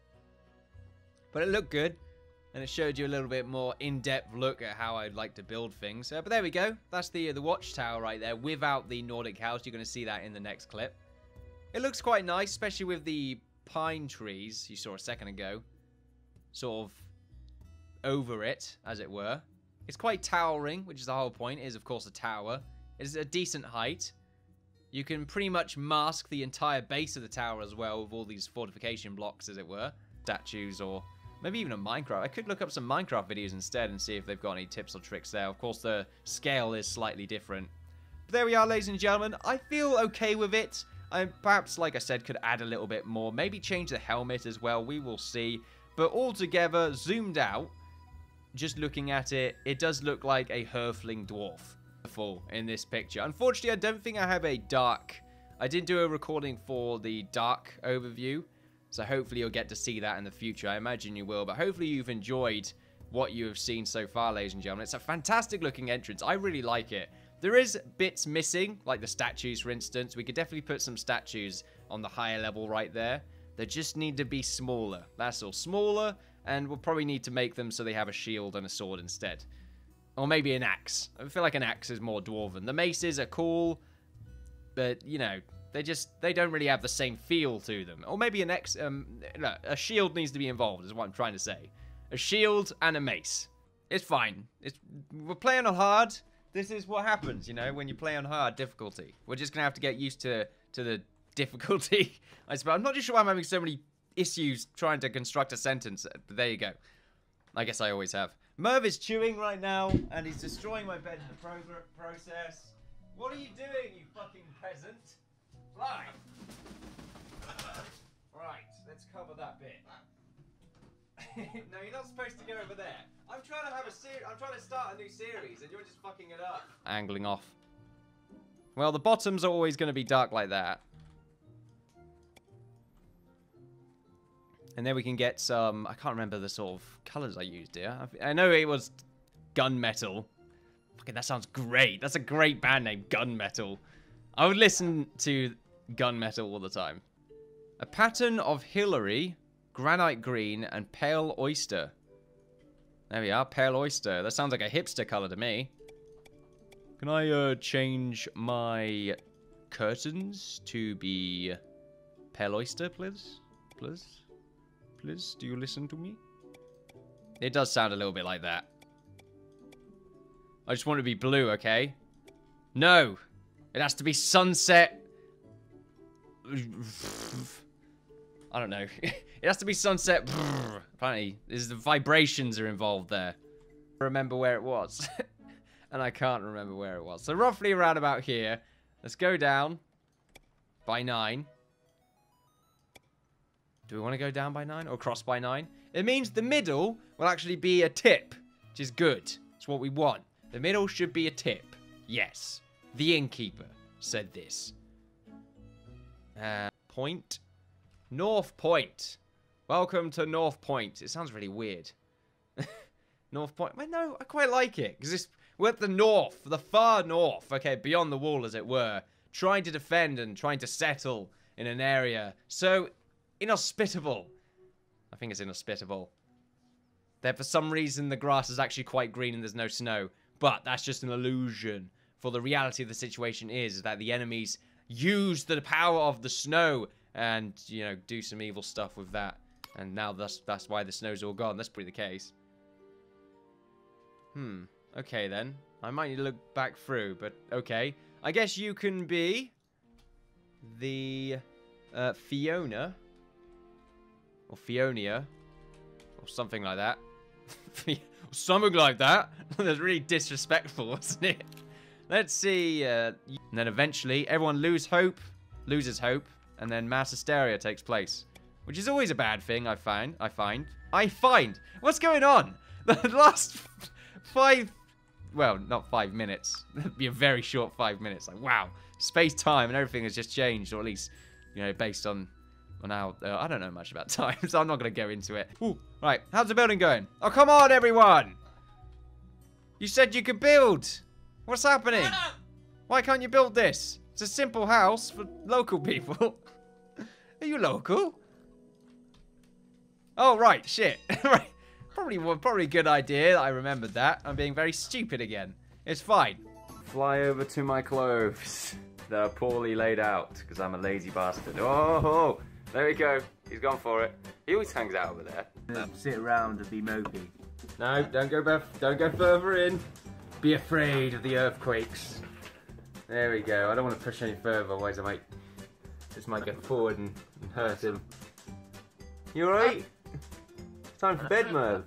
But it looked good. And it showed you a little bit more in-depth look at how I'd like to build things. Uh, but there we go. That's the, uh, the watchtower right there without the Nordic house. You're going to see that in the next clip. It looks quite nice, especially with the pine trees you saw a second ago. Sort of over it, as it were. It's quite towering, which is the whole point. It is, of course, a tower. It's a decent height. You can pretty much mask the entire base of the tower as well with all these fortification blocks, as it were. Statues or... maybe even a Minecraft. I could look up some Minecraft videos instead and see if they've got any tips or tricks there. Of course, the scale is slightly different. But there we are, ladies and gentlemen. I feel okay with it. I perhaps, like I said, could add a little bit more. Maybe change the helmet as well. We will see. But altogether, zoomed out, just looking at it, it does look like a Herfling dwarf in this picture. Unfortunately, I don't think I have a dark... I did do a recording for the dark overview. So hopefully you'll get to see that in the future. I imagine you will. But hopefully you've enjoyed what you have seen so far, ladies and gentlemen. It's a fantastic looking entrance. I really like it. There is bits missing, like the statues, for instance. We could definitely put some statues on the higher level right there. They just need to be smaller. That's all. Smaller, and we'll probably need to make them so they have a shield and a sword instead. Or maybe an axe. I feel like an axe is more dwarven. The maces are cool, but, you know... They just, they don't really have the same feel to them. Or maybe an ex, um, no, a shield needs to be involved, is what I'm trying to say. A shield and a mace. It's fine. It's, we're playing on hard. This is what happens, you know, when you play on hard difficulty. We're just going to have to get used to, to the difficulty, I suppose. I'm not just sure why I'm having so many issues trying to construct a sentence, but there you go. I guess I always have. Merv is chewing right now, and he's destroying my bed in the pro process. What are you doing, you fucking peasant? Fly! Right, let's cover that bit. No, you're not supposed to go over there. I'm trying to have a series. I'm trying to start a new series, and you're just fucking it up. Angling off. Well, the bottoms are always going to be dark like that. And then we can get some... I can't remember the sort of colours I used here. I know it was gunmetal. Fucking, that sounds great. That's a great band name, Gunmetal. I would listen to Gunmetal all the time. A pattern of Hillary, granite green, and pale oyster. There we are, pale oyster. That sounds like a hipster colour to me. Can I uh, change my curtains to be pale oyster, please? Please? Please, do you listen to me? It does sound a little bit like that. I just want it to be blue, okay? No! It has to be sunset... I don't know. It has to be sunset... Apparently, there's the vibrations are involved there. I remember where it was. And I can't remember where it was. So roughly around about here. Let's go down. By nine. Do we want to go down by nine or cross by nine? It means the middle will actually be a tip, which is good. It's what we want. The middle should be a tip. Yes. The Innkeeper said this. Uh, point. North Point. Welcome to North Point. It sounds really weird. North Point. Well, no, I quite like it. Because we're at the north. The far north. Okay, beyond the wall, as it were. Trying to defend and trying to settle in an area so inhospitable. I think it's inhospitable. There, for some reason, the grass is actually quite green and there's no snow. But that's just an illusion. For the reality of the situation is that the enemies use the power of the snow and, you know, do some evil stuff with that. And now that's, that's why the snow's all gone. That's pretty the case. Hmm. Okay, then. I might need to look back through, but okay. I guess you can be the uh, Fiona. Or Fionia. Or something like that. Something like that. That's really disrespectful, wasn't it? Let's see. Uh, and then eventually, everyone lose hope, loses hope, and then mass hysteria takes place, which is always a bad thing. I find. I find. I find. What's going on? The last five, well, not five minutes. That'd be a very short five minutes. Like, wow, space, time, and everything has just changed, or at least, you know, based on on how. Uh, I don't know much about time, so I'm not gonna go into it. Ooh, right. How's the building going? Oh, come on, everyone! You said you could build. What's happening? Why can't you build this? It's a simple house for local people. Are you local? Oh, right. Shit. Right. Probably, probably a good idea that I remembered that. I'm being very stupid again. It's fine. Fly over to my clothes. They're poorly laid out because I'm a lazy bastard. Oh, there we go. He's gone for it. He always hangs out over there. Um, sit around and be mopey. No, don't go back. Don't go further in. Be afraid of the earthquakes. There we go. I don't want to push any further, otherwise I might this might go forward and, and hurt him. You alright? It's time for bed, Merle.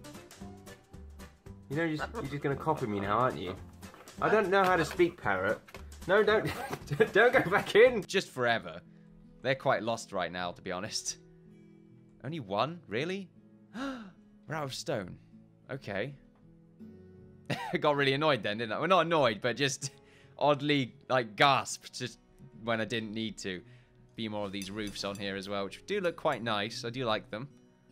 You know, you're just, you're just gonna copy me now, aren't you? I don't know how to speak parrot. No, don't don't go back in. Just forever. They're quite lost right now, to be honest. Only one, really? We're out of stone. Okay. I got really annoyed then, didn't I? Well, not annoyed, but just oddly, like, gasped just when I didn't need to. Be more of these roofs on here as well, which do look quite nice. I do like them.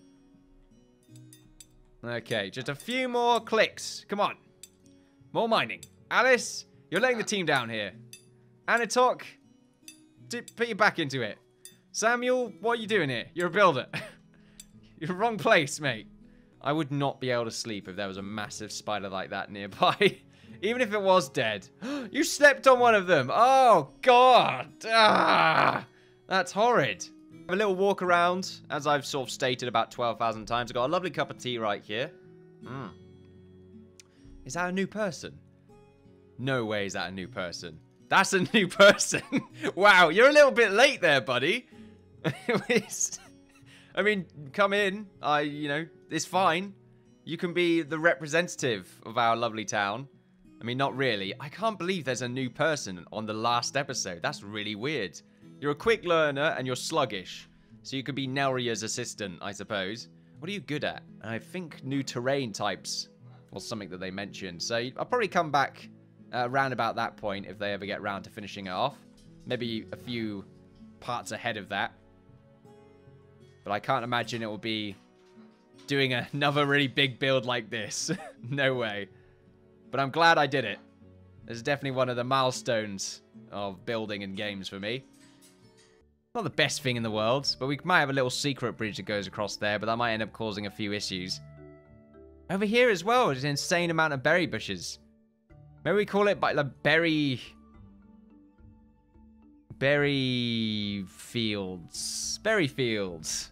Okay, just a few more clicks. Come on. More mining. Alice, you're letting the team down here. Anatok, put your back into it. Samuel, what are you doing here? You're a builder. You're in the wrong place, mate. I would not be able to sleep if there was a massive spider like that nearby. Even if it was dead. You slept on one of them. Oh, God. Ah, that's horrid. Have a little walk around, as I've sort of stated about twelve thousand times. I've got a lovely cup of tea right here. Mm. Is that a new person? No way is that a new person. That's a new person. Wow, you're a little bit late there, buddy. I mean, come in. I, you know, it's fine. You can be the representative of our lovely town. I mean, not really. I can't believe there's a new person on the last episode. That's really weird. You're a quick learner and you're sluggish. So you could be Nelria's assistant, I suppose. What are you good at? I think new terrain types was something that they mentioned. So I'll probably come back uh, around about that point if they ever get round to finishing it off. Maybe a few parts ahead of that. But I can't imagine it will be doing another really big build like this. No way. But I'm glad I did it. This is definitely one of the milestones of building in games for me. Not the best thing in the world, but we might have a little secret bridge that goes across there, but that might end up causing a few issues. Over here as well, there's an insane amount of berry bushes. Maybe we call it by the berry... Berry fields. Berry fields.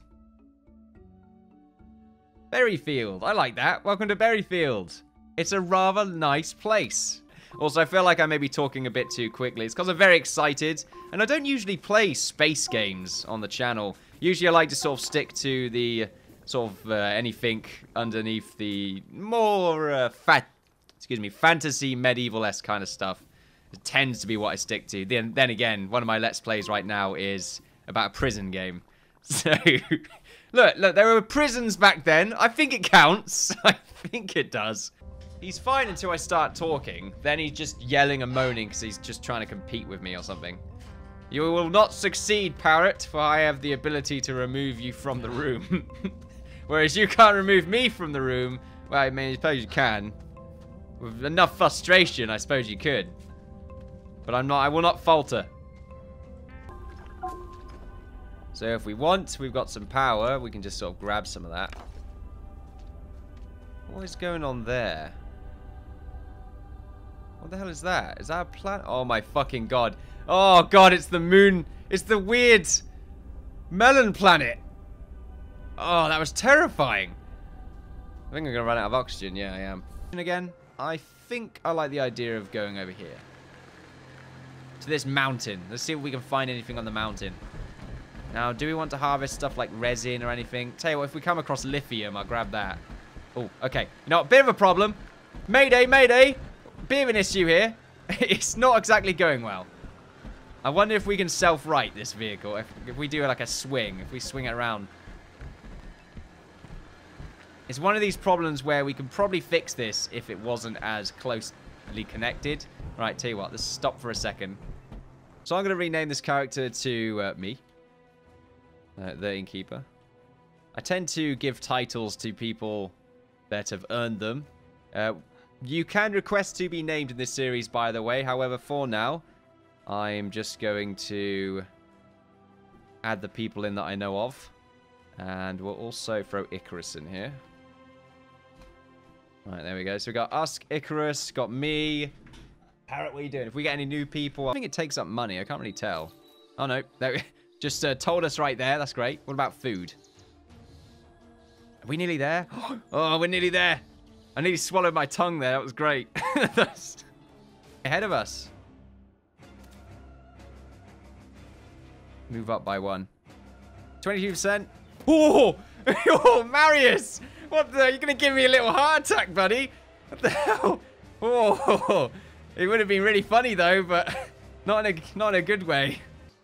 Berry field. I like that. Welcome to Berry Field. It's a rather nice place. Also, I feel like I may be talking a bit too quickly. It's because I'm very excited, and I don't usually play space games on the channel. Usually I like to sort of stick to the sort of uh, anything underneath the more uh, fat, excuse me, fantasy medieval-esque kind of stuff. It tends to be what I stick to. Then, then again, one of my Let's Plays right now is about a prison game. So, look, look, there were prisons back then. I think it counts. I think it does. He's fine until I start talking. Then he's just yelling and moaning because he's just trying to compete with me or something. You will not succeed, parrot, for I have the ability to remove you from the room. Whereas you can't remove me from the room. Well, I mean, I suppose you can. With enough frustration, I suppose you could. But I'm not, I will not falter. So if we want, we've got some power. We can just sort of grab some of that. What is going on there? What the hell is that? Is that a planet? Oh my fucking god. Oh god, it's the moon. It's the weird melon planet. Oh, that was terrifying. I think I'm gonna run out of oxygen. Yeah, I am. And again, I think I like the idea of going over here. To this mountain. Let's see if we can find anything on the mountain. Now, do we want to harvest stuff like resin or anything? Tell you what, if we come across lithium, I'll grab that. Oh, okay. You know, a bit of a problem. Mayday, mayday. Bit of an issue here. It's not exactly going well. I wonder if we can self-right this vehicle. If, if we do like a swing. If we swing it around. It's one of these problems where we can probably fix this if it wasn't as closely connected. Right, tell you what. Let's stop for a second. So I'm going to rename this character to uh, me. Uh, the Innkeeper. I tend to give titles to people that have earned them. Uh, you can request to be named in this series, by the way. However, for now, I'm just going to add the people in that I know of. And we'll also throw Icarus in here. Right, there we go. So we got us, Icarus, got me. Parrot, what are you doing? If we get any new people, I think it takes up money. I can't really tell. Oh, no. There, just uh, told us right there. That's great. What about food? Are we nearly there? Oh, we're nearly there. I nearly swallowed my tongue there. That was great. That's ahead of us. Move up by one. twenty-two percent. Oh, oh, Marius. What the? You're going to give me a little heart attack, buddy. What the hell? Oh, it would have been really funny, though, but not in a, not in a good way.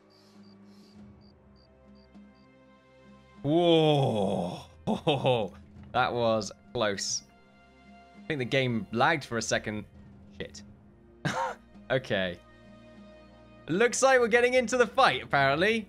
Whoa. Oh, that was close. I think the game lagged for a second. Shit. Okay. Looks like we're getting into the fight, apparently.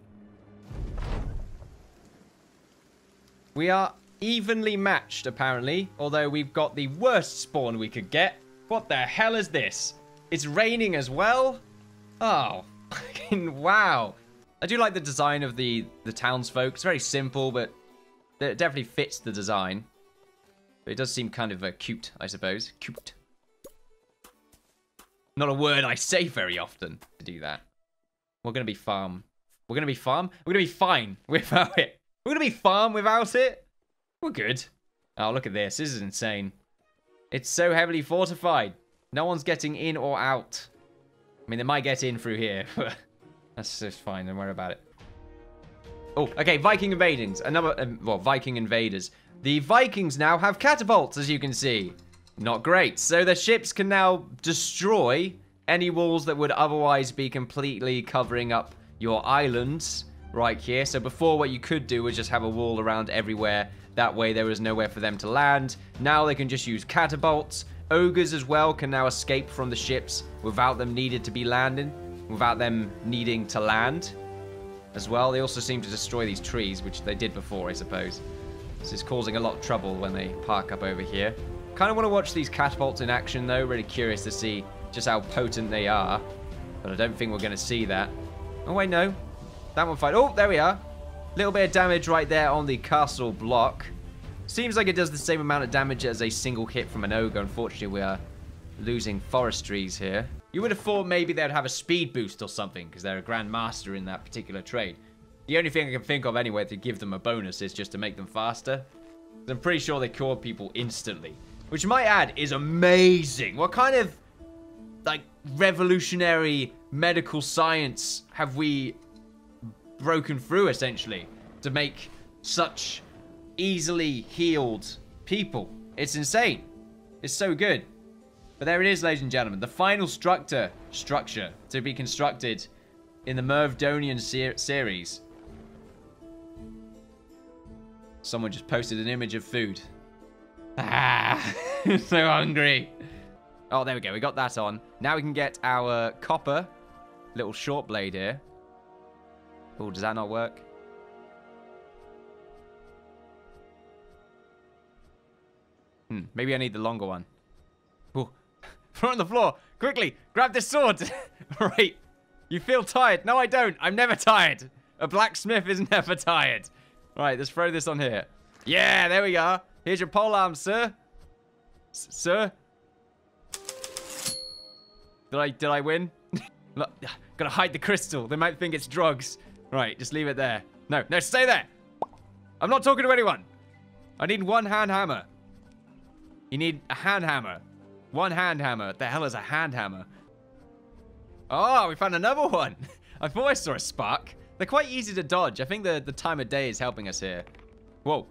We are evenly matched, apparently. Although we've got the worst spawn we could get. What the hell is this? It's raining as well? Oh. Wow. I do like the design of the, the townsfolk. It's very simple, but it definitely fits the design. But it does seem kind of uh, cute, I suppose. Cute. Not a word I say very often to do that. We're going to be farm. We're going to be farm? We're going to be fine without it. We're going to be farm without it? We're good. Oh, look at this. This is insane. It's so heavily fortified. No one's getting in or out. I mean, they might get in through here, but that's just fine. Don't worry about it. Oh, okay. Viking invadings. Another, um, well, Viking invaders. The Vikings now have catapults, as you can see. Not great. So the ships can now destroy any walls that would otherwise be completely covering up your islands right here. So before, what you could do was just have a wall around everywhere. That way there was nowhere for them to land. Now they can just use catapults ogres as well can now escape from the ships without them needed to be landing, without them needing to land as well. They also seem to destroy these trees, which they did before, I suppose. This is causing a lot of trouble when they park up over here. Kind of want to watch these catapults in action, though. Really curious to see just how potent they are. But I don't think we're going to see that. Oh, wait, no. That one fight. Oh, there we are. Little bit of damage right there on the castle block. Seems like it does the same amount of damage as a single hit from an ogre. Unfortunately, we are losing forestries here. You would have thought maybe they'd have a speed boost or something, because they're a grand master in that particular trade. The only thing I can think of anyway to give them a bonus is just to make them faster. I'm pretty sure they cure people instantly. Which, might add, is amazing. What kind of, like, revolutionary medical science have we broken through, essentially, to make such easily healed people? It's insane. It's so good. But there it is, ladies and gentlemen. The final structure, structure to be constructed in the Mervdonian ser series. Someone just posted an image of food. Ah, so hungry. Oh, there we go. We got that on. Now we can get our copper little short blade here. Oh, does that not work? Hmm, maybe I need the longer one. Oh, throw it on the floor. Quickly, grab this sword. Right. You feel tired? No, I don't. I'm never tired. A blacksmith is never tired. Right, let's throw this on here. Yeah, there we go. Here's your polearm, sir. S sir? Did I, did I win? Look, gotta hide the crystal. They might think it's drugs. Right, just leave it there. No, no, stay there. I'm not talking to anyone. I need one hand hammer. You need a hand hammer. One hand hammer. What the hell is a hand hammer? Oh, we found another one. I thought I saw a spark. They're quite easy to dodge. I think the, the time of day is helping us here. Whoa.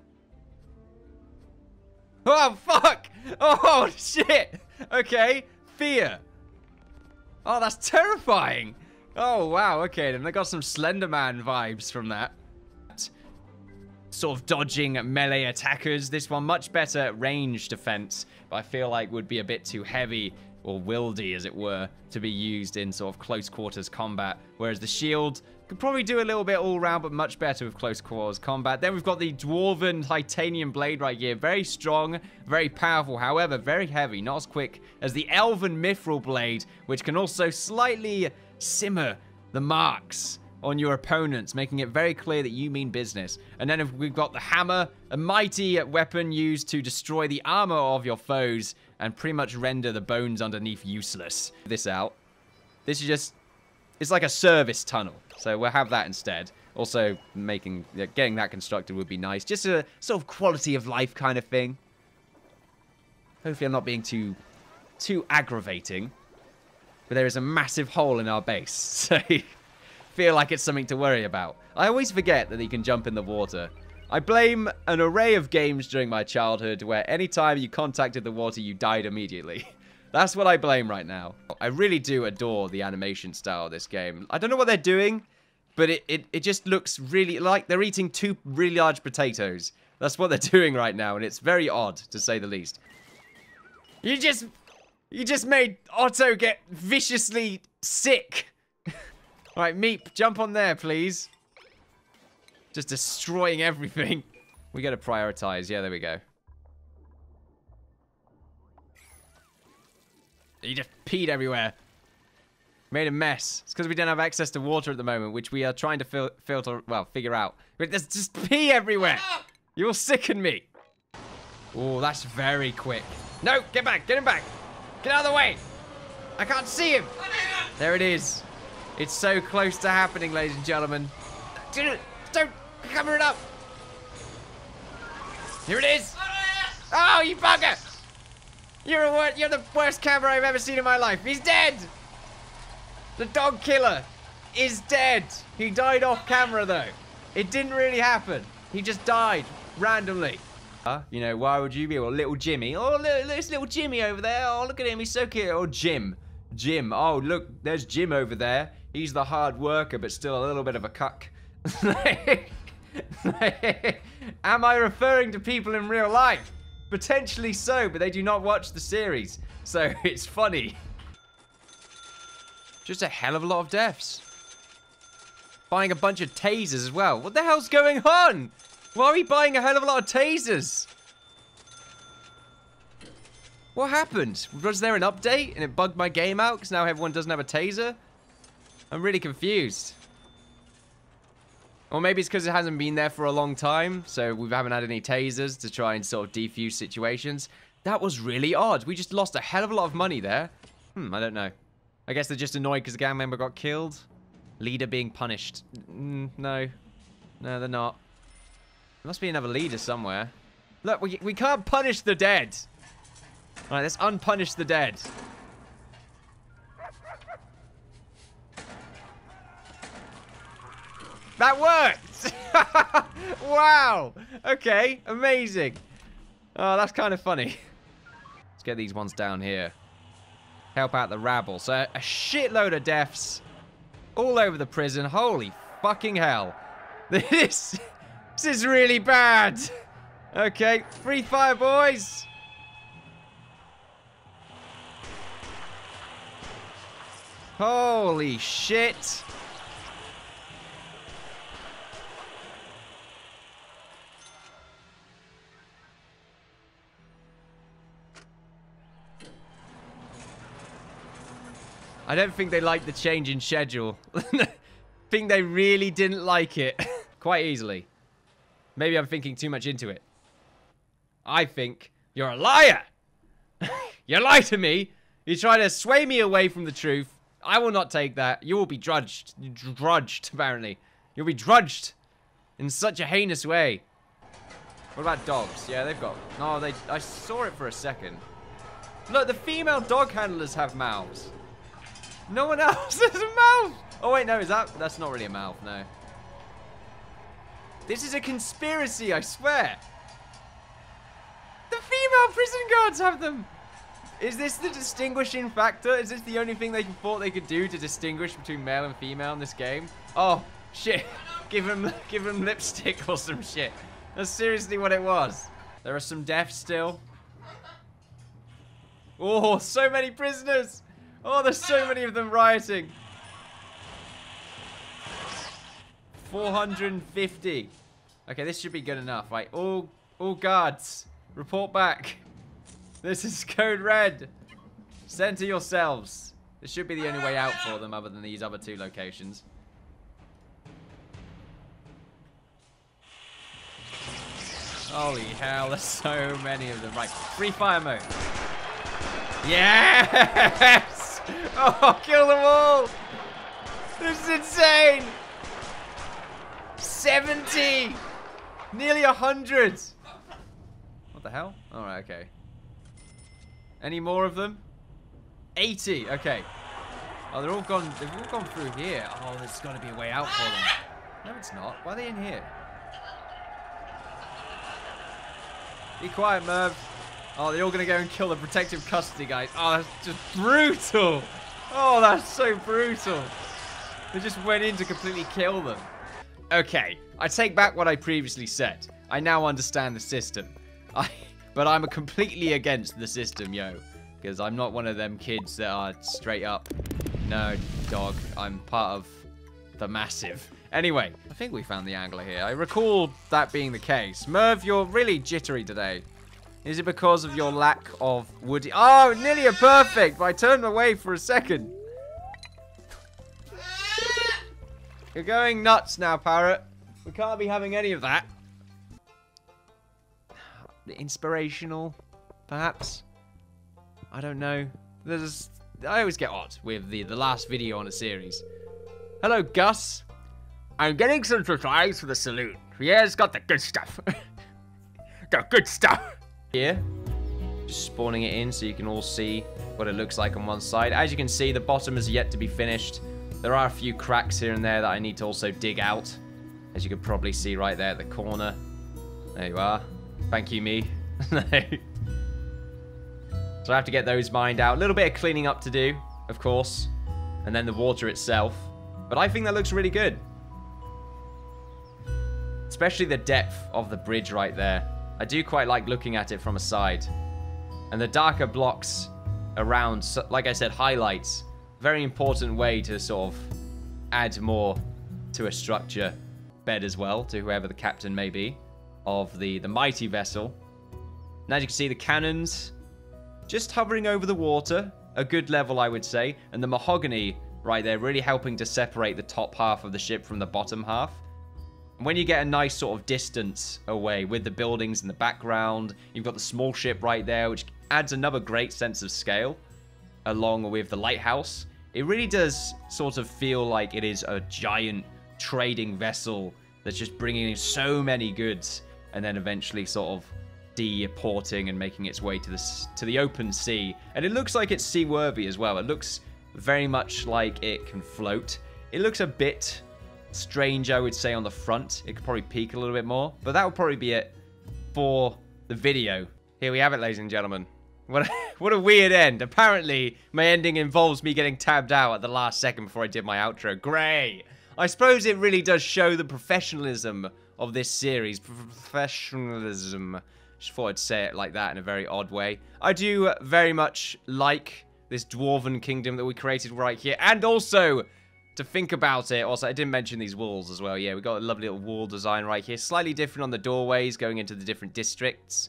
Oh, fuck! Oh, shit! Okay, fear. Oh, that's terrifying. Oh, wow, okay, then I got some Slenderman vibes from that. Sort of dodging melee attackers. This one, much better range defense, but I feel like would be a bit too heavy or wieldy, as it were, to be used in sort of close quarters combat. Whereas the shield could probably do a little bit all round, but much better with close quarters combat. Then we've got the Dwarven Titanium Blade right here. Very strong, very powerful, however, very heavy. Not as quick as the Elven Mithril Blade, which can also slightly simmer the marks on your opponents, making it very clear that you mean business. And then we've got the hammer, a mighty weapon used to destroy the armor of your foes and pretty much render the bones underneath useless. This out. This is just, it's like a service tunnel. So we'll have that instead. Also, making, yeah, getting that constructed would be nice. Just a sort of quality of life kind of thing. Hopefully I'm not being too, too aggravating. But there is a massive hole in our base. So feel like it's something to worry about. I always forget that you can jump in the water. I blame an array of games during my childhood where anytime you contacted the water, you died immediately. That's what I blame right now. I really do adore the animation style of this game. I don't know what they're doing, but it, it, it just looks really like they're eating two really large potatoes. That's what they're doing right now, and it's very odd, to say the least. You just... You just made Otto get viciously sick. Right, Meep, jump on there, please. Just destroying everything. We gotta prioritize. Yeah, there we go. You just peed everywhere. Made a mess. It's because we don't have access to water at the moment, which we are trying to fil filter, well, figure out. But there's just pee everywhere. You'll sicken me. Oh, that's very quick. No, get back, get him back. Get out of the way. I can't see him. There it is. It's so close to happening, ladies and gentlemen. Don't cover it up. Here it is. Oh, you bugger. You're, a, you're the worst camera I've ever seen in my life. He's dead. The dog killer is dead. He died off camera, though. It didn't really happen. He just died randomly. Uh, you know, why would you be? Or little Jimmy. Oh, look, there's little Jimmy over there. Oh, look at him. He's so cute. Oh, Jim. Jim. Oh, look, there's Jim over there. He's the hard worker, but still a little bit of a cuck. Am I referring to people in real life? Potentially so, but they do not watch the series. So it's funny. Just a hell of a lot of deaths. Buying a bunch of tasers as well. What the hell's going on? Why are we buying a hell of a lot of tasers? What happened? Was there an update and it bugged my game out because now everyone doesn't have a taser? I'm really confused. Or maybe it's because it hasn't been there for a long time, so we haven't had any tasers to try and sort of defuse situations. That was really odd. We just lost a hell of a lot of money there. Hmm, I don't know. I guess they're just annoyed because the gang member got killed. Leader being punished. Mm, no. No, they're not. There must be another leader somewhere. Look, we, we can't punish the dead. Alright, let's unpunish the dead. That worked! Wow! Okay, amazing. Oh, that's kind of funny. Let's get these ones down here. Help out the rabble. So, a shitload of deaths all over the prison. Holy fucking hell. This, this is really bad. Okay, free fire, boys. Holy shit. I don't think they liked the change in schedule. I think they really didn't like it. Quite easily. Maybe I'm thinking too much into it. I think you're a liar. You lie to me. You try to sway me away from the truth. I will not take that. You will be drudged. Drudged, apparently. You'll be drudged in such a heinous way. What about dogs? Yeah, they've got... No, they... I saw it for a second. Look, the female dog handlers have mouths. No one else has a mouth. Oh, wait, no, is that... That's not really a mouth, no. This is a conspiracy, I swear. The female prison guards have them. Is this the distinguishing factor? Is this the only thing they thought they could do to distinguish between male and female in this game? Oh, shit. Give him, give him lipstick or some shit. That's seriously what it was. There are some deaths still. Oh, so many prisoners. Oh, there's so many of them rioting. four hundred fifty. Okay, this should be good enough. Right, all, all guards, report back. This is code red. Center yourselves. This should be the only way out for them other than these other two locations. Holy hell, there's so many of them. Right, free fire mode. Yes! Oh, kill them all! This is insane! seventy! Nearly a hundred! What the hell? Alright, okay. Any more of them? eighty, okay. Oh, they're all gone, they've all gone through here. Oh, there's got to be a way out for them. No, it's not. Why are they in here? Be quiet, Merv. Oh, they're all going to go and kill the protective custody guys. Oh, that's just brutal. Oh, that's so brutal. They just went in to completely kill them. Okay, I take back what I previously said. I now understand the system. I, but I'm completely against the system, yo. Because I'm not one of them kids that are straight up, no, dog. I'm part of the massive. Anyway, I think we found the angler here. I recall that being the case. Merv, you're really jittery today. Is it because of your lack of woody? Oh, nearly a perfect, but I turned away for a second. You're going nuts now, Parrot. We can't be having any of that. Inspirational, perhaps? I don't know. There's, I always get odd with the, the last video on a series. Hello, Gus. I'm getting some supplies for the saloon. Yeah, it's got the good stuff. The good stuff. Here, just spawning it in so you can all see what it looks like on one side. As you can see, the bottom is yet to be finished. There are a few cracks here and there that I need to also dig out. As you can probably see right there at the corner. There you are. Thank you, me. So I have to get those mined out. A little bit of cleaning up to do, of course. And then the water itself. But I think that looks really good. Especially the depth of the bridge right there. I do quite like looking at it from a side. And the darker blocks around, like I said, highlights. Very important way to sort of add more to a structure bed as well, to whoever the captain may be of the, the mighty vessel. And as you can see, the cannons just hovering over the water. A good level, I would say. And the mahogany right there really helping to separate the top half of the ship from the bottom half. And when you get a nice sort of distance away with the buildings in the background, you've got the small ship right there, which adds another great sense of scale, along with the lighthouse. It really does sort of feel like it is a giant trading vessel that's just bringing in so many goods and then eventually sort of deporting and making its way to the, to the open sea. And it looks like it's seaworthy as well. It looks very much like it can float. It looks a bit strange, I would say, on the front. It could probably peak a little bit more, but that would probably be it for the video. Here we have it, ladies and gentlemen. What a, what a weird end. Apparently, my ending involves me getting tabbed out at the last second before I did my outro. Great. I suppose it really does show the professionalism of this series. Professionalism. Just thought I'd say it like that in a very odd way. I do very much like this dwarven kingdom that we created right here. And also, to think about it, also, I didn't mention these walls as well. Yeah, we got a lovely little wall design right here. Slightly different on the doorways going into the different districts.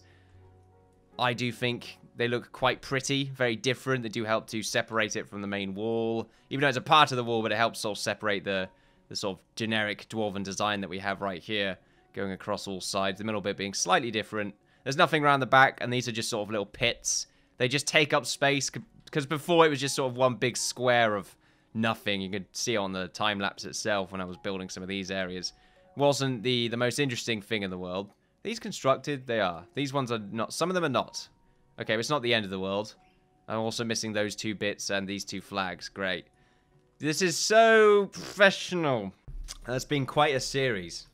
I do think they look quite pretty, very different. They do help to separate it from the main wall. Even though it's a part of the wall, but it helps sort of separate the, the sort of generic dwarven design that we have right here, going across all sides. The middle bit being slightly different. There's nothing around the back, and these are just sort of little pits. They just take up space, because before it was just sort of one big square of nothing. You could see on the time-lapse itself when I was building some of these areas. Wasn't the, the most interesting thing in the world. These constructed, they are. These ones are not. Some of them are not. Okay, but it's not the end of the world. I'm also missing those two bits and these two flags. Great. This is so professional. That's been quite a series.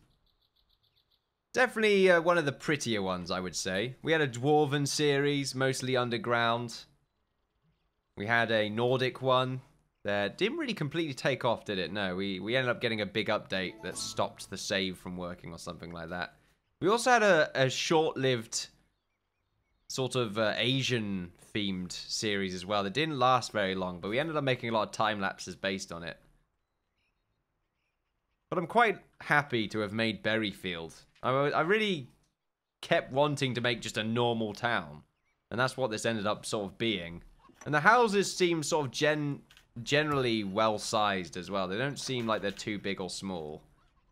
Definitely uh, one of the prettier ones, I would say. We had a Dwarven series, mostly underground. We had a Nordic one that didn't really completely take off, did it? No, we, we ended up getting a big update that stopped the save from working or something like that. We also had a, a short-lived sort of uh, Asian-themed series as well that didn't last very long, but we ended up making a lot of time-lapses based on it. But I'm quite happy to have made Berryfield. I, I really kept wanting to make just a normal town, and that's what this ended up sort of being. And the houses seem sort of gen generally well-sized as well. They don't seem like they're too big or small.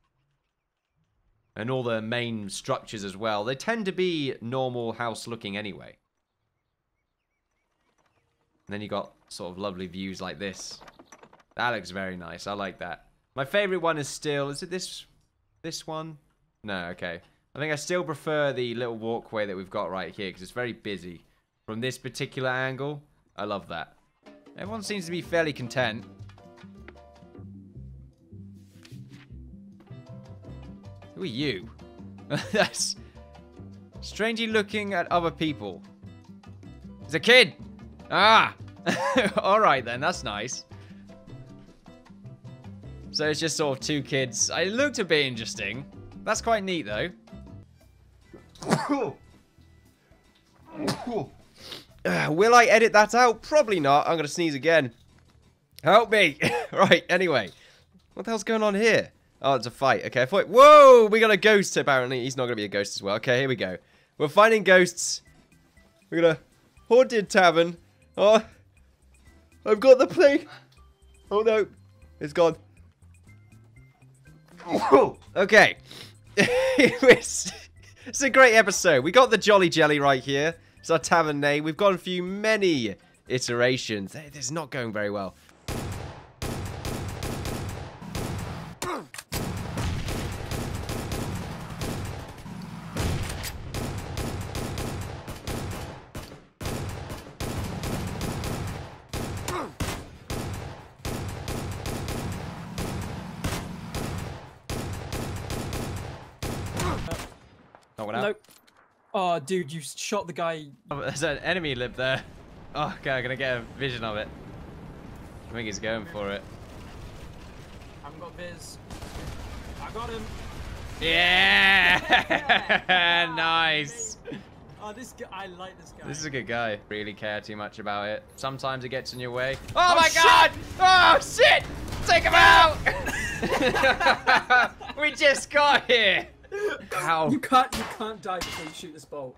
And all the main structures as well, they tend to be normal house looking anyway. And then you got sort of lovely views like this. That looks very nice. I like that. My favorite one is still, is it this this one? No, okay. I think I still prefer the little walkway that we've got right here because it's very busy. From this particular angle, I love that. Everyone seems to be fairly content. Who are you? That's strangely looking at other people. It's a kid! Ah! Alright then, that's nice. So it's just sort of two kids. It looked a bit interesting. That's quite neat though. Uh, will I edit that out? Probably not. I'm going to sneeze again. Help me! Right, anyway. What the hell's going on here? Oh, it's a fight. Okay, I thought... Whoa! We got a ghost, apparently. He's not going to be a ghost as well. Okay, here we go. We're finding ghosts. We're going to... Haunted tavern. Oh. I've got the plague. Oh, no. It's gone. Okay. it's, it's a great episode. We got the Jolly Jelly right here. It's our tavern name. We've gone through many iterations. This is not going very well. Nope. Oh, dude, you shot the guy. Oh, there's an enemy lib there. Oh, okay, I'm gonna get a vision of it. I think he's going for it. I haven't got Viz. I got him. Yeah! Nice. Oh, this guy, I like this guy. This is a good guy. Really care too much about it. Sometimes it gets in your way. Oh, oh my shit! God! Oh shit! Take him out! We just got here. How? You can't, you can't die before you shoot this bolt.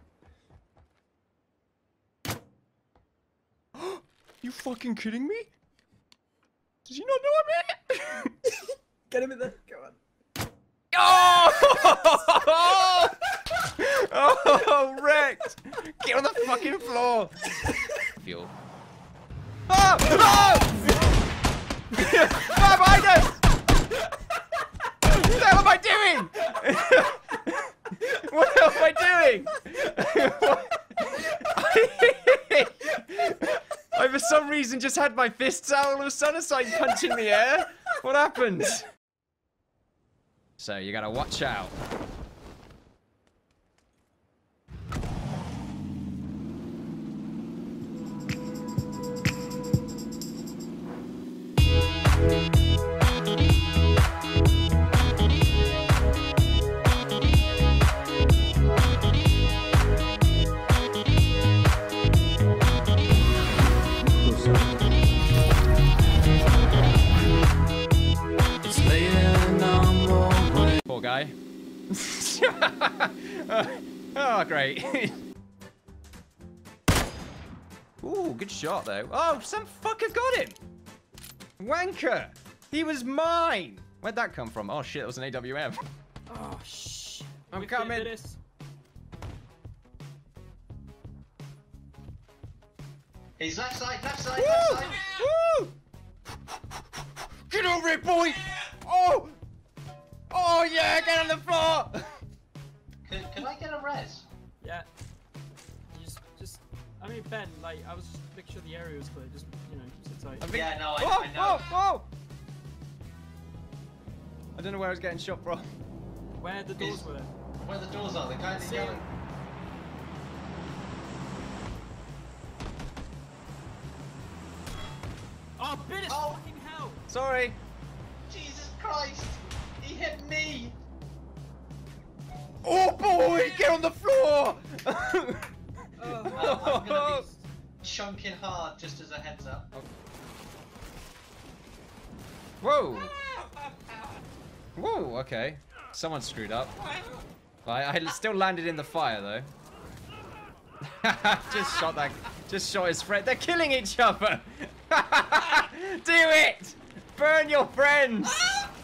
You fucking kidding me? Does he not know I'm in? Get him in there. Go on. Oh! Oh, wrecked! Get on the fucking floor. Fuel. Oh! Oh! Oh, behind us! What the hell am I doing? What the hell am I doing? I, for some reason, just had my fists out all of a sudden. I started punching the air. What happened? So, you gotta watch out. Poor guy. Oh, great. Ooh, good shot though. Oh, some fucker got him. Wanker. He was mine. Where'd that come from? Oh shit, it was an A W M. Oh shit. I'm coming. He's left side, left side, Woo! left side. Woo! Get over it, boy! Oh! Oh yeah, get on the floor! Can, can I get a res? Yeah. You just, just, I mean, Ben, like, I was just making sure the area was clear. Just, you know, sit tight. Think... Yeah, no, I, oh, I know. Oh, oh! I don't know where I was getting shot from. Where the doors Is, were. Where the doors are, the guy that's See yelling. Oh, Bitters, Oh. fucking hell! Sorry. Jesus Christ! He hit me! Oh boy, get on the floor! Oh, uh, I'm gonna be chunking hard just as a heads up. Whoa! Whoa, okay. Someone screwed up. I, I still landed in the fire though. Just shot that. Just shot his friend. They're killing each other. Do it! Burn your friends.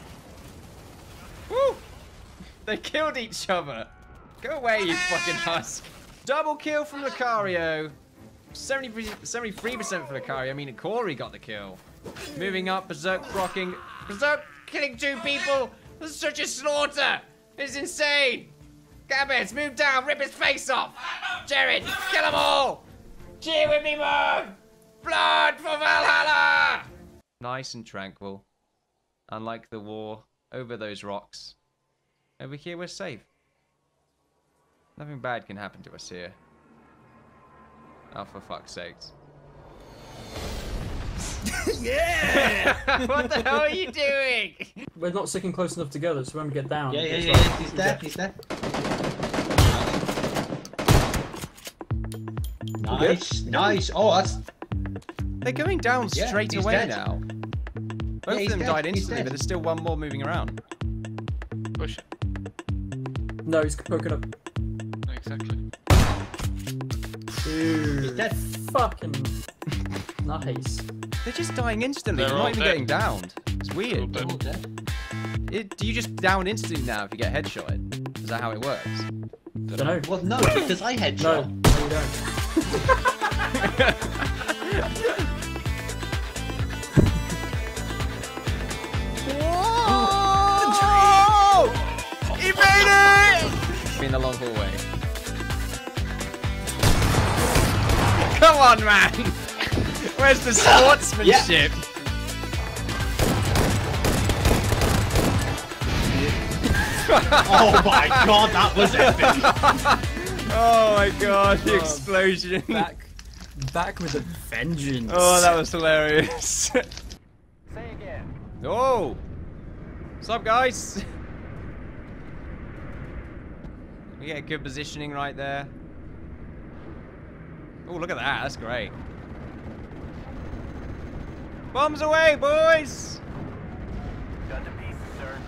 Woo! They killed each other. Go away, you fucking husk. Double kill from Lucario. seventy-three percent for Lucario. I mean, Corey got the kill. Moving up, Berserk rocking. Berserk killing two people. This is such a slaughter. It's insane. Gabbets, move down, rip his face off. Jared, kill them all. Cheer with me, man. Blood for Valhalla. Nice and tranquil. Unlike the war over those rocks. Over here, we're safe. Nothing bad can happen to us here. Oh, for fuck's sakes. Yeah! What the hell are you doing? We're not sticking close enough together, so when we get down... Yeah, yeah, it's yeah, like- yeah. He's dead, he's dead. Nice, nice. Oh, that's... They're going down Yeah, straight he's away dead. now. Both Yeah, of he's them dead, died he's instantly, dead. but there's still one more moving around. Push. No, he's poking up. Exactly. Dude. He's dead. Fucking... Nice. They're just dying instantly. They're They're all not even dead. getting downed. It's weird. They're all dead. It, do you just down instantly now if you get headshotted? Is that how it works? Dunno. Well, no, because I No, headshot. no, you don't. Whoa! He made it! In the long hallway. Come on, man! Where's the sportsmanship? Oh my god, that was epic! Oh my god, the Oh, explosion. Back, back with a vengeance. Oh, that was hilarious. Say again. Oh! What's up, guys? We get good positioning right there. Oh, look at that. That's great. Bombs away, boys! Got the pieces, sir.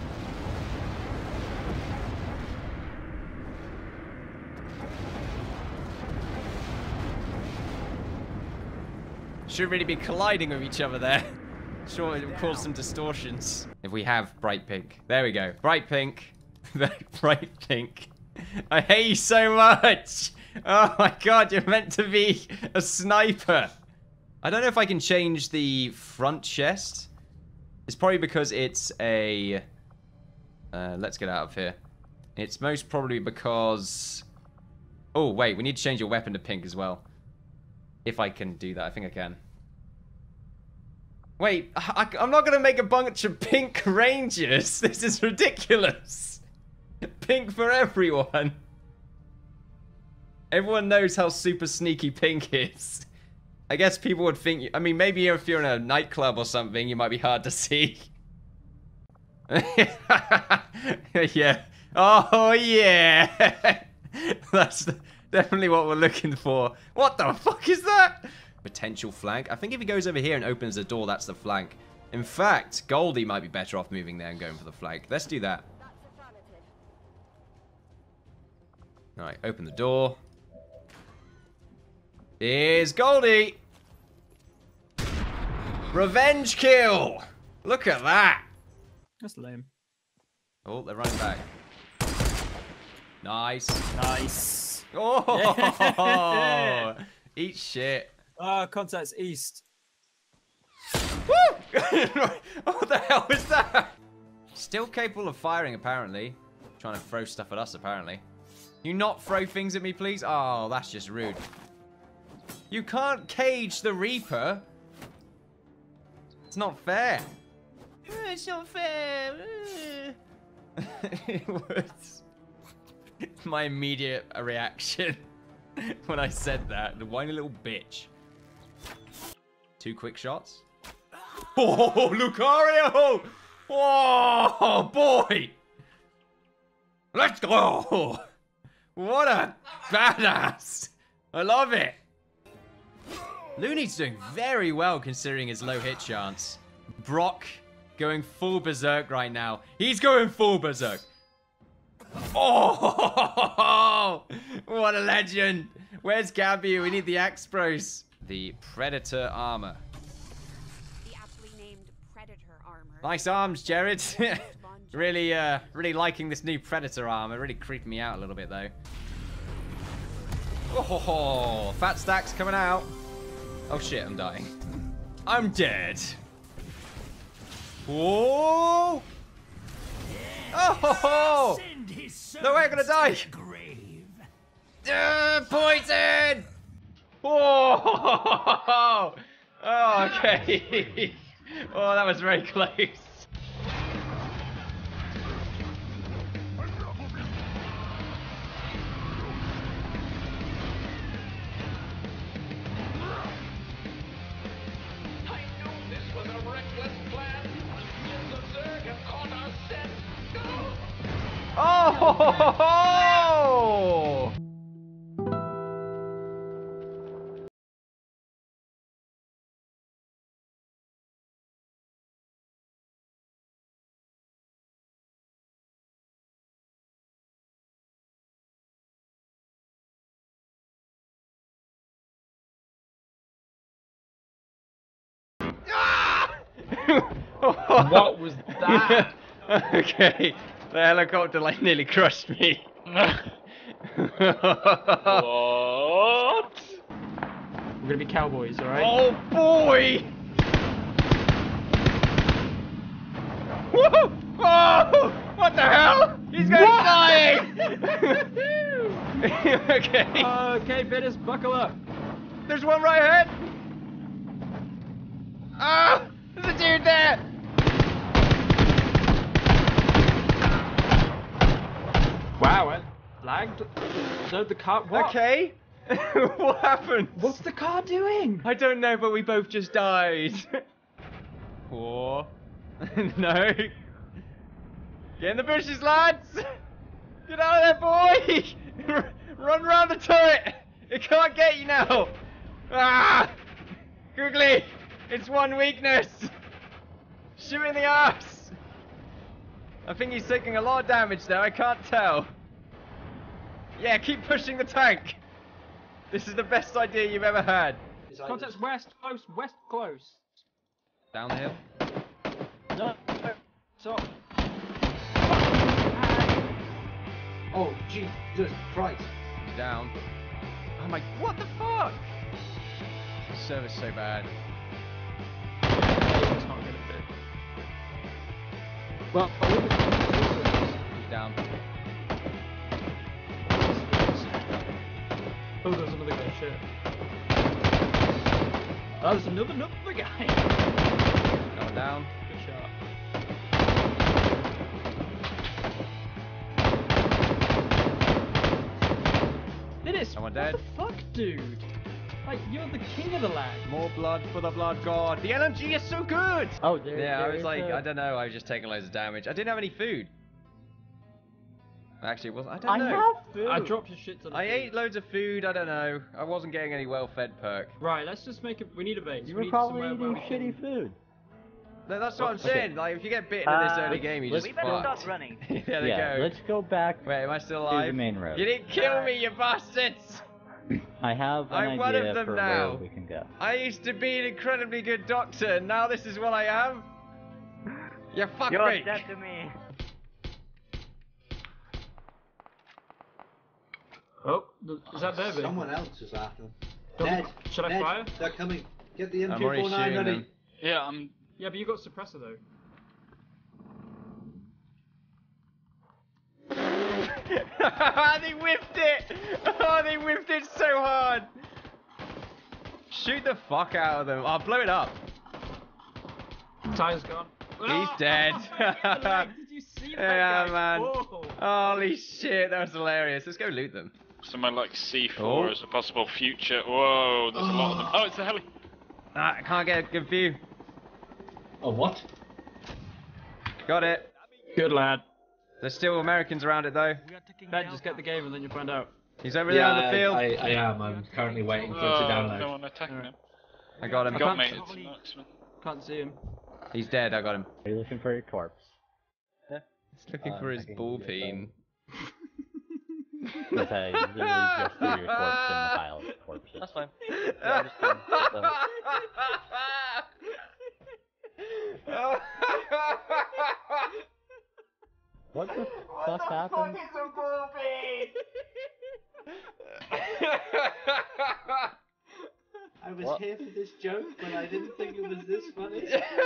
Should really be colliding with each other there. Sure, it will cause some distortions. If we have bright pink. There we go. Bright pink. Bright pink. I hate you so much! Oh my god, you're meant to be a sniper. I don't know if I can change the front chest. It's probably because it's a... Uh, let's get out of here. It's most probably because... Oh, wait, we need to change your weapon to pink as well. If I can do that, I think I can. Wait, I, I'm not going to make a bunch of pink rangers. This is ridiculous. Pink for everyone. Everyone knows how super sneaky pink is. I guess people would think... I mean, maybe if you're in a nightclub or something, you might be hard to see. Yeah. Oh, yeah. That's definitely what we're looking for. What the fuck is that? Potential flank. I think if he goes over here and opens the door, that's the flank. In fact, Goldie might be better off moving there and going for the flank. Let's do that. Alright, open the door. Here's Goldie! Revenge kill! Look at that! That's lame. Oh, they're running back. Nice. Nice. Oh! Yeah. Eat shit. Ah, uh, contacts east. Woo! What the hell was that? Still capable of firing, apparently. Trying to throw stuff at us, apparently. You not throw things at me, please? Oh, that's just rude. You can't cage the Reaper. It's not fair. It's not fair. It was my immediate reaction when I said that. The whiny little bitch. Two quick shots. Oh, Lucario! Oh, boy! Let's go! What a badass! I love it! Looney's doing very well considering his low hit chance. Brock going full berserk right now. He's going full berserk. Oh! What a legend! Where's Gabby? We need the Axe Bros. The Predator armor. The aptly named Predator armor. Nice arms, Jared. Really, uh, really liking this new Predator armor. Really creeping me out a little bit, though. Oh, fat stacks coming out. Oh shit, I'm dying. I'm dead. Whoa! Oh! No way, I'm gonna die. Uh, poison! Whoa! Oh, okay. Oh, that was very close. Oh! What was that? Okay, the helicopter like nearly crushed me. What? We're gonna be cowboys, alright? Oh boy! Woo! Oh! What the hell? He's going flying! Okay. Uh, okay, Bitters, buckle up. There's one right ahead. Ah! There's a dude there! Wow, it lagged. So the car. What? Okay. What happened? What's the car doing? I don't know, but we both just died. Four. No. Get in the bushes, lads! Get out of there, boy! Run around the turret! It can't get you now! Ah! Quickly! It's one weakness! Shoot in the ass! I think he's taking a lot of damage there, I can't tell. Yeah, keep pushing the tank! This is the best idea you've ever had. Contacts west, close, west, close. Down the hill. No, top. Oh, Jesus Christ. Down. Oh my, what the fuck? This service so bad. It's not gonna fit. Well, Down. oh, there's another guy, shit. Oh, there's another, another guy. Going down. Good shot. Dennis, Someone what dead. the fuck, dude? Like, you're the king of the land. More blood for the blood god. The L M G is so good! Oh, there, Yeah, I there was is like, a- I don't know, I was just taking loads of damage. I didn't have any food. Actually, it wasn't, I don't I know. have food. I dropped a shit ton of I food. ate loads of food, I don't know. I wasn't getting any well-fed perk. Right, let's just make it. We need a base. You we were need probably somewhere where eating we can- shitty food. No, that's what I'm Okay. saying. Like, if you get bitten in this Uh, early let's- game, you let's just We better fucked. stop running. There they Yeah, go. let's go back Wait, am I still to alive? the main road. You didn't kill me, you bastards! I have an I'm one idea of them for now. where we can go. I used to be an incredibly good doctor, and now this is what I am? You fuck You're me! dead to me. Oh, th- is that Debbie? Someone else is after them. Don't- Ned, Should I Ned, fire? They're coming. Get the I'm M two already forty-nine shooting ready. them. Yeah, I'm. Yeah, but you got suppressor though. They whiffed it! Oh, they whiffed it so hard! Shoot the fuck out of them. I'll blow it up. Tire's gone. He's dead. Like, did you see that Yeah, guy man. fall? Holy shit, that was hilarious. Let's go loot them. Somewhere like C four Oh. as a possible future. Whoa, there's a lot of them. Oh, it's a heli. Ah, I can't get a good view. Oh, what? Got it. Good lad. There's still Americans around it though. Ben, just get the game and then you'll find out. He's over there on the field. I, I am. I'm currently waiting for it to Oh, download. no one attacking him. I got him. Got me. can't- It's an marksman. Can't see him. He's dead, I got him. Are you looking for your corpse? He's looking Uh, for his I can ball get peen. Because I literally just threw your corpse in the pile of corpses. That's fine. Yeah, I'm just gonna put them- What the fuck happened? a ball peen? I was What? here for this joke, but I didn't think it was this funny.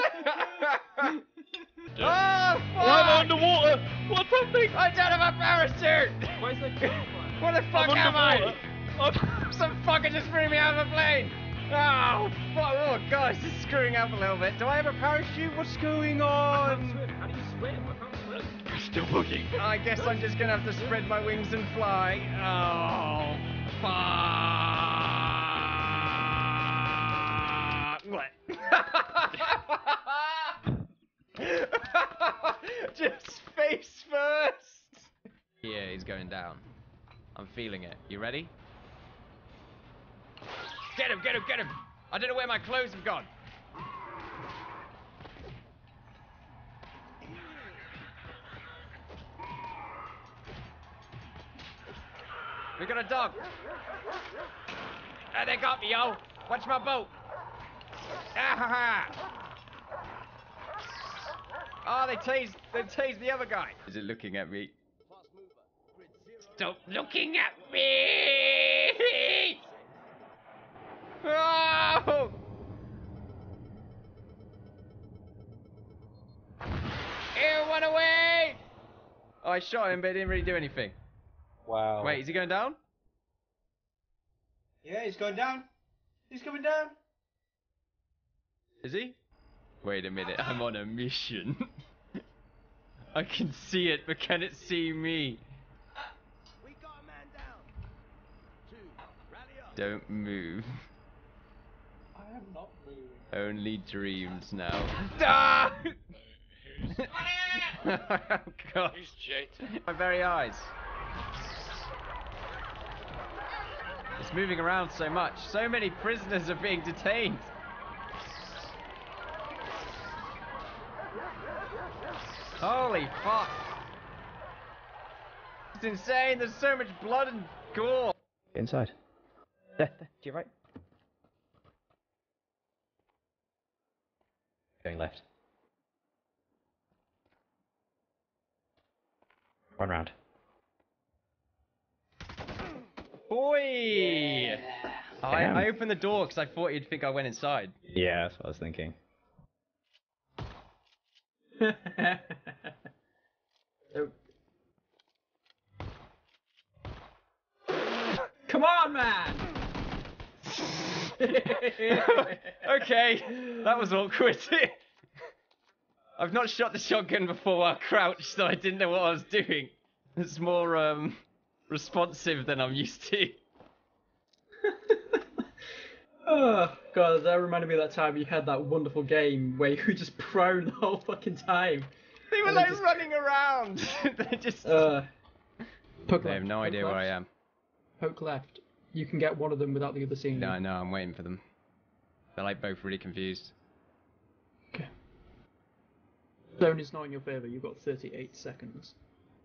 Oh, fuck! I'm underwater! What's happening? I don't have a parachute! Where's the campfire? What the fuck I'm am I? underwater. Some fucker just threw me out of a plane! Oh, fuck. Oh, God, this is screwing up a little bit. Do I have a parachute? What's going I can't on? swim. How do you swim? I can't swim. Still looking. I guess I'm just gonna have to spread my wings and fly. Oh, fuck. What? Just face first. Yeah, he's going down. I'm feeling it. You ready? Get him, get him, get him! I don't know where my clothes have gone. We got a dog. Ah, they got me, yo. Watch my boat. Ah, ha, ha. Oh, they tased, they tased the other guy. Is it looking at me? Stop looking at me! Oh! Ew, run away! Oh, I shot him, but it didn't really do anything. Wow. Wait, is he going down? Yeah, he's going down. He's coming down. Is he? Wait a minute, I'm on a mission. I can see it, but can it see me? Don't move. I am not moving. Only dreams now. Ah! Oh, God. Who's Jade? My very eyes. It's it's moving around so much. So many prisoners are being detained. Holy fuck. It's insane. There's so much blood and gore. Inside. There, there, to your right. Going left. Run round. Boy! I, I opened the door because I thought you'd think I went inside. Yeah, that's what I was thinking. Come on, man! Okay, that was awkward. I've not shot the shotgun before while crouched, so I didn't know what I was doing. It's more um responsive than I'm used to. Oh god, that reminded me of that time you had that wonderful game where you were just prone the whole fucking time. They were And like just- running around. They just. Uh, poke They left, have no poke idea where left, I am. Poke left. You can get one of them without the other seeing you. No, no, I'm waiting for them. They're like both really confused. Zone is not in your favour, you've got thirty-eight seconds.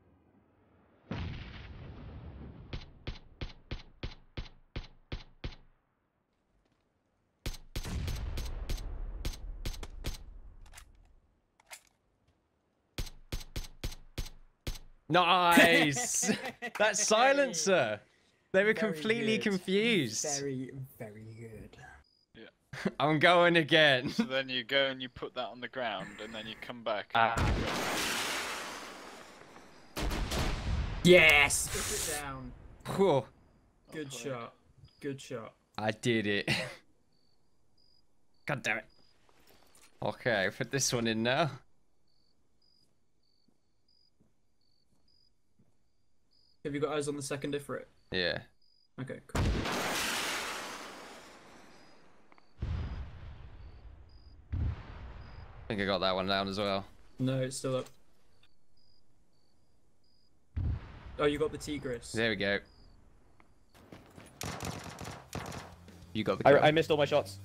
Nice! That silencer! They were Very completely good. confused. Very, very good. I'm going again. So then you go and you put that on the ground, and then you come back. Yes! Put it down. Whew. Good shot. Good shot. I did it. God damn it. Okay, put this one in now. Have you got eyes on the second ifrit? Yeah. Okay, cool. I think I got that one down as well. No, it's still up. Oh, you got the Tigris. There we go. You got the I, kill. I missed all my shots.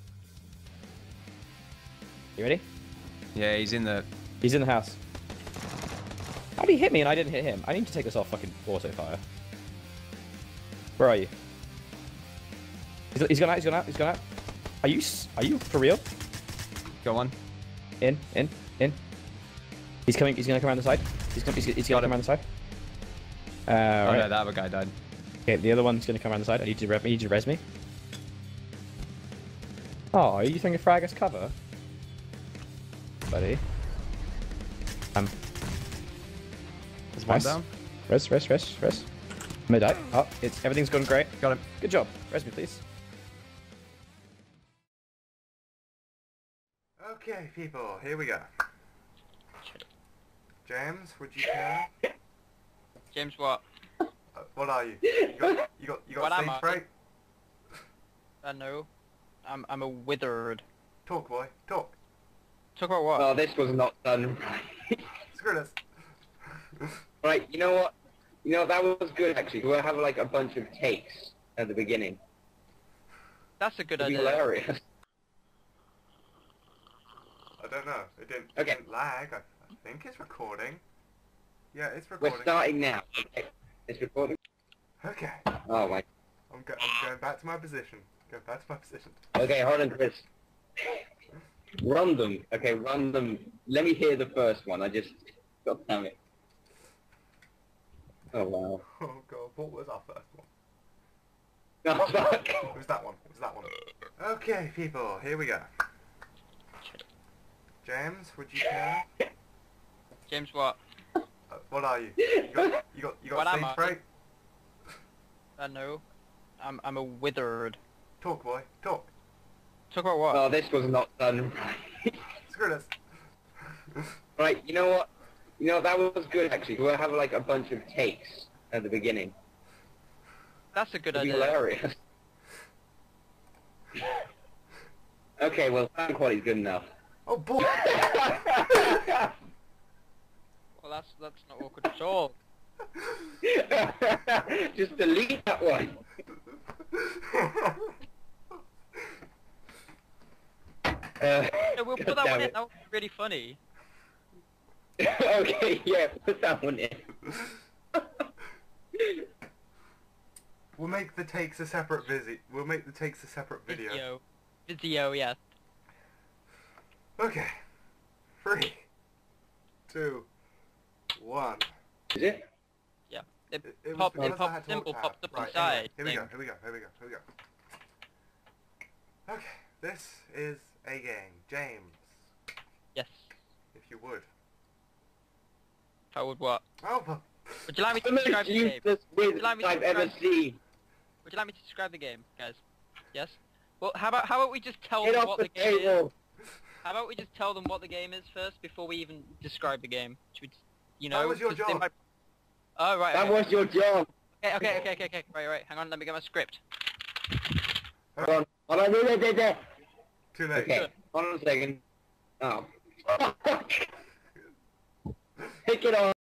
You ready? Yeah, he's in the... He's in the house. How did he hit me and I didn't hit him? I need to take this off fucking auto fire. Where are you? He's, he's gone out, he's gone out, he's gone out. Are you, s- are you for real? Go on. In, in, in. He's coming, he's gonna come around the side. He's, come, he's, he's gonna come around the side. Uh, Oh right. no, that other guy died. Okay, the other one's gonna come around the side. I need you to, I need you to res me. Oh, are you throwing a frag as cover? Buddy. Um. There's one Nice. down. Res, res, res, res. I'm gonna die. Oh, it's, everything's going great. Got him. Good job. Res me, please. Okay, people, here we go. James, would you care? James, what? Uh, what are you? You got, you got, you got What am stage I? fright? I know. I'm I'm a withered. Talk, boy, talk. Talk about what? Oh, this was not done right. Screw this. Right, you know what? You know, that was good actually. We'll have like a bunch of takes at the beginning. That's a good It'd be idea. hilarious. I don't know. It didn't, it Okay. didn't lag. I, I think it's recording. Yeah, it's We're recording. starting now. Okay. It's recording. Okay. Oh my. I'm, go I'm going back to my position. Going back to my position. Okay, hold on, Chris. Run them. Okay, run them. Let me hear the first one. I just. God damn it. Oh wow. Oh god, what was our first one? No, fuck. It was that one. It was that one. Okay, people, here we go. James, would you care? James, what? Uh, what are you? You got, you got, you got What am stage I? fright? I know. I'm I'm a withered. Talk, boy, talk. Talk about what? Oh, this was not done right. Screw this. Right, you know what? You know, that was good actually. We'll have like a bunch of takes at the beginning. That's a good It'd be idea. hilarious. Okay, well, sound quality's good enough. Oh boy! Well, that's that's not awkward at all. Just delete that one. Uh, Yeah, we'll God put that damn one in. it. That would be really funny. Okay, yeah, put that one in. We'll make the takes a separate visit. We'll make the takes a separate video. Video. Video, yeah. Okay. Three, two, one. Is it? Yeah. It, It, it was pop, because it I pops, had to symbol alt pops tab. up Right, inside. anyway, here we go, thing. here we go, here we go, here we go. Okay, this is a game. James, Yes. if you would. I would what? Oh, but Would you like me to The most describe the game? useless Would wizard you like me to I've ever describe- seen. Would you like me to describe the game, guys? Yes? Well, how about how about we just tell Get them off what the the game table. is? How about we just tell them what the game is first before we even describe the game? Should we, just- you That know? was your 'cause they job. might- Oh right. That okay. was your job. Okay, okay, okay, okay, okay. Right, right. Hang on. Let me get my script. Hold on. Hold on. There, there, there. Too late. Okay. Hold on a second. Oh. Pick it on.